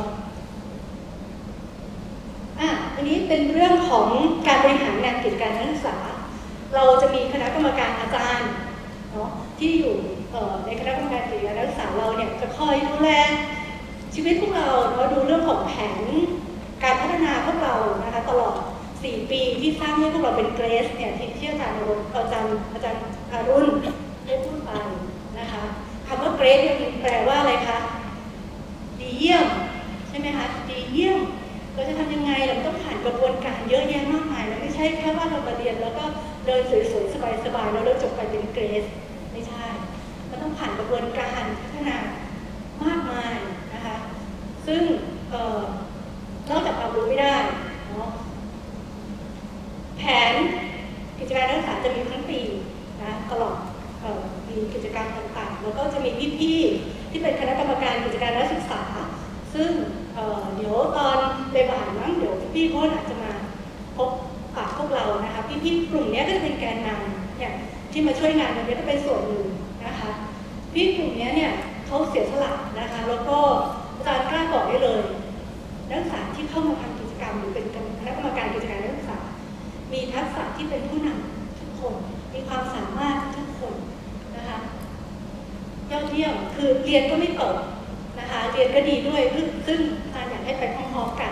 อ่ะอันนี้เป็นเรื่องของการบริหารงานกิจการนักศึกษาเราจะมีคณะกรรมการอาจารย์เนาะที่อยู่ในคณะกรรมการกิจการนักศึกษาเราเนี่ยจะคอยดูแลชีวิตพวกเราเนาะดูเรื่องของแผนการพัฒนาพวกเรานะคะตลอดสี่ปีที่สร้างให้พวกเราเป็นเกรสเนี่ยที่อาจารย์อาจารย์อาจารย์อารุณได้พูดไปนะคะคำว่าเกรสเนี่ยแปลว่าอะไรคะดีเยี่ยมใช่ไหมคะดีเยี่ยมเราจะทำยังไงเราต้องผ่านกระบวนการเยอะแยะมากมายแล้วไม่ใช่แค่ว่าเรามาเรียนแล้วก็เดินสวยๆสบายๆแล้วเราจบไปเป็นเกรสไม่ใช่มันต้องผ่านกระบวนการพัฒนามากมายนะคะซึ่งนอกจากเรารู้ไม่ได้เนาะแผนกิจการนักศึกษาจะมีทั้งปีนะตลอดมีกิจกรรมต่างๆแล้วก็จะมีพี่ๆที่เป็นคณะกรรมการกิจการนักศึกษาซึ่งเ, เดี๋ยวตอนบ่ายๆมั้งเดี๋ยวพี่ๆเขาอาจจะมาพบปะพวกเรานะคะพี่ๆกลุ่มนี้ก็จะเป็นแกนนำเนี่ยที่มาช่วยงานวันนี้ก็เป็นส่วนหนึ่งนะคะพี่กลุ่มนี้เนี่ยเขาเสียสละนะคะแล้วก็อาจารย์กล้าบอกได้เลยนักศึกษาที่เข้ามาทำกิจกรรมหรือเป็นคณะกรรมการกิจการนักศึกษามีทักษะที่เป็นผู้นำทุกคนมีความสามารถทุกคนนะคะยอดเยี่ยมคือเรียนก็ไม่ตกนะคะเรียนก็ดีด้วยซึ่งอาจารย์อยากให้ไปพร้อมๆกัน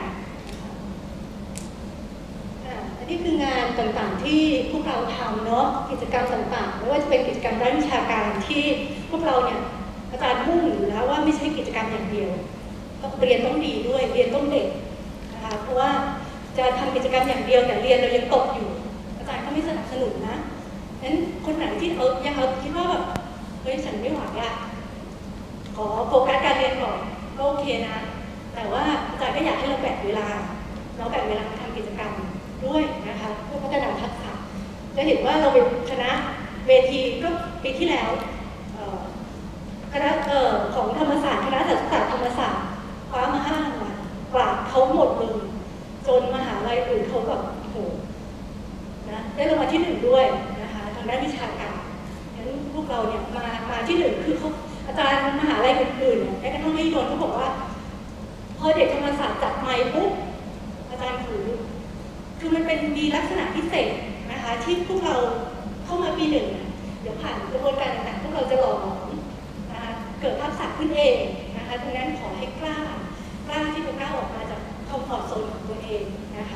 อันนี้คืองานต่างๆที่พวกเราทำเนาะกิจกรรมต่างๆไม่ว่าจะเป็นกิจกรรมด้านวิชาการที่พวกเราเนี่ยอาจารย์มุ่งอยู่แล้วว่าไม่ใช่กิจกรรมอย่างเดียวต้องเรียนต้องดีด้วยเรียนต้องเด็กนะคะเพราะว่าจะทำกิจกรรมอย่างเดียวแต่เรียนเรายังตกอยู่อาจารย์ก็ไม่สนับสนุนนะงั้นคนไหนที่เอายังเอาคิดว่าแบบเฮ้ยฉันไม่ไหวอะขอโฟกัสการเรียนก่อนก็โอเคนะแต่ว่าอาจารย์ก็อยากให้เราแบ่งเวลาเราแบ่งเวลามาทำกิจกรรมด้วยนะคะเพื่อพัฒนาทักษะจะเห็นว่าเราเป็นคณะเวทีก็ปีที่แล้วคณะของธรรมศาสตร์คณะศึกษาธรรมศาสตร์คว้ามาห้ารางวัลกว่าเขาหมดเลยจนมหาลัยอื่นเขาแบบโอ้โหนะได้รางวัลที่หนึ่งด้วยนะคะทางด้านวิชาการงั้นพวกเราเนี่ยมามาที่หนึ่งคือเขาอาจารย์มหาลัยอื่นๆแม้กระทั่งไม่โดนเขาบอกว่าพอเด็กธรรมศาสตร์จับไมค์ปุ๊บอาจารย์ถือคือมันเป็นมีลักษณะพิเศษนะคะที่พวกเราเข้ามาปีหนึ่งเดี๋ยวผ่านกระบวนการต่างๆพวกเราจะหล่อหลอมนะคะเกิดทักษะขึ้นเองนะคะดังนั้นขอให้กล้ากล้าที่จะก้าวออกมาจากคอมฟอร์ตโซนของตัวเองนะคะ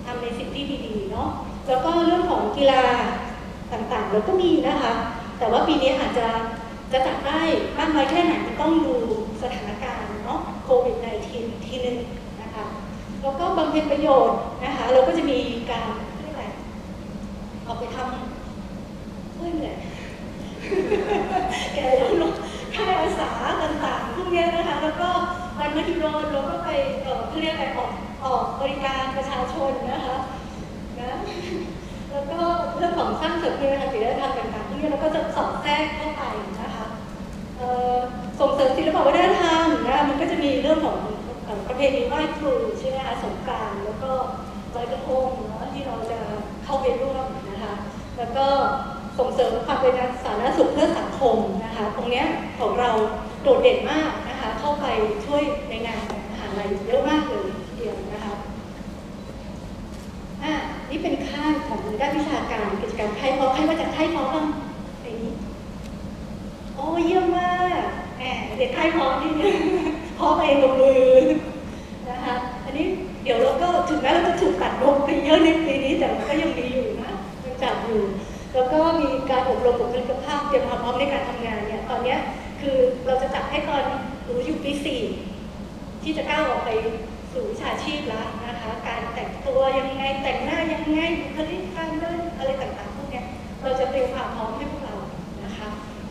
ทำในสิ่งที่ดีๆเนาะแล้วก็เรื่องของกีฬาต่างๆเราก็มีนะคะแต่ว่าปีนี้อาจจะจะจัดได้มากน้อยแค่ไหนมันต้องดูสถานการณ์เนาะโควิด สิบเก้า ทีนึงนะคะแล้วก็บำเพ็ญประโยชน์นะคะเราก็จะมีการเรียกอะไรออกไปทำเพื่อนเลยแกแล้วเนาะค่ายอาสาต่างๆพวกนี้นะคะแล้วก็วันมหิดลเราก็ไปเอ่อเรียกอะไรออกออกบริการประชาชนนะคะนะแล้วก็เรื่องของสร้างเสริมคุณธรรมจริยธรรมต่างๆที่เราก็จะสอดแทรกเข้าไปนะคะส่งเสริมศิลปวัฒนธรรมนะมันก็จะมีเรื่องของประเพณีไหว้ครูใช่ไหมคะสงกรานต์แล้วก็ลอยกระทงเนาะที่เราจะเข้าไปร่วมนะคะแล้วก็ส่งเสริมความเป็นสาธารณสุขเพื่อสังคมนะคะตรงนี้ของเราโดดเด่นมากนะคะเข้าไปช่วยในงานมหาลัยเยอะมากเลยทีเดียวนะคะอ่ะนี่เป็นค่ายของด้านวิชาการกิจกรรมค่ายเพราะค่ายมาจากค่ายเพราะบ้างไอ้นี้โอ้เยี่ยมมากแหมเด็กค่ายเพราะนี่เพราะเองลงมือนะคะอันนี้เดี๋ยวเราก็ถึงแม้เราจะถูกตัดลงไปเยอะในปีนี้แต่มันก็ยังมีอยู่นะยังจับอยู่แล้วก็มีการอบรมบุคลิกภาพเตรียมความพร้อมในการทำงานเนี่ยตอนนี้คือเราจะจัดให้ตอนหนูอยู่ปีสี่ที่จะก้าวออกไปสู่วิชาชีพแล้วนะคะการแต่งตัวยังไงแต่งหน้ายังไงบุคลิกการเดินอะไรต่างๆพวกนี้เราจะเตรียมความพร้อมให้พวกเรานะคะ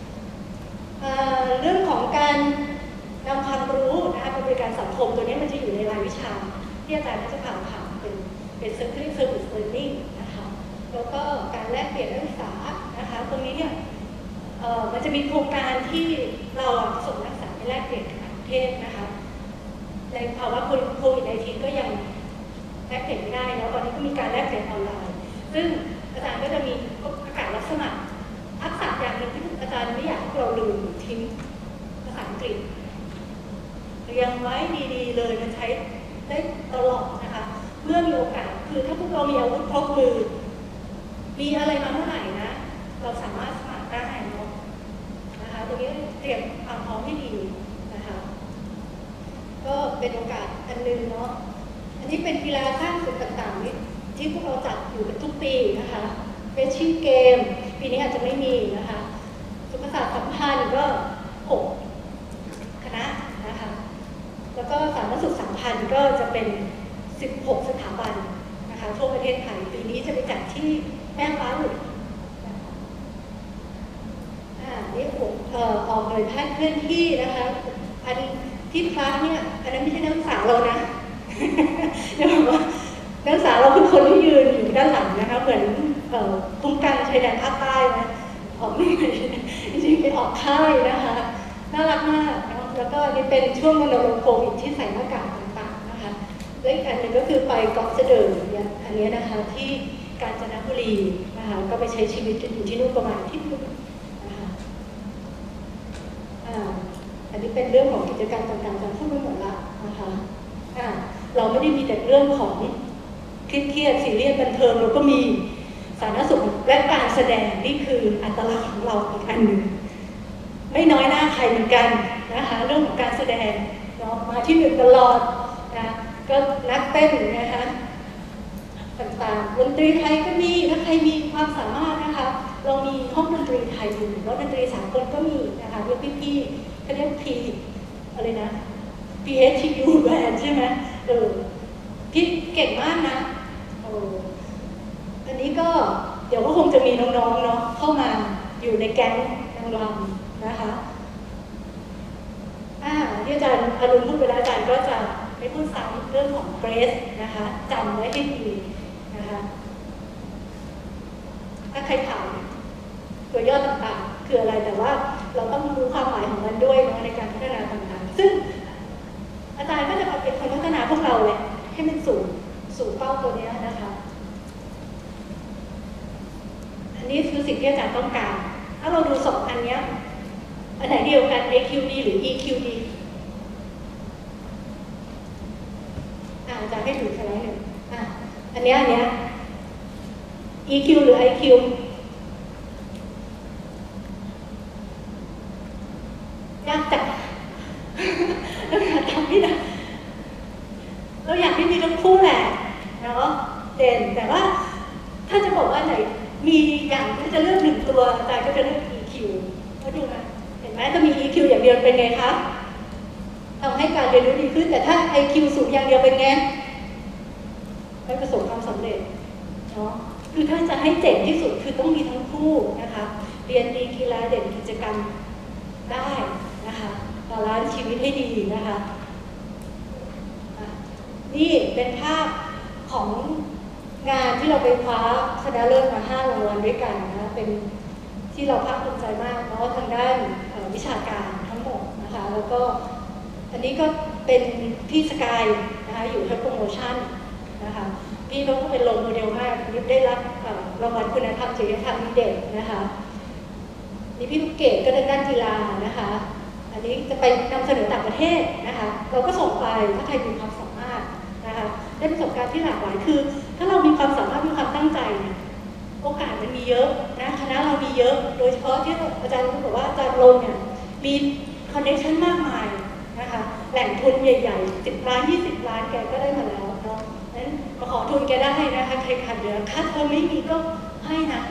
เรื่องของการนำความรู้นะคะบริการสังคมตัวนี้มันจะอยู่ในรายวิชาที่อาจารย์ก็จะผ่านผ่านเป็นเป็น Circling Service Learning นะคะแล้วก็การแลกเปลี่ยนนักศึกษานะคะตรงนี้เนี่ยมันจะมีโครงการที่เราส่งนักศึกษาไปแลกเปลี่ยนกับต่างประเทศนะคะในภาวะโควิด สิบเก้า ก็ยังแลกเปลี่ยนไม่ได้แล้วตอนนี้ก็มีการแลกเปลี่ยนออนไลน์ซึ่งอาจารย์ก็จะมีประกาศรับสมัครทักษะอย่างหนึ่งที่อาจารย์ไม่อยากให้เราลืมทิ้งภาษาอังกฤษเรียงไว้ดีๆเลยมันใช้ได้ตลอดนะคะเมื่อมีโอกาสคือถ้าพวกเรามีอาวุธครบมือมีอะไรมาเมื่อไหร่นะเราสามารถสมัครได้เนาะนะคะตรงนี้เตรียมความพร้อมให้ดีนะคะก็เป็นโอกาสอันนึงเนาะอันนี้เป็นกีฬาสร้างสรรค์ต่างๆที่พวกเราจัดอยู่กันทุกปีนะคะเป็นชิงเกมปีนี้อาจจะไม่มีนะคะสุขศาสตร์สัมพันธ์ก็หกคณะนะคะแล้วก็สาธารณสุขสัมพันธ์ก็จะเป็นสิบหกสถาบันนะคะทั่วประเทศไทยปีนี้จะไปจัดที่แม่ฟ้าหลุดอ่านี่ผมเอ่อออกเลยแพทย์เคลื่อนที่นะคะอันที่คลาสเนี่ยอันนั้นไม่ใช่นักศึกษาเรานะจะบอกว่านักศึกษาเราคือคนที่ยืนอยู่ด้านหลังนะคะเหมือนเอ่อคุ้มกันชายแดนภาคใต้นะออกไม่จริงๆไปออกค่ายนะคะน่ารักมากนะแล้วก็นี่เป็นช่วงรณรงค์โควิดที่ใส่หน้ากากต่างๆนะคะและอีกอันหนึ่งก็คือไปเกาะเสด็จเนี่ยอันนี้นะคะที่กาญจนบุรีนะคะก็ไปใช้ชีวิตอยู่ที่นู่นประมาณที่นึงนะคะอ่าอันนี้เป็นเรื่องของกิจกรรมต่างๆการพูดไปหมดละนะคะอ่าเราไม่ได้มีแต่เรื่องของเครียดซีเรียสบันเทิงเราก็มีสาธารณสุขและการแสดงนี่คืออัตลักษณ์ของเราอีกอันหนึ่งไม่น้อยหน้าใครเหมือนกันนะคะเรื่องของการแสดงเนาะมาที่หนึ่งตลอดนะก็นักเต้นนะคะต่างๆดนตรีไทยก็มีถ้าใครมีความสามารถนะคะเรามีห้องดนตรีไทยอยู่แล้วดนตรีสากลก็มีนะคะเรียกพี่ๆเขาเรียกพีอะไรนะ พี เอช ที ยู แบนใช่ไหมเออพี่เก่งมากนะโอ้อันนี้ก็เดี๋ยวก็คงจะมีน้องๆเนาะเข้ามาอยู่ในแก๊งนางรำนะคะอ่าที่อาจารย์อรุณพูดไปแล้วอาจารย์ก็จะไม่พูดซ้ำเรื่องของเกรสนะคะจำไว้ให้ดีนะคะถ้าใครถามตัวย่อต่างๆคืออะไรแต่ว่าเราต้องรู้ความหมายของมันด้วยในการพัฒนาต่างๆซึ่งอาจารย์ก็จะเป็นคนพัฒนาพวกเราแหละให้มันสูงสู่เป้าตัวนี้นะคะอันนี้คือสิ่งที่อาจารย์ต้องการถ้าเราดูสองอันนี้อันไหนเดียวกัน ไอ คิว ดี หรือ อี คิว ดี อ่าอาจารย์ให้ดูสไลด์หนึ่งอ่ะอันนี้อันนี้ อี คิว หรือ ไอ คิว ยากจังเราอยากทำนี่นะเราอยากให้มีทั้งคู่แหละเนาะเด่นแต่ว่าถ้าจะบอกว่าไหนมีอย่างที่จะเลือกหนึ่งตัวอาจารย์ก็จะเลือก อี คิว ก็ดูนะเห็นไหมถ้ามี อี คิว อย่างเดียวเป็นไงคะทำให้การเรียนรู้ดีขึ้นแต่ถ้า ไอ คิว สูงอย่างเดียวเป็นไงไม่ประสบความสำเร็จเนาะคือถ้าจะให้เจ๋งที่สุดคือต้องมีทั้งคู่นะคะเรียนดีกีฬาเด่นกิจกรรมได้นะคะบาลานซ์ชีวิตให้ดีนะคะนี่เป็นภาพของงานที่เราไปคว้าชนะเลิศมาห้ารางวัลด้วยกันนะเป็นที่เราภาคภูมิใจมากเพราะทางด้านวิชาการทั้งหมดนะคะแล้วก็อันนี้ก็เป็นพี่สกายนะคะอยู่ที่โปรโมชั่นนะคะพี่เขาก็เป็นโรลโมเดลมากได้รับรางวัลคุณธรรมจริยธรรมดีเด่นนะคะนี่พี่ลูกเกดก็ทางด้านกีฬานะคะอันนี้จะไปนำเสนอต่างประเทศนะคะเราก็ส่งไปถ้าใครมีความสามารถนะคะได้ประสบการณ์ที่หลากหลายคือถ้าเรามีความสามารถมีความตั้งใจเนี่ยโอกาสมันมีเยอะนะคณะเรามีเยอะโดยเฉพาะที่อาจารย์บอกว่าอาจารย์ลงเนี่ยมีคอนเนคชั่นมากมายนะคะแหล่งทุนใหญ่ๆสิบล้านยี่สิบล้านแกก็ได้มาแล้วเนาะนั้นมาขอทุนแกได้นะคะใครขาดเหลือค่าเทอมไม่มีก็ให้นะ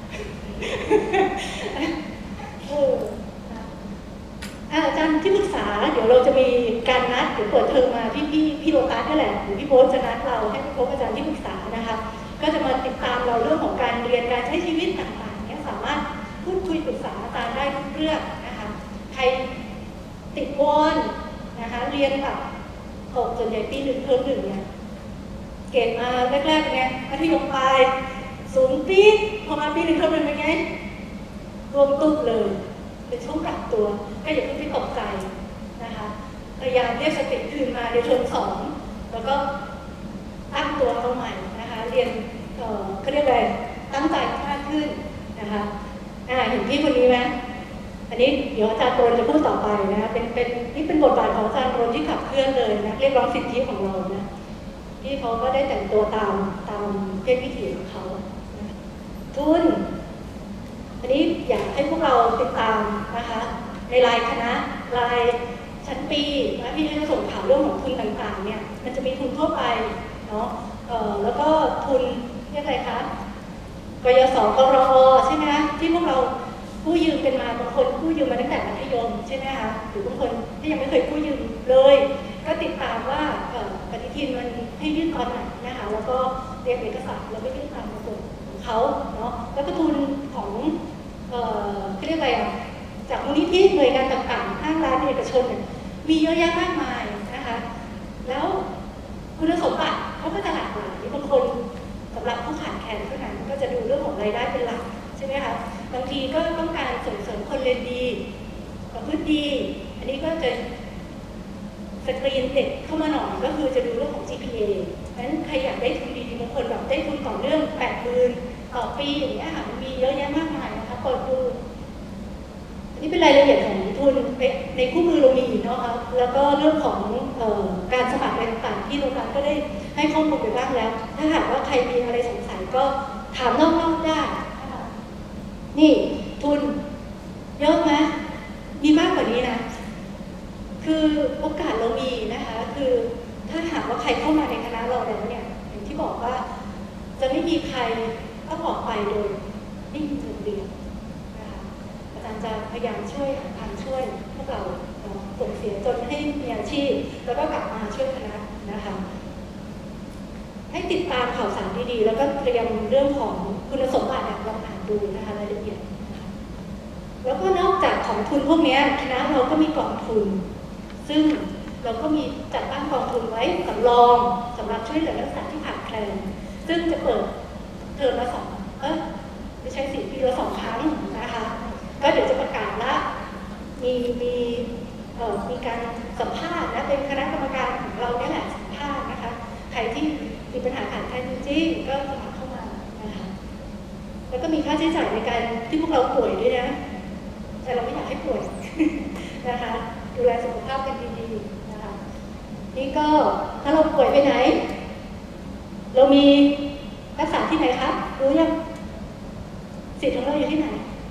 เอออาจารย์ที่ปรึกษาเดี๋ยวเราจะมีการนัดเดี๋ยวเปิดเทอมมาพี่พี่พี่โลตัสนี่แหละหรือพี่โบ๊ทจะนัดเราให้พบอาจารย์ที่ปรึกษานะคะก็จะมาติดตามเราเรื่องของการเรียนการใช้ชีวิตต่างๆเนี่ยสามารถพูดคุยปรึกษาอาจารย์ได้ทุกเรื่องนะคะใครติดวอนนะคะเรียนแบบตกส่วนใหญ่ปีหนึ่งเทอมหนึ่งเนี่ยเกรดมาแรกๆไงมัธยมปลายสูงปี๊ดพอมาปีหนึ่งเทอมหนึ่งเป็นไงรวมตุ้มเลยเป็นช่วงปรับตัวก็อย่าเพิ่งไปตกใจนะคะพยายามเรียกสติคืนมาในเทอมสองแล้วก็ตั้งตัวเอาใหม่นะคะเรียนเอ่อเขาเรียกอะไรตั้งใจมากขึ้นนะคะอ่าเห็นพี่คนนี้ไหมอันนี้เดี๋ยวอาจารย์โตนจะพูดต่อไปนะเป็นเป็นนี่เป็นบทบาทของอาจารย์โตนที่ขับเคลื่อนเลยนะเรียกร้องสิทธิของเรานะที่เขาก็ได้แต่งตัวตามตามเพศวิถีของเขาทุนอันนี้อยากให้พวกเราติดตามนะคะในรายคณะรายชั้นปีนะพี่จะส่งข่าวเรื่องของทุนต่างๆเนี่ยมันจะมีทุนทั่วไปเนาะเอ่อแล้วก็ทุนเรียกอะไรคะกยศกรอใช่ไหมคะที่พวกเรากู้ยืมเป็นมาบางคนกู้ยืมมาตั้งแต่มัธยมใช่ไหมคะหรือบางคนที่ยังไม่เคยกู้ยืมเลยก็ติดตามว่าปฏิทินมันให้ยื่นตอนไหนนะคะแล้วก็เตรียมเอกสารแล้วก็ยื่นตามระบบของเขาเนาะแล้วก็ทุนของเอ่อเขาเรียกอะไรอ่ะจากมูลนิธิหน่วยงานต่างๆห้างร้านเอกชนเนี่ยมีเยอะแยะมากมายนะคะแล้วคุณสมบัติเขาก็จะหลากหลายบางคนสำหรับผู้ขาดแคลนเท่านั้นก็จะดูเรื่องของรายได้เป็นหลักใช่ไหมคะบางทีก็ต้องการส่งเสริมคนเรียนดีประพฤติดีอันนี้ก็จะสกรีนเด็กเข้ามาหน่อยก็คือจะดูเรื่องของ จี พี เอ นั้นใครอยากได้ทุนดีๆบางคนแบบได้ทุนต่อเนื่องแปดหมื่นต่อปีอย่างเงี้ยค่ะมีเยอะแยะมากมายนะคะเปิดดูอันนี้เป็นรายละเอียดของทุนในคู่มือเรามีเนาะครับแล้วก็เรื่องของเอ่อการสมัครอะไรต่างๆที่โรงงานก็ได้ให้ข้อมูลไปบ้างแล้วถ้าหากว่าใครมีอะไรสงสัยก็ถามนอกๆได้นะคะนี่ทุนเยอะไหมมีมากกว่านี้นะคือโอกาสเรามีนะคะคือถ้าหากว่าใครเข้ามาในคณะเราแล้วเนี่ยอย่างที่บอกว่าจะไม่มีใครต้องออกไปโดยไม่มีเงินเดือนนะคะอาจารย์จะพยายามช่วยหาทางช่วยพวกเราส่งเสียจนให้มีอาชีพแล้วก็กลับมาช่วยคณะนะคะให้ติดตามข่าวสารดีๆแล้วก็เตรียมเรื่องของคุณสมบัติลองอ่านดูนะคะรายละเอียดนะคะแล้วก็นอกจากของทุนพวกนี้คณะเราก็มีกองทุนซึ่งเราก็มีจัดตั้งกองทุนไว้สำรองสำหรับช่วยเหลือนักศึกษาที่ขาดแคลนซึ่งจะเปิดเทอมละสองเออไม่ใช่สี่ปีละสองครั้งนะคะก็เดี๋ยวจะประกาศละมีมีเอ่อมีการสัมภาษณ์นะเป็นคณะกรรมการของเราเนี่ยแหละสัมภาษณ์นะคะใครที่มีปัญหาขาดแคลนจริงๆก็สมัครเข้ามานะคะแล้วก็มีค่าใช้จ่ายในการที่พวกเราป่วยด้วยนะแต่เราไม่อยากให้ป่วยนะคะดูแลสุขภาพกันดีๆนะคะนี่ก็ถ้าเราป่วยไปไหนเรามีรักษาที่ไหนคะรู้ยังสิทธิ์ของเราอยู่ที่ไหน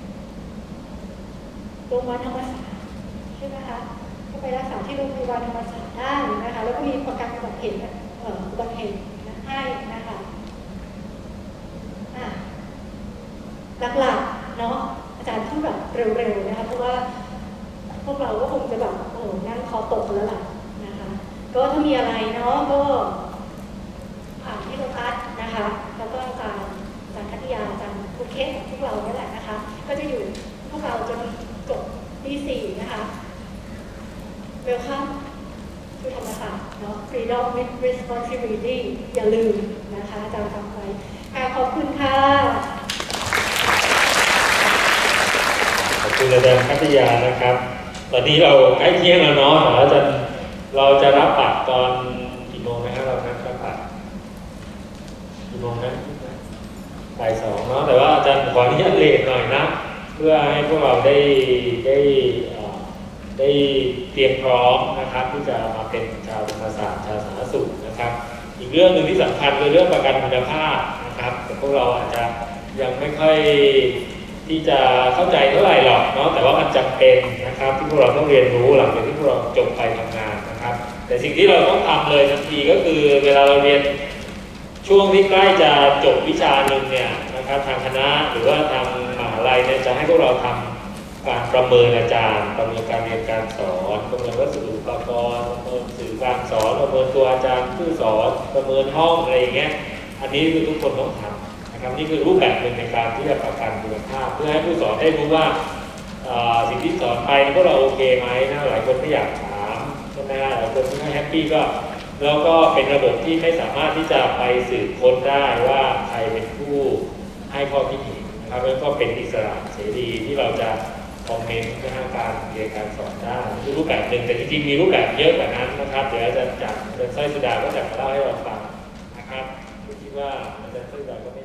โรงพยาบาลธรรมศาสตร์ใช่ไหมคะก็ไปรักษาที่โรงพยาบาลธรรมศาสตร์ได้นะคะแล้วก็มีประกันอุบัติเหตุอุบัติเหตุให้นะคะเร็วๆนะคะเพราะว่าพวกเราก็คงจะแบบโอ้นั่งคอตกแล้วล่ะนะคะก็ถ้ามีอะไรเนาะก็ผ่านที่โลตัสนะคะแล้วก็อาจารย์อาจารย์คัตยาอาจารย์ภูเคสของพวกเราเนี่ยแหละนะคะก็จะอยู่พวกเราจนจบปีสี่นะคะเวลคัมคือธรรมศาสตร์เนาะ Freedom with Responsibility อย่าลืมนะคะอาจารย์ฟังไว้ขอบคุณค่ะขอบคุณอาจารย์คัตยานะครับ ตอนนี้เราใกล้เที่ยงแล้วเนาะเราจะเราจะรับบัตรตอนกี่โมงนะครับเรานัดรับบัตรกี่โมงนะบ่ายสองเนาะแต่ว่าอาจารย์ขออนุญาตเลทหน่อยนะเพื่อให้พวกเราได้ได้ได้เตรียมพร้อมนะครับที่จะมาเป็นชาวธรรมศาสตร์ชาวสาธารณสุขนะครับอีกเรื่องหนึ่งที่สำคัญคือเรื่องประกันคุณภาพนะครับแต่พวกเราอาจจะยังไม่ค่อยที่จะเข้าใจเท่าไหร่หรอกเนาะแต่ว่ามันจำเป็นนะครับที่พวกเราต้องเรียนรู้หลังจากที่พวกเราจบไปทำงานนะครับแต่สิ่งที่เราต้องทำเลยทันทีก็คือเวลาเราเรียนช่วงที่ใกล้จะจบวิชาหนึ่งเนี่ยนะครับทางคณะหรือว่าทางมหาลัยเนี่ยจะให้พวกเราทำการประเมินอาจารย์ประเมินการเรียนการสอนประเมินวัสดุอุปกรณ์ประเมินสื่อการสอนประเมินตัวอาจารย์ผู้สอนประเมินห้องอะไรอย่างเงี้ยอันนี้คือทุกคนต้องทำนะครับนี่คือรูปแบบหนึ่งในการที่จะประกันคุณภาพเพื่อให้ผู้สอนได้รู้ว่าสิ่งที่สอนไปพวกเราโอเคไหมนะหลายคนไม่อยากถามใช่ไหมหลายคนไม่แฮปปี้ก็แล้วก็เป็นระบบที่ไม่สามารถที่จะไปสืบค้นได้ว่าใครเป็นผู้ให้ข้อคิดเห็นนะครับแล้วก็เป็นอิสระเสรีที่เราจะคอมเมนต์ทางการเรียนการสอนได้คือรูปแบบหนึ่งแต่จริงๆมีรูปแบบเยอะกว่านั้นนะครับเดี๋ยวอาจารย์จากอาจารย์สร้อยสุดาก็จะมาเล่าให้เราฟังนะครับคิดว่าอาจารย์สร้อยสุดาก็ไม่